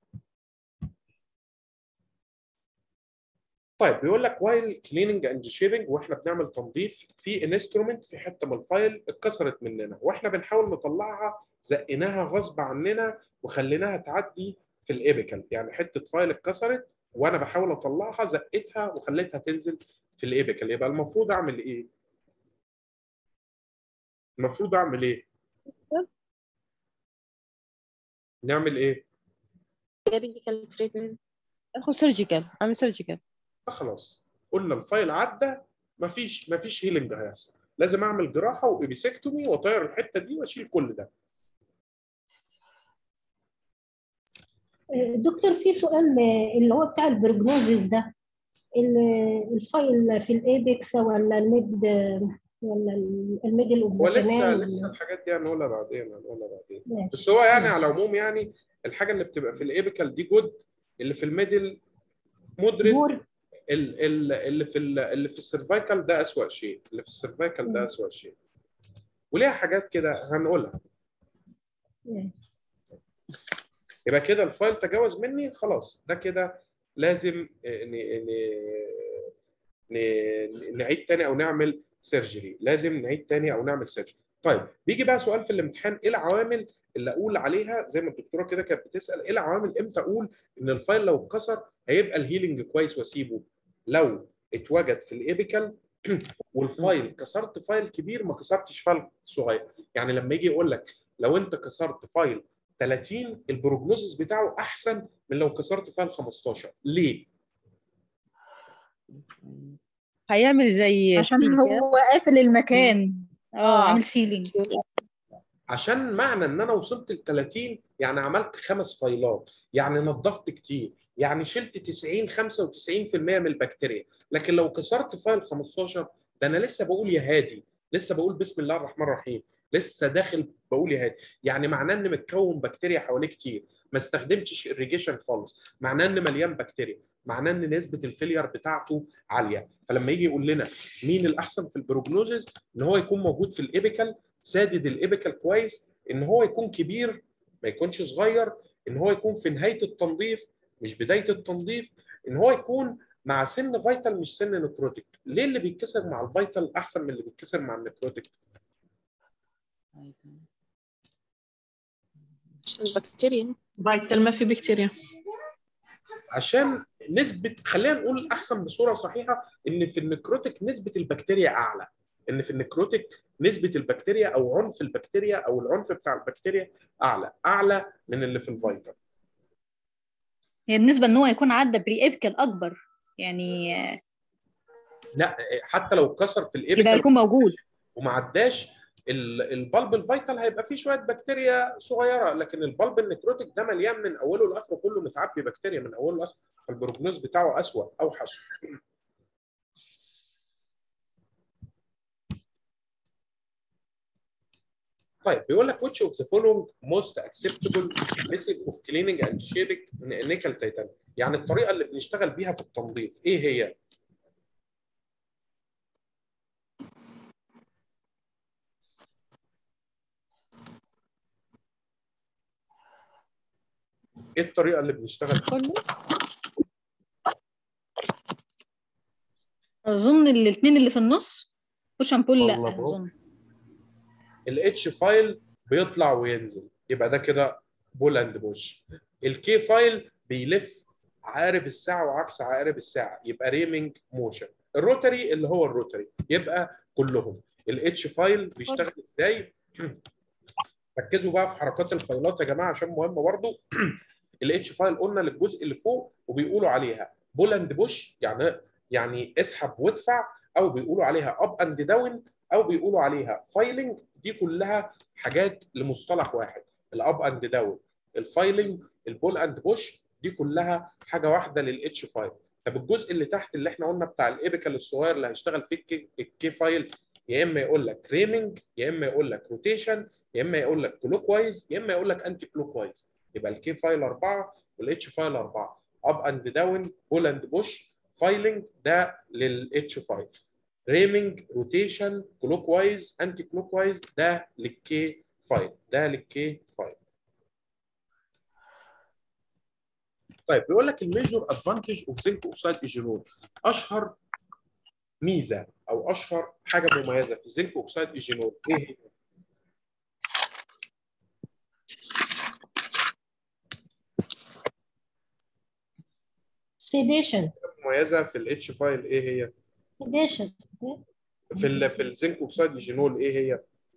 A: طيب بيقول لك وايل كليننج اند شيبنج، واحنا بنعمل تنظيف في انسترومنت في حته من الفايل اتكسرت مننا واحنا بنحاول نطلعها، زقناها غصب عننا وخليناها تعدي في الإيبيكال، يعني حته فايل اتكسرت وانا بحاول اطلعها زقتها وخليتها تنزل في الإيبيكال، يبقى المفروض اعمل ايه؟ المفروض اعمل ايه؟ نعمل ايه؟
F: سيرجيكال تريتمنت.
B: اخد سيرجيكال، اعمل سيرجيكال.
A: خلاص قلنا الفايل عدى، مفيش هيلينج هيحصل، لازم اعمل جراحه وإبيسكتومي واطير الحته دي واشيل كل ده.
G: دكتور في سؤال اللي هو بتاع البروجنوزيس ده، الفايل في الايبكس ولا الميد ولا الميدل اوف ذا
A: ولسه الحاجات دي هنقولها بعدين بس هو يعني على العموم يعني الحاجه اللي بتبقى في الإيبيكال دي جود، اللي في الميدل مودريت، اللي في السيرفايكال ده اسوأ شيء، اللي في السيرفايكال ده اسوأ شيء، وليها حاجات كده هنقولها. يبقى كده الفايل تجاوز مني خلاص، ده كده لازم نعيد تاني او نعمل سيرجري، لازم نعيد تاني او نعمل سيرجري. طيب بيجي بقى سؤال في الامتحان، ايه العوامل اللي اقول عليها زي ما الدكتوره كده كانت بتسال، ايه العوامل امتى اقول ان الفايل لو اتكسر هيبقى الهيلينج كويس واسيبه؟ لو اتوجد في الإيبيكال والفايل كسرت فايل كبير ما كسرتش فايل صغير، يعني لما يجي يقول لك لو انت كسرت فايل 30 البروجنوزس بتاعه احسن من لو كسرت فايل 15. ليه؟
B: هيعمل زي
C: عشان هو قافل المكان، عامل سيلينج.
A: عشان معنى ان انا وصلت ل 30 يعني عملت 5 فايلات، يعني نظفت كتير، يعني شلت 90 95% من البكتيريا. لكن لو كسرت فايل 15 ده انا لسه بقول يا هادي، لسه بقول بسم الله الرحمن الرحيم، لسه داخل بقول يا هادي، يعني معناه ان متكون بكتيريا حواليه كتير، ما استخدمتش irrigation خالص، معناه ان مليان بكتيريا، معناه ان نسبه الفيلير بتاعته عاليه. فلما يجي يقول لنا مين الاحسن في البروجنوزز، ان هو يكون موجود في الإيبيكال، سادد الإيبيكال كويس، ان هو يكون كبير ما يكونش صغير، ان هو يكون في نهايه التنظيف مش بدايه التنظيف، ان هو يكون مع سن فيتال مش سن نكروتيك. ليه اللي بيتكسر مع الفيتال احسن من اللي بيتكسر مع النكروتيك؟
F: عشان البكتيريا فيتال ما في بكتيريا،
A: عشان نسبه، خلينا نقول احسن بصوره صحيحه ان في النكروتيك نسبه البكتيريا اعلى، ان في النكروتيك نسبه البكتيريا او عنف البكتيريا او العنف بتاع البكتيريا اعلى من اللي في الفيتال.
C: هي بالنسبه ان هو يكون عدى بري ايبيكال اكبر يعني،
A: لا حتى لو اتكسر في الإيبيكال
C: يبقى يكون موجود
A: وما عداش البلب الفيتال هيبقى فيه شويه بكتيريا صغيره، لكن البلب النكروتيك ده مليان من اوله لاخره، كله متعبي بكتيريا من اوله لاخره، فالبروجنوز بتاعه اسوء اوحش. طيب بيقول لك which of the following most acceptable method of cleaning and shaping nickel titanium، يعني الطريقه اللي بنشتغل بيها في التنظيف ايه هي؟ ايه الطريقه اللي بنشتغل بيها؟
C: اظن الاثنين اللي في النص بوش اند بول، لا اظن
A: الاتش فايل بيطلع وينزل يبقى ده كده بول اند بوش، الكي فايل بيلف عقارب الساعه وعكس عقارب الساعه يبقى ريمينج موشن، الروتري اللي هو الروتري يبقى كلهم. الاتش فايل بيشتغل ازاي؟ ركزوا بقى في حركات الفايلات يا جماعه عشان مهمه برضو. الاتش فايل قلنا للجزء اللي فوق وبيقولوا عليها بول اند بوش، يعني اسحب وادفع، او بيقولوا عليها اب اند داون، او بيقولوا عليها فايلنج. دي كلها حاجات لمصطلح واحد، الاب اند داون، الفايلنج، البول اند بوش، دي كلها حاجه واحده للاتش فايل. طب الجزء اللي تحت اللي احنا قلنا بتاع الايبيكال الصغير اللي هيشتغل فيه الكي فايل، يا اما يقول لك ريمينج، يا اما يقول لك روتيشن، يا اما يقول لك كلوك وايز، يا اما يقول لك انتي كلوك وايز. يبقى الكي فايل 4 والاتش فايل 4، اب اند داون، بول اند بوش، فايلنج ده للاتش فايل، ريمينج، روتيشن، كلوك وايز، انتي كلوك وايز ده للكي فايل، ده للكي فايل. طيب بيقول لك الميجور ادفانتج اوف زنك اوكسايد ايجينول، اشهر ميزه او اشهر حاجه مميزه في الزنك اوكسايد ايجينول ايه هي؟
G: سيديشن.
A: مميزه في الاتش فايل ايه هي؟
G: سيديشن.
A: في الزنك اوكسيد جينول ايه هي؟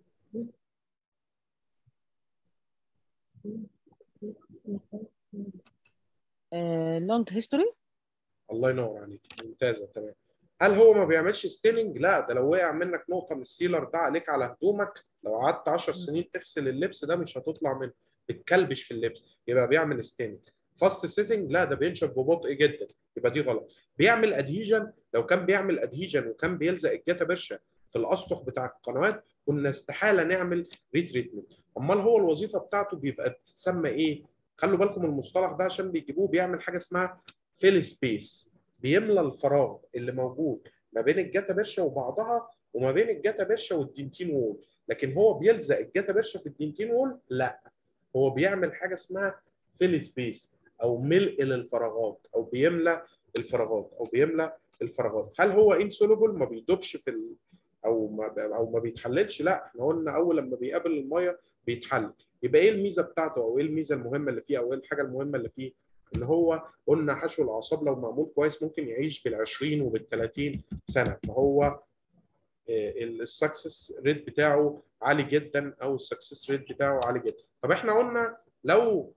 B: لونج هيستوري.
A: الله ينور عليك، ممتازه تمام. هل هو ما بيعملش ستيننج؟ لا، ده لو وقع منك نقطه من السيلر ده عليك على هدومك، لو قعدت 10 سنين تغسل اللبس ده مش هتطلع منه، بتكلبش في اللبس، يبقى بيعمل ستيننج. فاست سيتنج لا، ده بينشف ببطء جدا، يبقى دي غلط. بيعمل ادهيجن، لو كان بيعمل ادهيجن وكان بيلزق الجاتا برشا في الاسطح بتاع القنوات كنا استحاله نعمل ريتريتمنت. امال هو الوظيفه بتاعته بيبقى بتسمى ايه؟ خلوا بالكم المصطلح ده عشان بيجيبوه، بيعمل حاجه اسمها فيل سبيس، بيملى الفراغ اللي موجود ما بين الجاتا برشا وبعضها وما بين الجاتا برشا والدنتين وول. لكن هو بيلزق الجاتا برشا في الدنتين وول؟ لا، هو بيعمل حاجه اسمها فيل سبيس او ملء للفراغات، او بيملى الفراغات او بيملى الفراغات. هل هو انسولوبل ما بيدوبش في او ما بيتحللش؟ لا، احنا قلنا اول لما بيقابل الميه بيتحلل. يبقى ايه الميزه بتاعته او ايه الميزه المهمه اللي فيه او ايه الحاجه المهمه اللي فيه؟ ان هو قلنا حشو الاعصاب لو معمول كويس ممكن يعيش بال20 وبال30 سنه، فهو السكسس ريت بتاعه عالي جدا او السكسس ريت بتاعه عالي جدا. طب احنا قلنا لو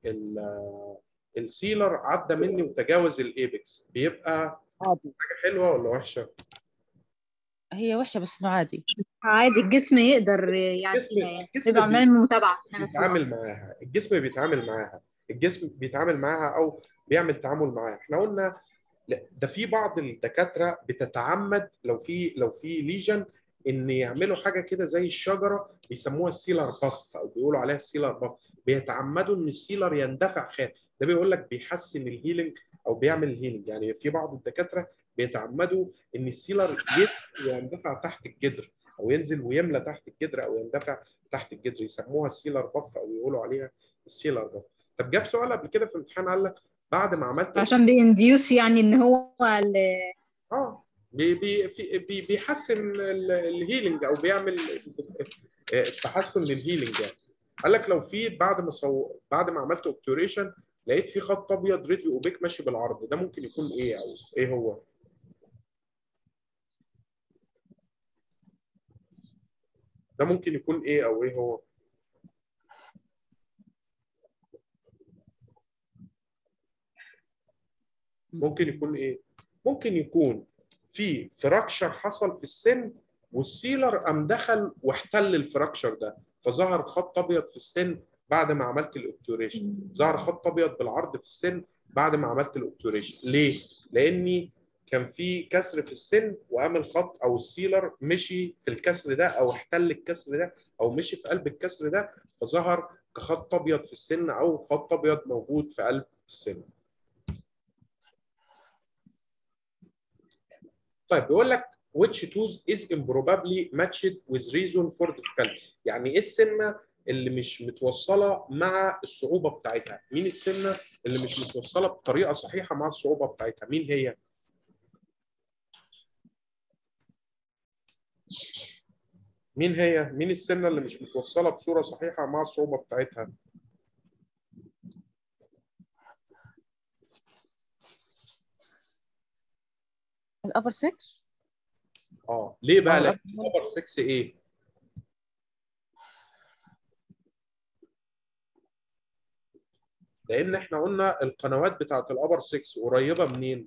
A: السيلر عدى مني وتجاوز الايبكس بيبقى
B: عادي.
A: حاجه حلوه ولا وحشه؟
B: هي وحشه بس انه عادي.
C: عادي، الجسم يقدر يعني
A: الجسم
C: يبقى عمال متابعة.
A: بيتعامل معاها، الجسم بيتعامل معاها، الجسم بيتعامل معاها او بيعمل تعامل معاها. احنا قلنا لا، ده في بعض الدكاتره بتتعمد لو في ليجن ان يعملوا حاجه كده زي الشجره بيسموها السيلر باف او بيقولوا عليها السيلر باف، بيتعمدوا ان السيلر يندفع خارج. ده بيقول لك بيحسن الهيلينج او بيعمل الهيلينج. يعني في بعض الدكاتره بيتعمدوا ان السيلر يندفع تحت الجدر او ينزل ويملى تحت الجدر او يندفع تحت الجدر، يسموها السيلر باف او يقولوا عليها السيلر باف. طب جاب سؤال قبل كده في الامتحان قال لك بعد ما عملت
C: عشان بينديوس يعني ان هو
A: بيحسن الهيلينج او بيعمل تحسن للهيلينج يعني. قال لك لو في بعد ما عملت اوبتوريشن لقيت في خط ابيض راديو اوبيك ماشي بالعرض، ده ممكن يكون ايه او ايه هو؟ ده ممكن يكون ايه او ايه هو؟ ممكن يكون ايه؟ ممكن يكون في فراكشر حصل في السن والسيلر قام دخل واحتل الفراكشر ده، فظهر خط ابيض في السن بعد ما عملت الاوبتوريشن، ظهر خط ابيض بالعرض في السن بعد ما عملت الاوبتوريشن. ليه؟ لاني كان في كسر في السن وقام الخط او السيلر مشي في الكسر ده او احتل الكسر ده او مشي في قلب الكسر ده، فظهر كخط ابيض في السن او خط ابيض موجود في قلب السن. طيب بيقول لك which tooth is improbably matched with reason for difficulty، يعني ايه السنه اللي مش متوصله مع الصعوبه بتاعتها؟ مين السنه اللي مش متوصله بطريقه صحيحه مع الصعوبه بتاعتها؟ مين هي؟ مين السنه اللي مش متوصله بصوره صحيحه مع الصعوبه بتاعتها؟
B: الابر 6.
A: ليه بقى؟ لان الابر 6 ايه؟ لان احنا قلنا القنوات بتاعت الابر 6 قريبه منين؟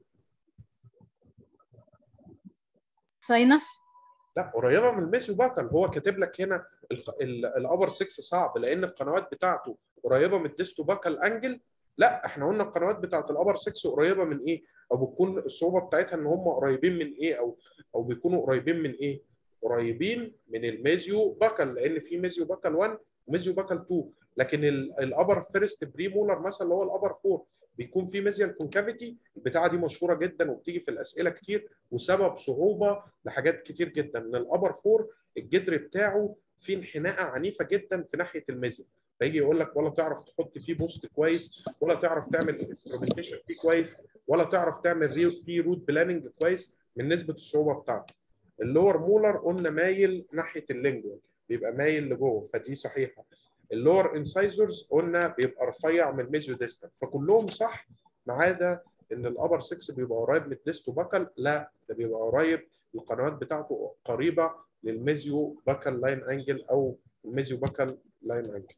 C: ساينس.
A: لا، قريبه من الميزيو باكل. هو كاتب لك هنا الابر 6 صعب لان القنوات بتاعته قريبه من الديستو باكل انجل. لا، احنا قلنا القنوات بتاعت الابر 6 قريبه من ايه؟ او بتكون الصعوبه بتاعتها ان هم قريبين من ايه او بيكونوا قريبين من ايه؟ قريبين من الميزيو باكل، لان في ميزيو باكل 1 وميزيو باكل 2. لكن الابر فيرست بريمولر مثلا اللي هو الابر 4 بيكون في ميزيال كونكافيتي. البتاعه دي مشهوره جدا وبتيجي في الاسئله كتير وسبب صعوبه لحاجات كتير جدا. من الابر 4 الجدر بتاعه فيه انحناءه عنيفه جدا في ناحيه الميزيال، فيجي يقول لك ولا تعرف تحط فيه بوست كويس، ولا تعرف تعمل انسترومنتيشن فيه كويس، ولا تعرف تعمل فيه روت بلاننج كويس من نسبه الصعوبه بتاعته. اللور مولر قلنا مايل ناحيه اللينجوال، بيبقى مايل لجوه، فدي صحيحه. اللور انسايزرز قلنا بيبقى رفيع من الميزيو ديستال، فكلهم صح ما عدا ان الابر 6 بيبقى قريب من الديستو باكل، لا ده بيبقى قريب، القنوات بتاعته قريبه للميزيو باكل لاين انجل او الميزيو باكل لاين انجل.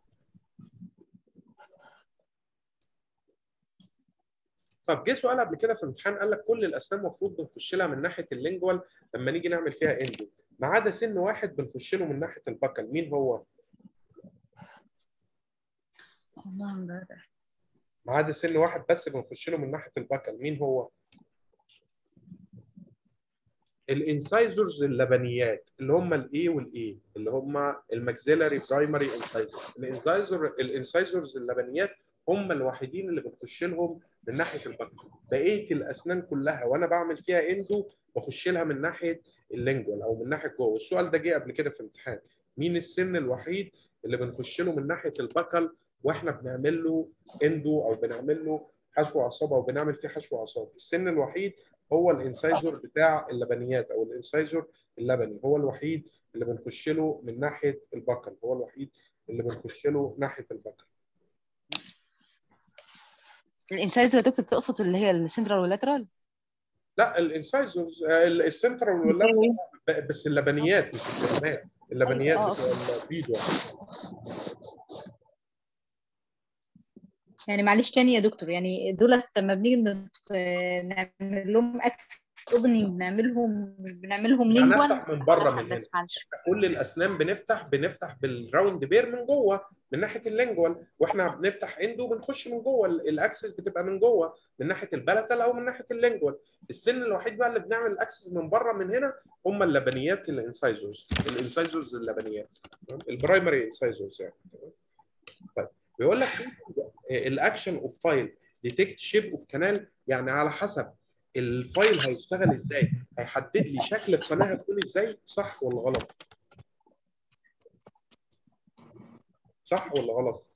A: طب جه سؤال قبل كده في الامتحان قال لك كل الاسنان المفروض بنخش لها من ناحيه اللينجوال لما نيجي نعمل فيها اندو، ما عدا سن واحد بنخش له من ناحيه الباكل، مين هو؟ ما عدا سن واحد بس بنخش له من ناحيه الباكل، مين هو؟ الانسايزرز اللبنيات اللي هم الاي والاي، اللي هم الماكسيلاري برايمري انسايزر. الانسايزرز اللبنيات هم الوحيدين اللي بنخش لهم من ناحيه الباكل. بقيه الاسنان كلها وانا بعمل فيها اندو بخش لها من ناحيه اللينجوال او من ناحيه جوه. والسؤال ده جه قبل كده في امتحان، مين السن الوحيد اللي بنخش له من ناحيه الباكل واحنا بنعمل له اندو او بنعمل له حشو عصابه او بنعمل فيه حشو عصابه؟ السن الوحيد هو الانسايزر بتاع اللبنيات او الانسايزر اللبني، هو الوحيد اللي بنخش له من ناحيه البكل، هو الوحيد اللي بنخش له ناحيه البكل.
B: الانسايزر يا دكتور تقصد اللي هي السنترال واللاترال؟
A: لا الانسايزرز السنترال واللاترال بس اللبنيات مش الكلمات، اللبنيات بتوع الفيديو.
C: يعني معلش تاني يا دكتور، يعني دولت لما بنيجي نعمل لهم اكسس اوبننج بنعملهم لينجوال
A: هنفتح من بره من هنا.
C: بس معلش
A: كل الاسنان بنفتح بالراوند بير من جوه من ناحيه اللينجوال، واحنا بنفتح اندو بنخش من جوه، الاكسس بتبقى من جوه من ناحيه البلاتال او من ناحيه اللينجوال. السن الوحيد بقى اللي بنعمل الاكسس من بره من هنا هم اللبنيات، الانسايزرز اللبنيات، البرايمري انسايزرز يعني. طيب بيقول لك الاكشن اوف فايل ديتكت شيب اوف كانال، يعني على حسب الفايل هيشتغل ازاي هيحدد لي شكل القناه هتكون ازاي، صح ولا غلط؟ صح ولا غلط؟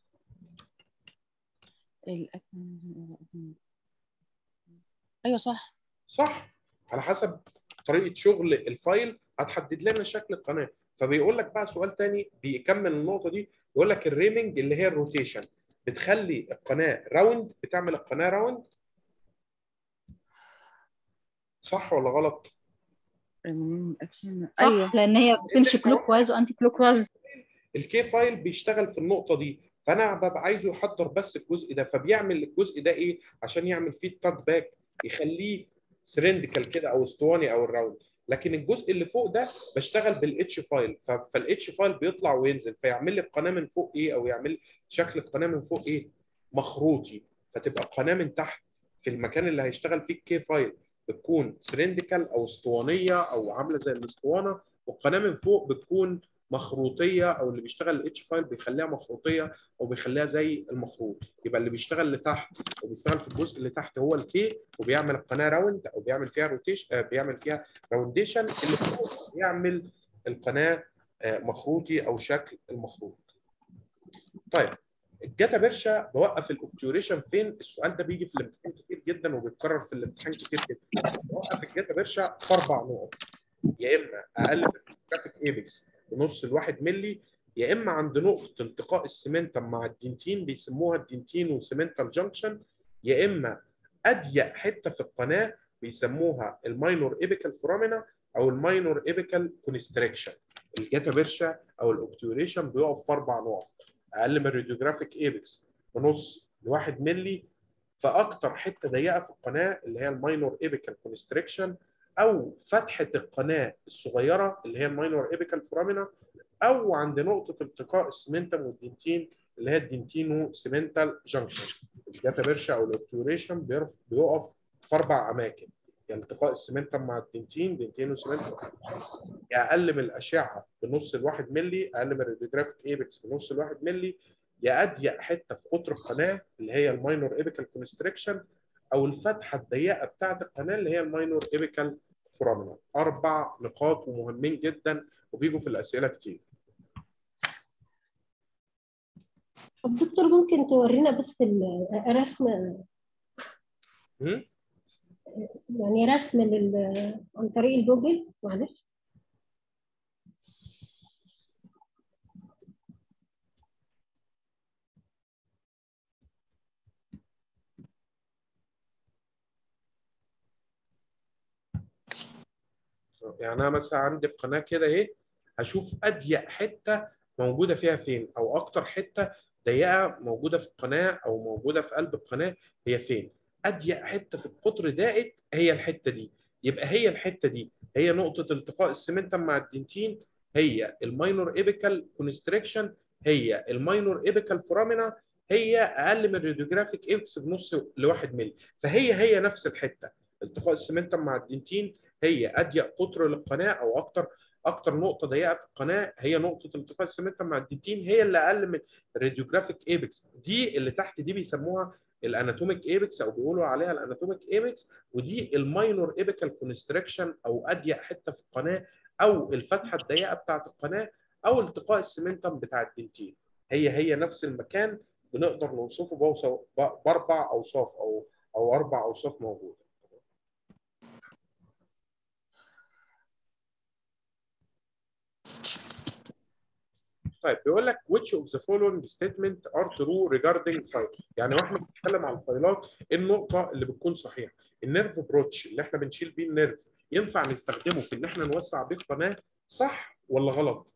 B: ايوه صح.
A: صح، على حسب طريقه شغل الفايل هتحدد لنا شكل القناه. فبيقول لك بقى سؤال تاني بيكمل النقطه دي، يقول لك الريمنج اللي هي الروتيشن بتخلي القناه راوند، بتعمل القناه راوند، صح ولا غلط؟
C: صح
B: ايوه
C: لان هي بتمشي كلوك وايز وانتي كلوك وايز.
A: الكي فايل بيشتغل في النقطه دي، فانا ببقى عايزه يحضر بس الجزء ده، فبيعمل الجزء ده ايه عشان يعمل فيه التاك باك، يخليه سرندكال كده او اسطواني او الراوند. لكن الجزء اللي فوق ده بشتغل بالاتش فايل، فالاتش فايل بيطلع وينزل فيعمل لي القناه من فوق ايه، او يعمل شكل القناه من فوق ايه، مخروطي. فتبقى القناه من تحت في المكان اللي هيشتغل فيه الكي فايل بتكون سرندكال او اسطوانيه او عامله زي الاسطوانه، والقناه من فوق بتكون مخروطيه، او اللي بيشتغل الاتش فايل بيخليها مخروطيه او بيخليها زي المخروط. يبقى اللي بيشتغل لتحت وبيشتغل في الجزء اللي تحت هو الكي، وبيعمل القناه راوند او بيعمل فيها روتيشن، بيعمل فيها راونديشن. اللي فوق بيعمل القناه مخروطي او شكل المخروط. طيب الجاتا بيرشا بوقف الاوبتيوريشن فين؟ السؤال ده بيجي في الامتحان كتير جدا وبيتكرر في الامتحان كتير جدا. بوقف الجاتا بيرشا في 4 نقط، يا اما اقل من الجرافيك ايبكس بنص ال1 مللي، يا اما عند نقطه التقاء السمنتم مع الدنتين بيسموها الدنتين وسمنتال جانكشن، يا اما اضيق حته في القناه بيسموها الماينور ايبيكال فورامينا او الماينور ايبيكال كونستريكشن. الجاتا بيرشا او الاوبتيوريشن بيقف في 4 نقط، اقل من الراديوجرافيك ايبكس بنص ل1 مللي، فاكتر حته ضيقه في القناه اللي هي الماينور ايبيكال كونستريكشن، او فتحه القناه الصغيره اللي هي الماينور ايبيكال فورامينا، او عند نقطه التقاء السمنتم والدنتين اللي هي الدنتينو سمنتال جانكشن. الجاتا بيرشا او الاوبتيوريشن بيقف في 4 اماكن، يعني التقاء السمنتم مع الدنتين دنتينو سمنتال، يا اقل من الاشعه بنص ال1 مللي، اقل من الراديوجرافيك ايبكس بنص ال1 مللي، يا اضيق حته في قطر القناه اللي هي الماينور ايبيكال كونستريكشن، او الفتحه الضيقه بتاعه القناه اللي هي الماينور ايبيكال فورامينا. 4 نقاط ومهمين جدا وبيجوا في الاسئله كتير.
G: طب دكتور ممكن تورينا بس الرسم، يعني رسم عن طريق الجوجل معلش؟
A: يعني انا مثلا عندي القناه كده اهي، هشوف اضيق حته موجوده فيها فين، او اكتر حته ضيقه موجوده في القناه او موجوده في قلب القناه هي فين. اضيق حته في القطر ضاقت هي الحته دي، يبقى هي الحته دي هي نقطه التقاء السمنتم مع الدنتين، هي الماينور ايبيكال كونستريكشن، هي الماينور ايبيكال فورامينا، هي اقل من الراديوجرافيك ايبكس بنص ل1 مللي. فهي نفس الحته، التقاء السمنتم مع الدنتين هي اضيق قطر للقناه، او اكتر نقطه ضيقه في القناه هي نقطه التقاء السمنتم مع الدنتين، هي اللي اقل من الراديوجرافيك ايبكس. دي اللي تحت دي بيسموها الاناتوميك ايبكس، او بيقولوا عليها الاناتوميك ايبكس، ودي الماينور ايبيكال كونستريكشن، او اضيق حته في القناه، او الفتحه الضيقه بتاعه القناه، او التقاء السمنتم بتاع الدنتين. هي نفس المكان، بنقدر نوصفه باربع اوصاف، او 4 اوصاف موجوده. طيب بيقول لك which of the following statement are true regarding file. يعني واحنا بنتكلم عن الفايلات، ايه النقطه اللي بتكون صحيحه؟ النيرف بروتش اللي احنا بنشيل بيه النيرف ينفع نستخدمه في ان احنا نوسع بيه قناه، صح ولا غلط؟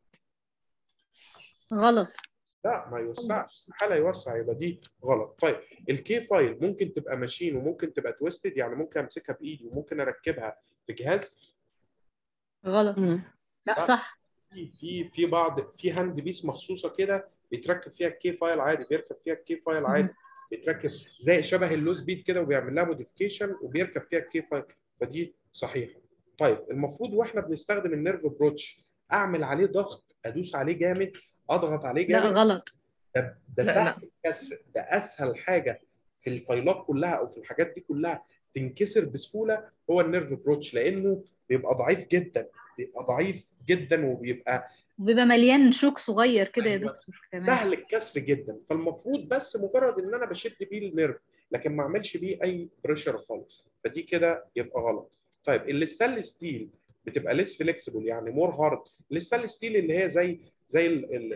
C: غلط.
A: لا ما يوسعش، حاله يوسع يبقى دي غلط. طيب الكي فايل ممكن تبقى ماشين وممكن تبقى تويستد، يعني ممكن امسكها بايدي وممكن اركبها في جهاز.
C: غلط. لا صح.
A: في بعض، في هاند بيس مخصوصه كده بيتركب فيها الكي فايل عادي، بيركب فيها الكي فايل عادي، بيتركب زي شبه اللوز بيت كده وبيعمل لها موديفيكيشن وبيركب فيها الكي فايل، فدي صحيحه. طيب المفروض واحنا بنستخدم النيرف بروتش اعمل عليه ضغط، ادوس عليه جامد، اضغط عليه
C: لا
A: جامد؟
C: غلط.
A: ده سهل الكسر، ده اسهل حاجه في الفايلات كلها او في الحاجات دي كلها تنكسر بسهوله هو النيرف بروتش، لانه بيبقى ضعيف جدا، بيبقى ضعيف جدا، وبيبقى
C: مليان شوك صغير كده يا
A: أيوة.
C: دكتور كمان.
A: سهل الكسر جدا، فالمفروض بس مجرد ان انا بشد بيه النيرف، لكن ما اعملش بيه اي بريشر خالص، فدي كده يبقى غلط. طيب الستانلس ستيل بتبقى ليس فليكسبل يعني مور هارد. الستانلس ستيل اللي هي زي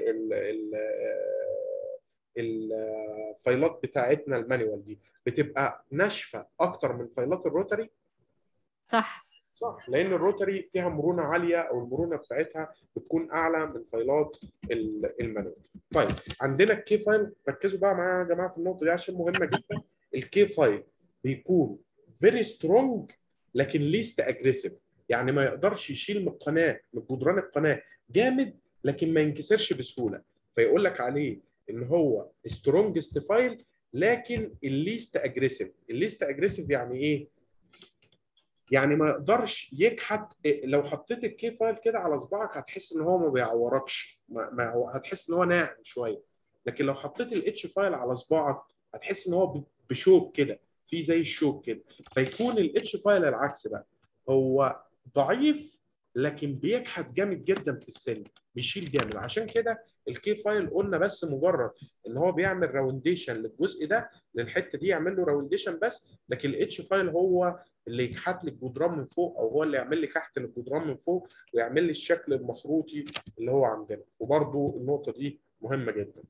A: الفايلات بتاعتنا المانيوال دي بتبقى ناشفه اكتر من فايلات الروتري.
C: صح.
A: صح، لان الروتري فيها مرونه عاليه، او المرونه بتاعتها بتكون اعلى من فايلات المانوال. طيب عندنا الكي فايل، ركزوا بقى معايا يا جماعه في النقطه دي عشان مهمه جدا. الكي فايل بيكون فيري سترونج لكن ليست اجريسيف، يعني ما يقدرش يشيل من القناه، من جدران القناه جامد، لكن ما ينكسرش بسهوله، فيقول لك عليه ان هو سترونجست فايل لكن الليست اجريسيف. الليست اجريسيف يعني ايه؟ يعني ما يقدرش يكحت. لو حطيت الكي فايل كده على صباعك هتحس ان هو ما بيعوركش، هتحس ان هو ناعم شويه، لكن لو حطيت الاتش فايل على صباعك هتحس ان هو بشوك كده، في زي الشوك كده. فيكون الاتش فايل العكس بقى، هو ضعيف لكن بيكحت جامد جدا في السن، بيشيل جامد. عشان كده الكي فايل قلنا بس مجرد ان هو بيعمل راونديشن للجزء ده، للحته دي يعمل له راونديشن بس، لكن الاتش فايل هو اللي يكحت لي الجدران من فوق، او هو اللي يعمل لي كحت للجدران من فوق ويعمل لي الشكل المخروطي اللي هو عندنا. وبرده النقطه دي مهمه جدا.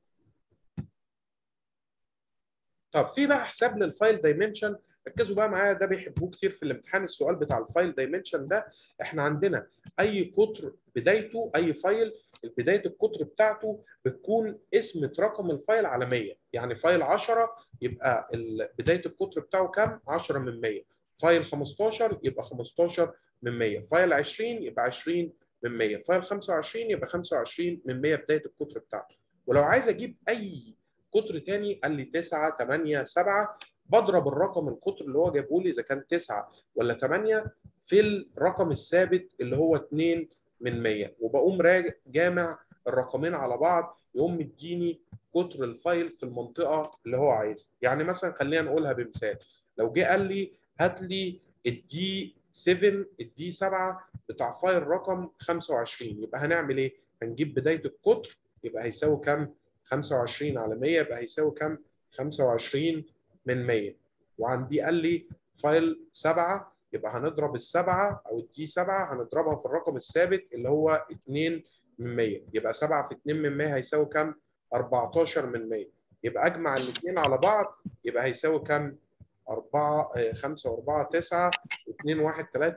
A: طب في بقى حساب للفايل دايمنشن، ركزوا بقى معايا، ده بيحبوه كتير في الامتحان، السؤال بتاع الفايل دايمنشن ده. احنا عندنا اي قطر بدايته، اي فايل بدايه القطر بتاعته بتكون اسم رقم الفايل على 100. يعني فايل 10 يبقى بدايه القطر بتاعه كام؟ 10 من 100. فايل 15 يبقى 15 من 100. فايل 20 يبقى 20 من 100. فايل 25 يبقى 25 من 100 بدايه القطر بتاعته. ولو عايز اجيب اي قطر تاني قال لي 9 8 7، بضرب الرقم القطر اللي هو جابه لي اذا كان 9 ولا 8 في الرقم الثابت اللي هو 2 من 100، وبقوم جامع الرقمين على بعض يقوم مديني قطر الفايل في المنطقه اللي هو عايزها. يعني مثلا خلينا نقولها بمثال، لو جه قال لي هات لي الدي 7 الدي 7 بتاع فايل رقم 25، يبقى هنعمل ايه؟ هنجيب بدايه القطر يبقى هيساوي كام؟ 25 على 100 يبقى هيساوي كام؟ 25 من 100. وعندي قال لي فايل 7 يبقى هنضرب السبعه او الدي 7 هنضربها في الرقم الثابت اللي هو 2 من 100، يبقى 7 في 2 من 100 هيساوي كام؟ 14 من 100. يبقى اجمع الاثنين على بعض يبقى هيساوي كام؟ 4 5 و4 9 2 1 3،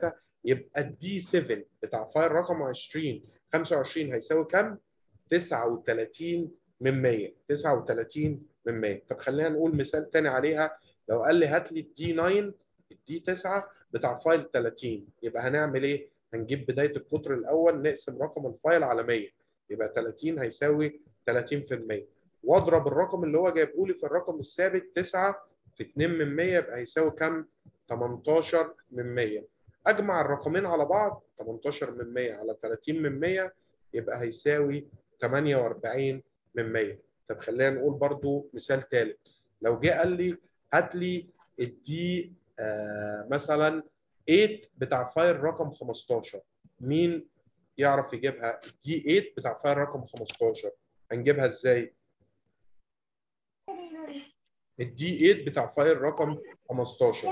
A: يبقى الدي 7 بتاع فايل رقم 25 هيساوي كام؟ 39 من 100. 39 من 100. طب خلينا نقول مثال تاني عليها. لو قال لي هات لي الدي 9 الدي 9 بتاع فايل 30، يبقى هنعمل ايه؟ هنجيب بدايه القطر الاول نقسم رقم الفايل على 100، يبقى 30 هيساوي 30%، واضرب الرقم اللي هو جايبه لي في الرقم الثابت 9 في 2 من 100 يبقى هيساوي كام؟ 18 من 100. اجمع الرقمين على بعض 18 من 100 على 30 من 100 يبقى هيساوي 48 من 100. طب خلينا نقول برضو مثال ثالث. لو جه قال لي هات لي الدي مثلا 8 بتاع فايل رقم 15، مين يعرف يجيبها؟ الدي 8 بتاع فايل رقم 15 هنجيبها ازاي؟ الدي 8 بتاع فايل رقم 15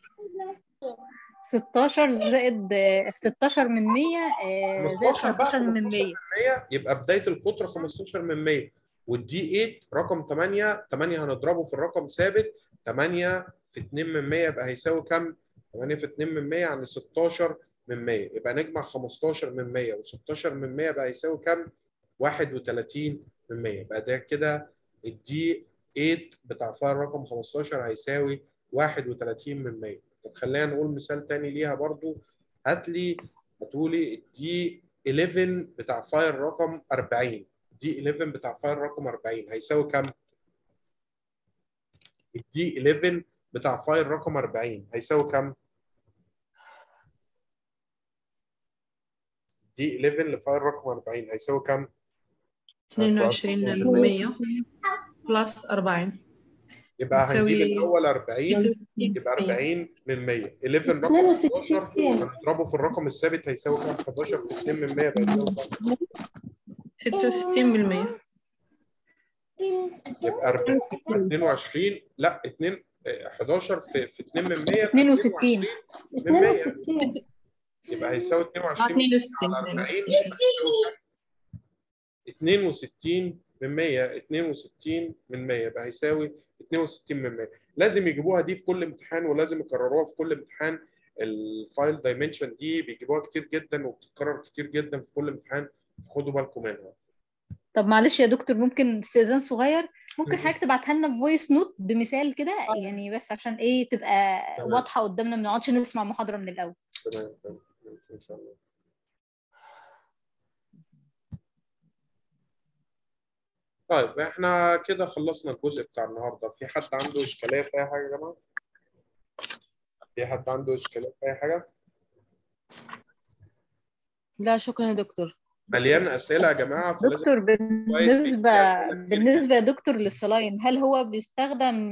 C: 16 زائد 16 من 100 زائد
A: 15 بقى
C: 15 من
A: 15
C: 100.
A: من 100 يبقى بدايه القطر 15 من 100. والدي 8 رقم 8 هنضربه في الرقم ثابت 8 في 2 من 100 يبقى هيساوي كام؟ 8 في 2 من 100 يعني 16 من 100. يبقى نجمع 15 من 100 و16 من 100 يبقى هيساوي كام؟ 31 من 100. يبقى ده كده الدي 8 بتاع فايل رقم 15 هيساوي 31 من 100. طب خلينا نقول مثال تاني ليها برضو. هاتولي الدي 11 بتاع فايل رقم 40. دي 11 بتاع فايل رقم 40 هيساوي كام؟ الدي 11 بتاع فايل رقم 40 هيساوي كام؟ دي 11 لفايل رقم 40 هيساوي كام؟
F: 22 من 100 بلس 40
A: يبقى هنجيب
F: تساوي
A: الاول 40 يبقى 40 من 100. 11 رقم 11 هنضربه في الرقم الثابت هيساوي كام؟ 11 في 2 من 100 هيساوي كام؟
F: 66 بالمية.
A: يبقى 22 لا 2 11 في 2 من 100
C: 62
A: من 100 يبقى هيساوي 22 على 40 62 من 100. 62 من 100 يبقى هيساوي 62 من 100. لازم يجيبوها دي في كل امتحان ولازم يكرروها في كل امتحان. الفايل دايمنشن دي بيجيبوها كتير جدا وبتتكرر كتير جدا في كل امتحان، خدوا بالكم منها.
C: طب معلش يا دكتور، ممكن استئذان صغير؟ ممكن حضرتك تبعتها لنا في فويس نوت بمثال كده يعني، بس عشان ايه تبقى واضحه قدامنا، ما نقعدش نسمع محاضره من الاول.
A: تمام ان شاء الله. طيب احنا كده خلصنا الجزء بتاع النهارده. في حد عنده اشكاليه في اي حاجه يا جماعه؟ في حد عنده اشكاليه في اي حاجه؟
B: لا شكرا يا دكتور.
A: مليان اسئله يا جماعه فلازم
C: دكتور
A: كويس.
C: بالنسبه يا دكتور للصلاين، هل هو بيستخدم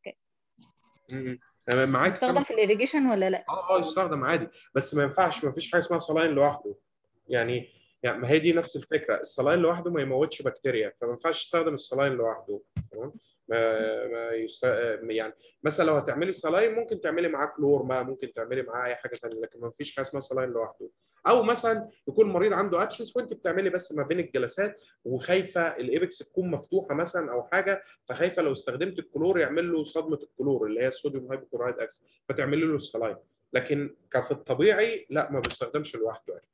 A: معاك
C: بيستخدم في الإيريجيشن ولا لا؟
A: يستخدم عادي، بس ما ينفعش، ما فيش حاجه اسمها صلاين لوحده. يعني ما هي دي نفس الفكره. الصلاين لوحده ما يموتش بكتيريا، فما ينفعش تستخدم الصلاين لوحده. تمام؟ يعني مثلا لو هتعملي صلاين ممكن تعملي معاه كلور، ما ممكن تعملي معاه اي حاجه ثانيه، لكن ما فيش حاجه اسمها صلاين لوحده. او مثلا يكون مريض عنده اتشس وانت بتعملي بس ما بين الجلسات وخايفه الايبكس تكون مفتوحه مثلا او حاجه، فخايفه لو استخدمت الكلور يعمل له صدمه الكلور اللي هي الصوديوم هايبوكلورايد اكسيد فتعملي له الصلاين. لكن في الطبيعي لا، ما بيستخدمش لوحده يعني.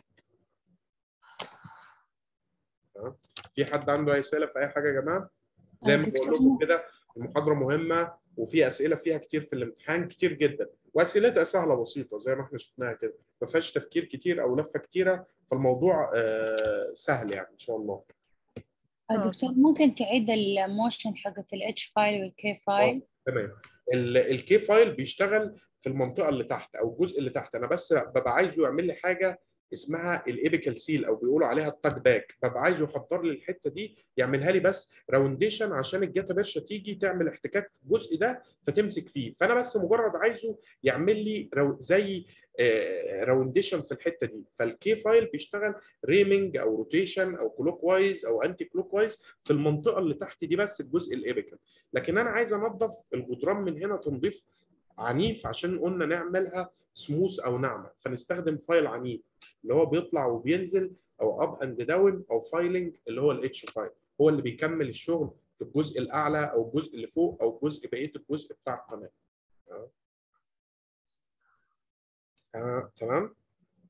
A: تمام؟ في حد عنده اي اسئله في اي حاجه يا جماعه؟ زي ما بقول لكم كده المحاضره مهمه وفي اسئله فيها كتير في الامتحان كتير جدا، واسئلتها سهله بسيطه زي ما احنا شفناها كده، ما فيهاش تفكير كتير او لفه كتيره، فالموضوع سهل يعني ان شاء الله.
D: دكتور ممكن تعيد الموشن حقت الاتش فايل والكي فايل؟
A: تمام. الكي فايل بيشتغل في المنطقه اللي تحت او الجزء اللي تحت. انا بس ببقى عايزه يعمل لي حاجه اسمها الايبيكال سيل او بيقولوا عليها التاج باك، ببقى عايزه يحضر لي الحته دي يعملها لي بس راونديشن عشان الجاتا باشا تيجي تعمل احتكاك في الجزء ده فتمسك فيه، فانا بس مجرد عايزه يعمل لي زي راونديشن في الحته دي. فالكي فايل بيشتغل ريمنج او روتيشن او كلوك وايز او انتي كلوك وايز في المنطقه اللي تحت دي بس الجزء الايبيكال. لكن انا عايز انظف الجدران من هنا تنظيف عنيف عشان قلنا نعملها سموث او ناعمه، فنستخدم فايل عنيف اللي هو بيطلع وبينزل او اب اند داون او فايلنج اللي هو الاتش فايل، هو اللي بيكمل الشغل في الجزء الاعلى او الجزء اللي فوق او الجزء بقيه الجزء بتاع القناه. تمام.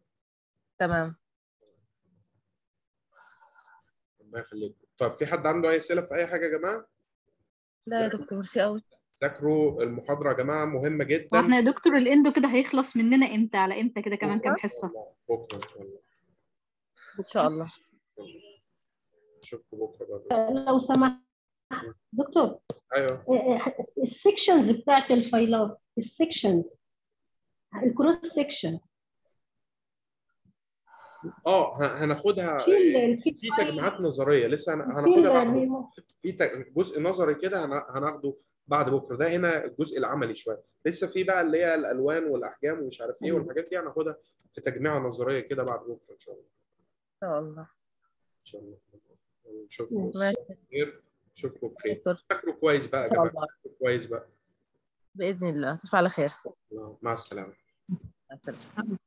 B: تمام.
A: الله يخليك. طب في حد عنده اي اسئله في اي حاجه يا جماعه؟
B: لا يا دكتور ميرسي قوي.
A: ذاكروا المحاضره يا جماعه، مهمه جدا.
C: واحنا يا دكتور الاندو كده هيخلص مننا امتى على امتى كده كمان كام حصه؟
A: بكره ان شاء الله.
B: ان شاء الله.
A: اشوفكم بكره بقى.
G: لو سمحت دكتور.
A: ايوه.
G: السكشنز بتاعت الفايلات، السكشنز، الكروس سكشن
A: هناخدها في تجميعات نظريه لسه هناخدها بعد. في جزء نظري كده هناخده بعد بكره. ده هنا الجزء العملي شويه، لسه في بقى اللي هي الالوان والاحجام ومش عارف ايه والحاجات دي هناخدها في تجميعه نظريه كده بعد بكره ان شاء الله.
B: ان شاء الله.
A: ان شاء الله. نشوفكم بخير. نشوفكم بخير. ذاكروا كويس بقى يا جماعه. كويس بقى
B: باذن الله. تصبحوا على خير.
A: مع السلامه.
B: مع السلامه.